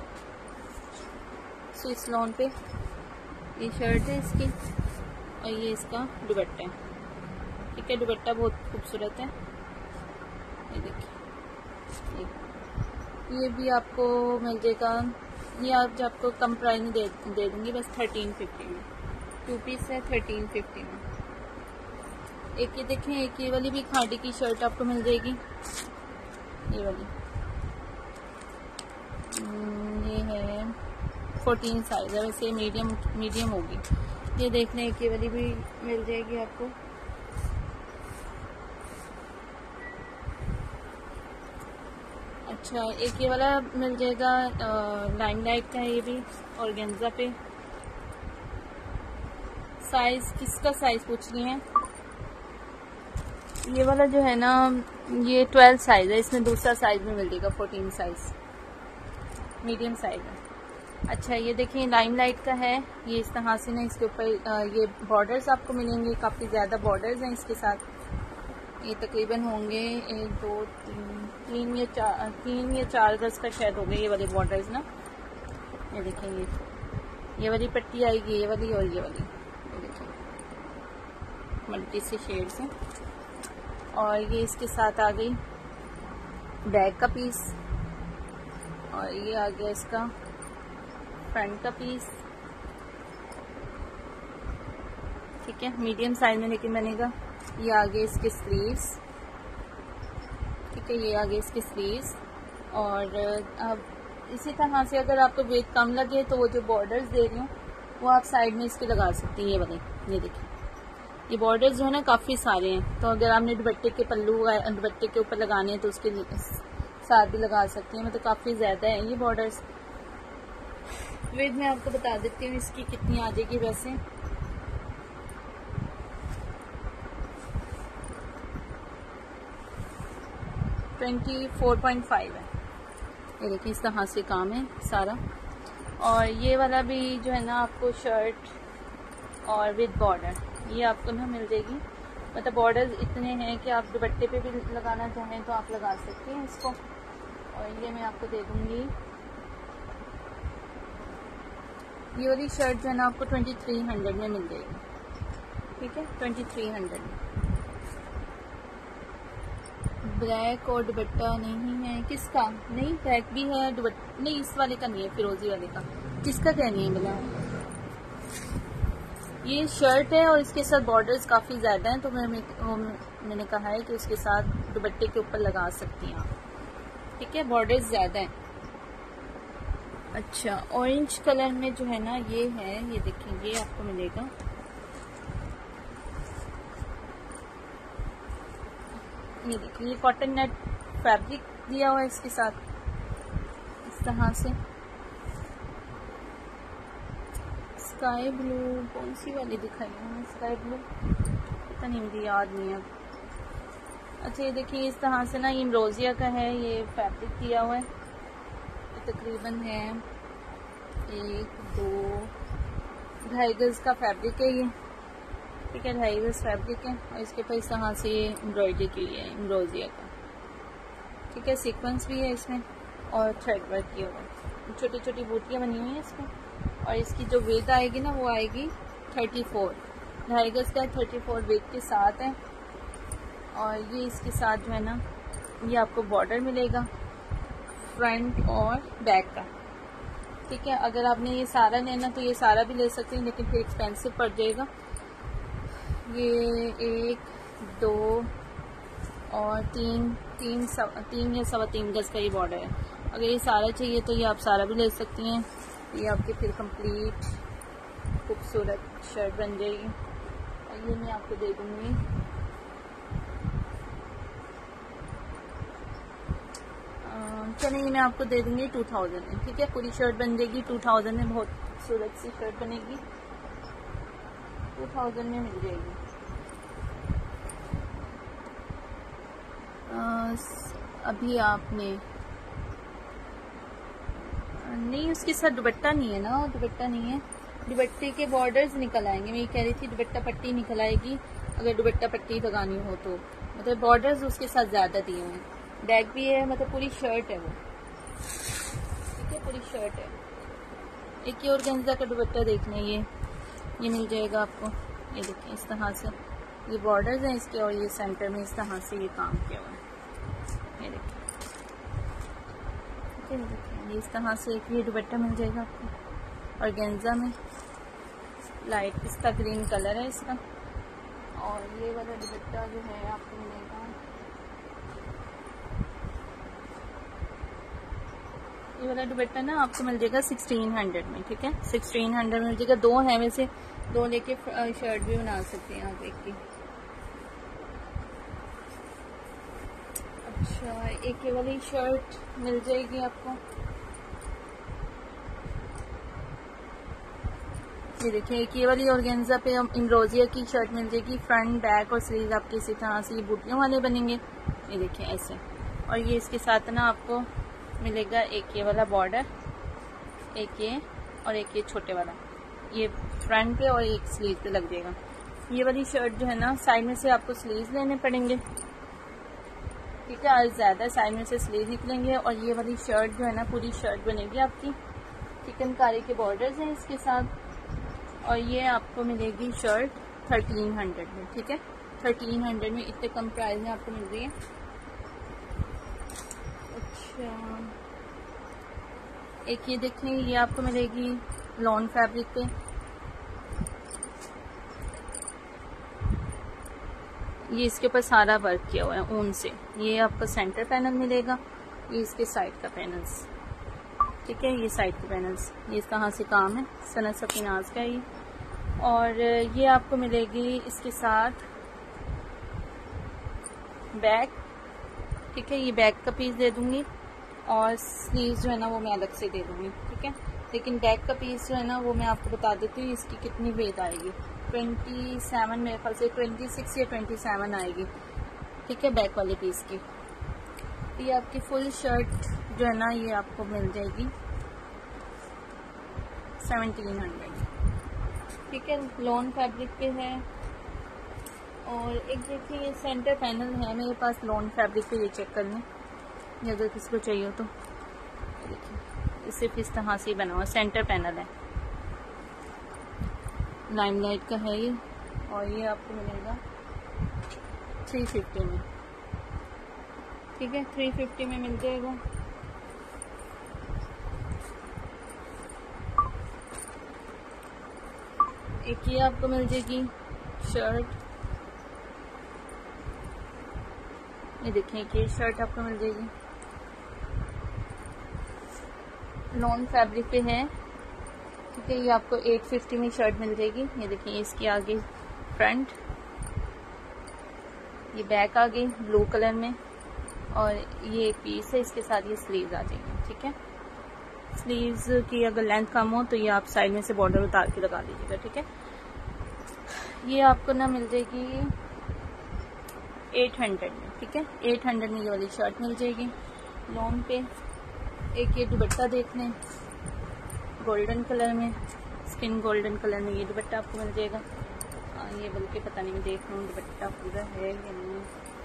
स्विस लॉन पे, ये शर्ट है इसकी और ये इसका दुपट्टा है, ठीक है। दुपट्टा बहुत खूबसूरत है, ये देखिए। ये भी आपको मिल जाएगा, ये आप आपको कम प्राइस में दे, दे दूंगी बस थर्टीन फिफ्टी में। टू पीस है थर्टीन फिफ्टी में। एक ये देखें, एक ये वाली भी खादी की शर्ट आपको मिल जाएगी, ये वाली ये है फोर्टीन साइज है, वैसे मीडियम मीडियम होगी। ये देख लें, एक ये वाली भी मिल जाएगी आपको। अच्छा एक ये वाला मिल जाएगा, लाइमलाइट का है ये भी, ऑर्गेन्जा पे। साइज किसका साइज पूछ रही हैं? ये वाला जो है ना ये ट्वेल्व साइज है, इसमें दूसरा साइज भी मिल जाएगा फोर्टीन साइज, मीडियम साइज है। अच्छा ये देखिए लाइमलाइट का है, ये इस तरह से ना इसके ऊपर ये बॉर्डर्स आपको मिलेंगे, काफ़ी ज़्यादा बॉर्डर्स हैं इसके साथ। ये तकरीबन होंगे एक दो तीन तीन या चार तीन या चार गज का शायद हो गए ये वाले बॉर्डर्स ना। ये देखिए ये ये वाली पट्टी आएगी, ये वाली और ये वाली, ये देखिए मल्टी से शेड्स हैं। और ये इसके साथ आ गई बैक का पीस, और ये आ गया इसका फ्रंट का पीस, ठीक है। मीडियम साइज में लेकिन बनेगा। ये आगे इसके स्लीव्स, ठीक है, ये आगे इसके स्लीव्स। और अब इसी तरह से अगर आपको वेट कम लगे तो वो जो बॉर्डर्स दे रही हूँ वो आप साइड में इसके लगा सकती हैं। ये वाले ये देखिए, ये बॉर्डर्स जो है ना काफ़ी सारे हैं, तो अगर आपने दुपट्टे के पल्लू दुपट्टे के ऊपर लगाने हैं तो उसके साथ भी लगा सकती हैं। मतलब काफ़ी ज़्यादा है ये बॉर्डर्स। वेट मैं आपको बता देती हूँ इसकी कितनी आ जाएगी। वैसे ट्वेंटी फोर पॉइंट फाइव है, ये देखिए इस तरह से काम है सारा। और ये वाला भी जो है ना आपको शर्ट और विद बॉर्डर ये आपको ना मिल जाएगी। मतलब बॉर्डर इतने हैं कि आप दुपट्टे पे भी लगाना चाहें तो आप लगा सकते हैं इसको। और ये मैं आपको दे दूँगी, ये वाली शर्ट जो है ना आपको ट्वेंटी थ्री हंड्रेड में मिल जाएगी, ठीक है, ट्वेंटी थ्री हंड्रेड में। ब्लैक और दुपट्टा नहीं है किसका? नहीं ब्लैक भी है, दुपट्टा नहीं, इस वाले का नहीं है, फिरोजी वाले का। किसका कहनी है ब्लैक? ये शर्ट है और इसके साथ बॉर्डर्स काफ़ी ज़्यादा हैं, तो मैं, मैं मैंने कहा है कि उसके साथ दुपट्टे के ऊपर लगा सकती हैं आप, ठीक है, बॉर्डर्स ज़्यादा हैं। अच्छा ऑरेंज कलर में जो है ना ये है, ये देखिए ये आपको मिलेगा, ये देखिए ये कॉटन नेट फैब्रिक दिया हुआ है इसके साथ इस तरह से। स्काई ब्लू कौन सी वाली दिखाई है? स्काई ब्लू पता नहीं, मुझे याद नहीं है। अच्छा ये देखिए इस तरह से ना ये इम्ब्रोजिया का है, ये फैब्रिक दिया हुआ है, ये तकरीबन है एक दो ढाई गज का फैब्रिक है ये, ठीक है, ढाई गज फैब्रिक है। और इसके ऊपर इस तरह से ये एम्ब्रॉयडरी की है इम्ब्रोजिया का, ठीक है, सीक्वेंस भी है इसमें और थ्रेड वर्क किया हुआ है, छोटी छोटी बूटियाँ बनी हुई हैं इसमें। और इसकी जो वेट आएगी ना वो आएगी थर्टी फोर, ढाई गज का थर्टी फोर वेट के साथ है। और ये इसके साथ जो है ना ये आपको बॉर्डर मिलेगा फ्रंट और बैक का, ठीक है। अगर आपने ये सारा लेना तो ये सारा भी ले सकते हैं, लेकिन फिर एक्सपेंसिव पड़ जाएगा। ये एक दो और तीन तीन सव, तीन या सवा तीन गज का ये बॉर्डर है। अगर ये सारा चाहिए तो ये आप सारा भी ले सकती हैं। ये आपकी फिर कंप्लीट खूबसूरत शर्ट बन जाएगी। और ये मैं आपको दे दूँगी चलिए ये मैं आपको दे दूँगी टू थाउजेंड में, ठीक है। पूरी शर्ट बन जाएगी टू थाउजेंड में, बहुत खूबसूरत सी शर्ट बनेगी, टू थाउजेंड में मिल जाएगी। आ, अभी आपने नहीं, उसके साथ दुपट्टा नहीं है ना, दुपट्टा नहीं है, दुपट्टे के बॉर्डर्स निकल आएंगे। मैं ये कह रही थी दुपट्टा पट्टी निकल आएगी अगर दुपट्टा पट्टी लगानी हो तो, मतलब बॉर्डर्स उसके साथ ज़्यादा दिए हुए हैं। बैग भी है, मतलब पूरी शर्ट है वो, ठीक है, पूरी शर्ट है। एक ये ऑर्गेन्जा का दुपट्टा देख लें, ये ये मिल जाएगा आपको। ये देखिए इस तरह से ये बॉर्डर्स हैं इसके, और ये सेंटर में इस तरह से ये काम किया हुआ है। ये देखिए, ठीक है, देखिए इस तरह से एक ये दुपट्टा मिल जाएगा आपको ऑर्गेन्जा में, लाइट पिस्ता ग्रीन कलर है इसका। और ये वाला दुपट्टा जो है आपको मिलेगा, ये वाला दुपट्टा ना आपको मिल जाएगा सिक्सटीन हंड्रेड में, ठीक है, सिक्सटीन हंड्रेड में मिल जाएगा। दो है वैसे, दो लेके शर्ट भी बना सकते हैं आप एक की। अच्छा, एक ये वाली शर्ट मिल जाएगी आपको, ये देखिए एक ये वाली ऑर्गेन्जा पे एम्ब्रोजिया की शर्ट मिल जाएगी। फ्रंट बैक और स्लीव आपके इसी तरह से ये बूटियों वाले बनेंगे, ये देखिए ऐसे। और ये इसके साथ ना आपको मिलेगा एक ये वाला बॉर्डर, एक ये और एक ये छोटे वाला, ये फ्रंट पे और एक स्लीव पे लग जाएगा। ये वाली शर्ट जो है ना साइड में से आपको स्लीव लेने पड़ेंगे, ठीक है, और ज़्यादा साइड में से स्लीव निकलेंगे। और ये वाली शर्ट जो है ना पूरी शर्ट बनेगी आपकी, चिकनकारी के बॉर्डर्स हैं इसके साथ। और ये आपको मिलेगी शर्ट थर्टीन हंड्रेड में, ठीक है, थर्टीन हंड्रेड में, इतने कम प्राइस में आपको मिल रही है। अच्छा, एक ये देखें, ये आपको मिलेगी लॉन फैब्रिक पे, ये इसके ऊपर सारा वर्क किया हुआ है ऊन से। ये आपको सेंटर पैनल मिलेगा, ये इसके साइड का पैनल्स, ठीक है, ये साइड के पैनल्स, ये इस तरह से काम है, सनत सफीनाज का ये। और ये आपको मिलेगी इसके साथ बैक, ठीक है, ये बैक का पीस दे दूंगी। और स्लीव्स जो है ना वो मैं अलग से दे दूंगी, ठीक है। लेकिन बैक का पीस जो है ना वो मैं आपको बता देती हूँ इसकी कितनी वेट आएगी, ट्वेंटी सेवन मेरे ख्याल से ट्वेंटी सिक्स या ट्वेंटी सेवन आएगी, ठीक है, बैक वाले पीस की। ये आपकी फुल शर्ट जो है ना ये आपको मिल जाएगी सेवनटीन हंड्रेड, ठीक है, लॉन फैब्रिक पे है। और एक देखिए ये सेंटर पैनल है मेरे पास लॉन फैब्रिक पे, ये चेक कर लें अगर किसी को चाहिए हो तो। देखिए सिर्फ इस तरह से बना हुआ सेंटर पैनल है, लाइमलाइट का है ये। और ये आपको मिलेगा थ्री फिफ्टी में, ठीक है, थ्री फिफ्टी में मिल जाएगा। एक ये आपको मिल जाएगी शर्ट, ये देखिए कि शर्ट आपको मिल जाएगी, लॉन फैब्रिक पे है, ठीक है, ये आपको एट फिफ्टी में शर्ट मिल जाएगी। ये देखिए इसकी आगे फ्रंट, ये बैक आ गई ब्लू कलर में, और ये एक पीस है, इसके साथ ये स्लीव्स आ जाएंगे, ठीक है। स्लीव्स की अगर लेंथ कम हो तो ये आप साइड में से बॉर्डर उतार के लगा दीजिएगा, ठीक है। ये आपको ना मिल जाएगी एट हंड्रेड में, ठीक है, एट हंड्रेड में ये वाली शर्ट मिल जाएगी लॉन पे। एक ये दुपट्टा देख लें गोल्डन कलर में, स्किन गोल्डन कलर में ये दुपट्टा आपको मिल जाएगा। आ, ये बल्कि पता नहीं, मैं देख लूँ दुपट्टा पूरा है या नहीं।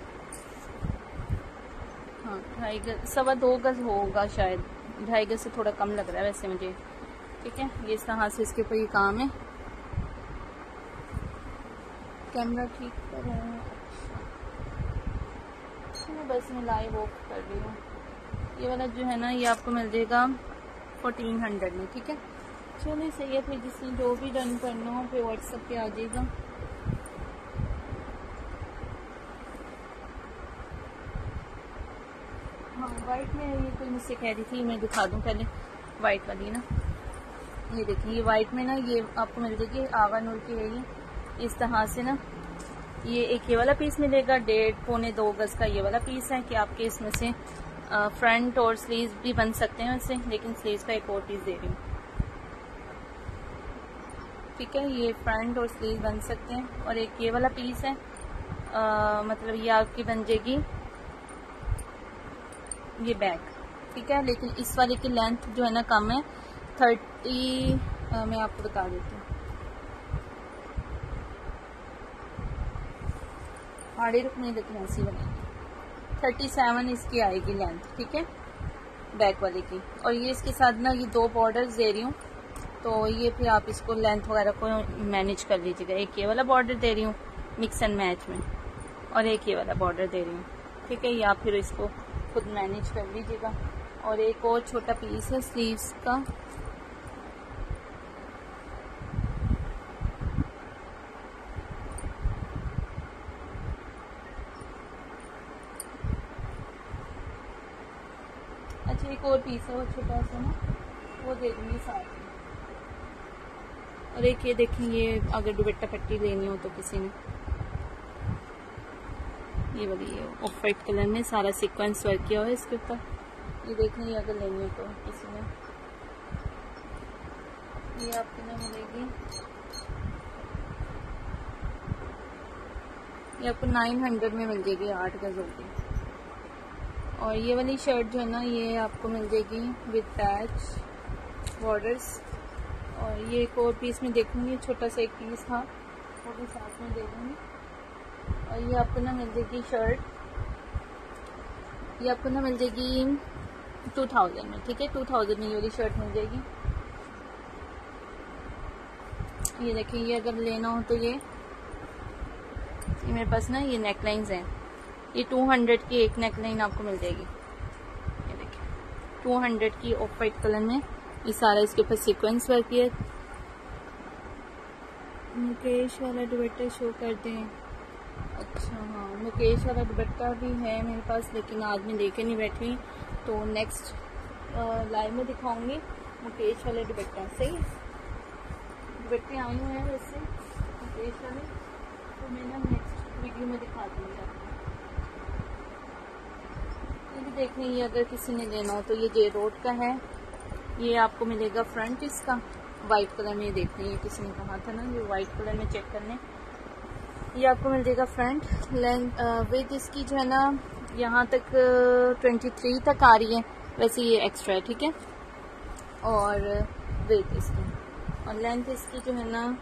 हाँ, ढाई गज, सवा दो गज होगा शायद, ढाई गज से थोड़ा कम लग रहा है वैसे मुझे, ठीक है। ये इस तरह से इसके ऊपर ये काम है, कैमरा ठीक कर रहा है, अच्छा बस मैं लाइव ऑफ कर रही हूँ। ये वाला जो है ना ये आपको मिल जाएगा फोर्टीन हंड्रेड में, ठीक है। चलिए सही है, फिर जिसने जो भी डन करना हो फिर व्हाट्सएप पे आ जाएगा। वाइट में ये कोई मुझसे कह रही थी, मैं दिखा दूं पहले वाइट वाली ना। ये देखिए ये वाइट में ना ये आपको मिल जाएगी, आगा नूर की है ये, इस तरह से ना। ये एक ये वाला पीस मिलेगा, डेढ़ पौने दो गज का ये वाला पीस है कि आपके इसमें से फ्रंट और स्लीव्स भी बन सकते हैं वैसे, लेकिन स्लीव्स का एक और पीस दे रही हूँ, ठीक है। ये फ्रंट और स्लीव बन सकते हैं। और एक ये वाला पीस है, आ, मतलब ये आपकी बन जाएगी ये बैक, ठीक है। लेकिन इस वाले की लेंथ जो है ना कम है, थर्टी आ, मैं आपको बता देती हूँ, आड़े रुकने लेकिन ऐसी बनेगी, थर्टी सेवन इसकी आएगी लेंथ, ठीक है, बैक वाले की। और ये इसके साथ ना ये दो बॉर्डर्स दे रही हूँ, तो ये फिर आप इसको लेंथ वगैरह को मैनेज कर लीजिएगा। एक ये वाला बॉर्डर दे रही हूँ मिक्स एंड मैच में, और एक ये वाला बॉर्डर दे रही हूँ, ठीक है। या फिर इसको खुद मैनेज कर लीजिएगा। और एक और छोटा पीस है स्लीव्स का, अच्छा एक और पीस है वो छोटा सा ना, वो दे दूँगी साथ में। और एक ये देखिए, ये अगर दुपट्टा पट्टी लेनी हो तो किसी ने, ये वाली है ऑफ वाइट कलर में सारा सीक्वेंस वर्क किया हुआ है इसके ऊपर, ये देखने ये अगर लेनी हो तो किसी ने, ये आपको ना मिलेगी, ये आपको नाइन हंड्रेड में मिल जाएगी, आठ गज होगी। और ये वाली शर्ट जो है ना ये आपको मिल जाएगी विद पैच बॉर्डर्स। और ये एक और पीस में देखूंगी, छोटा सा एक पीस था वो भी साथ में दे दूंगी। और ये आपको ना मिल जाएगी शर्ट, ये आपको ना मिल जाएगी टू थाउजेंड में, ठीक है, टू थाउजेंड में ये वाली शर्ट मिल जाएगी। ये देखिए, ये अगर लेना हो तो ये ये मेरे पास ना ये नेकलाइंस हैं, ये टू हंड्रेड की एक नेकलाइन आपको मिल जाएगी। ये देखिए टू हंड्रेड की ऑफ वाइट कलर में, ये सारा इसके ऊपर सीक्वेंस वर्क है। मुकेश वाला दुपट्टा शो कर दें। अच्छा हाँ, मुकेश वाला दुपट्टा भी है मेरे पास, लेकिन आज मैं लेके नहीं बैठी, तो नेक्स्ट लाइव में दिखाऊंगी मुकेश वाला दुपट्टा। सही दुपट्टे आए हुए हैं वैसे मुकेश वाले, तो मैं ना नेक्स्ट वीडियो में दिखा दूँगी आपको। ये भी देख लें, ये अगर किसी ने लेना हो तो ये जे रोड का है, ये आपको मिलेगा फ्रंट इसका वाइट कलर में। देख लें, ये किसी ने कहा था ना ये वाइट कलर में चेक करने, ये आपको मिल जाएगा फ्रंट लेंथ विथ इसकी जो है ना यहाँ तक ट्वेंटी थ्री तक आ रही है, वैसे ये एक्स्ट्रा है, ठीक है। और विथ इसकी और लेंथ इसकी जो है ना,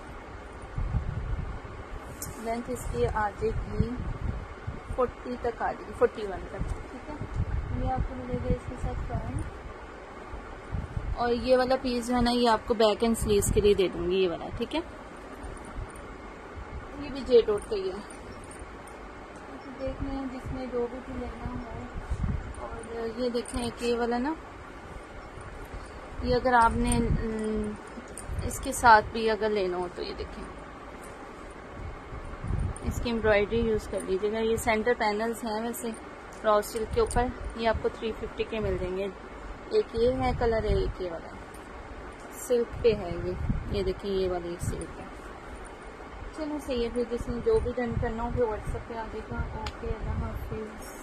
लेंथ इसकी आ जाएगी फोर्टी तक आ जाएगी, फोर्टी वन तक, ठीक है। ये आपको मिलेगा इसके साथ फ्रंट। और ये वाला पीस जो है ना ये आपको बैक एंड स्लीव्स के लिए दे दूंगी, ये वाला, ठीक है। ये भी जे डॉट का ही है, तो देख लें जिसमें जो भी भी लेना हो। और ये देखें एक ये वाला ना, ये अगर आपने इसके साथ भी अगर लेना हो तो ये देखें, इसकी एम्ब्रॉयडरी यूज़ कर लीजिएगा। ये सेंटर पैनल्स हैं वैसे रॉ सिल्क के ऊपर, ये आपको थ्री फिफ्टी के मिल जाएंगे। एक ये है कलर है, एक ये वाला सिल्क पे है ये ये देखिए ये वाली सिल्क है। चलो सही है, फिर जिसने जो भी डन करना हो फिर व्हाट्सएप पे आ जाएगा। ओके, अल्लाह हाफिज़।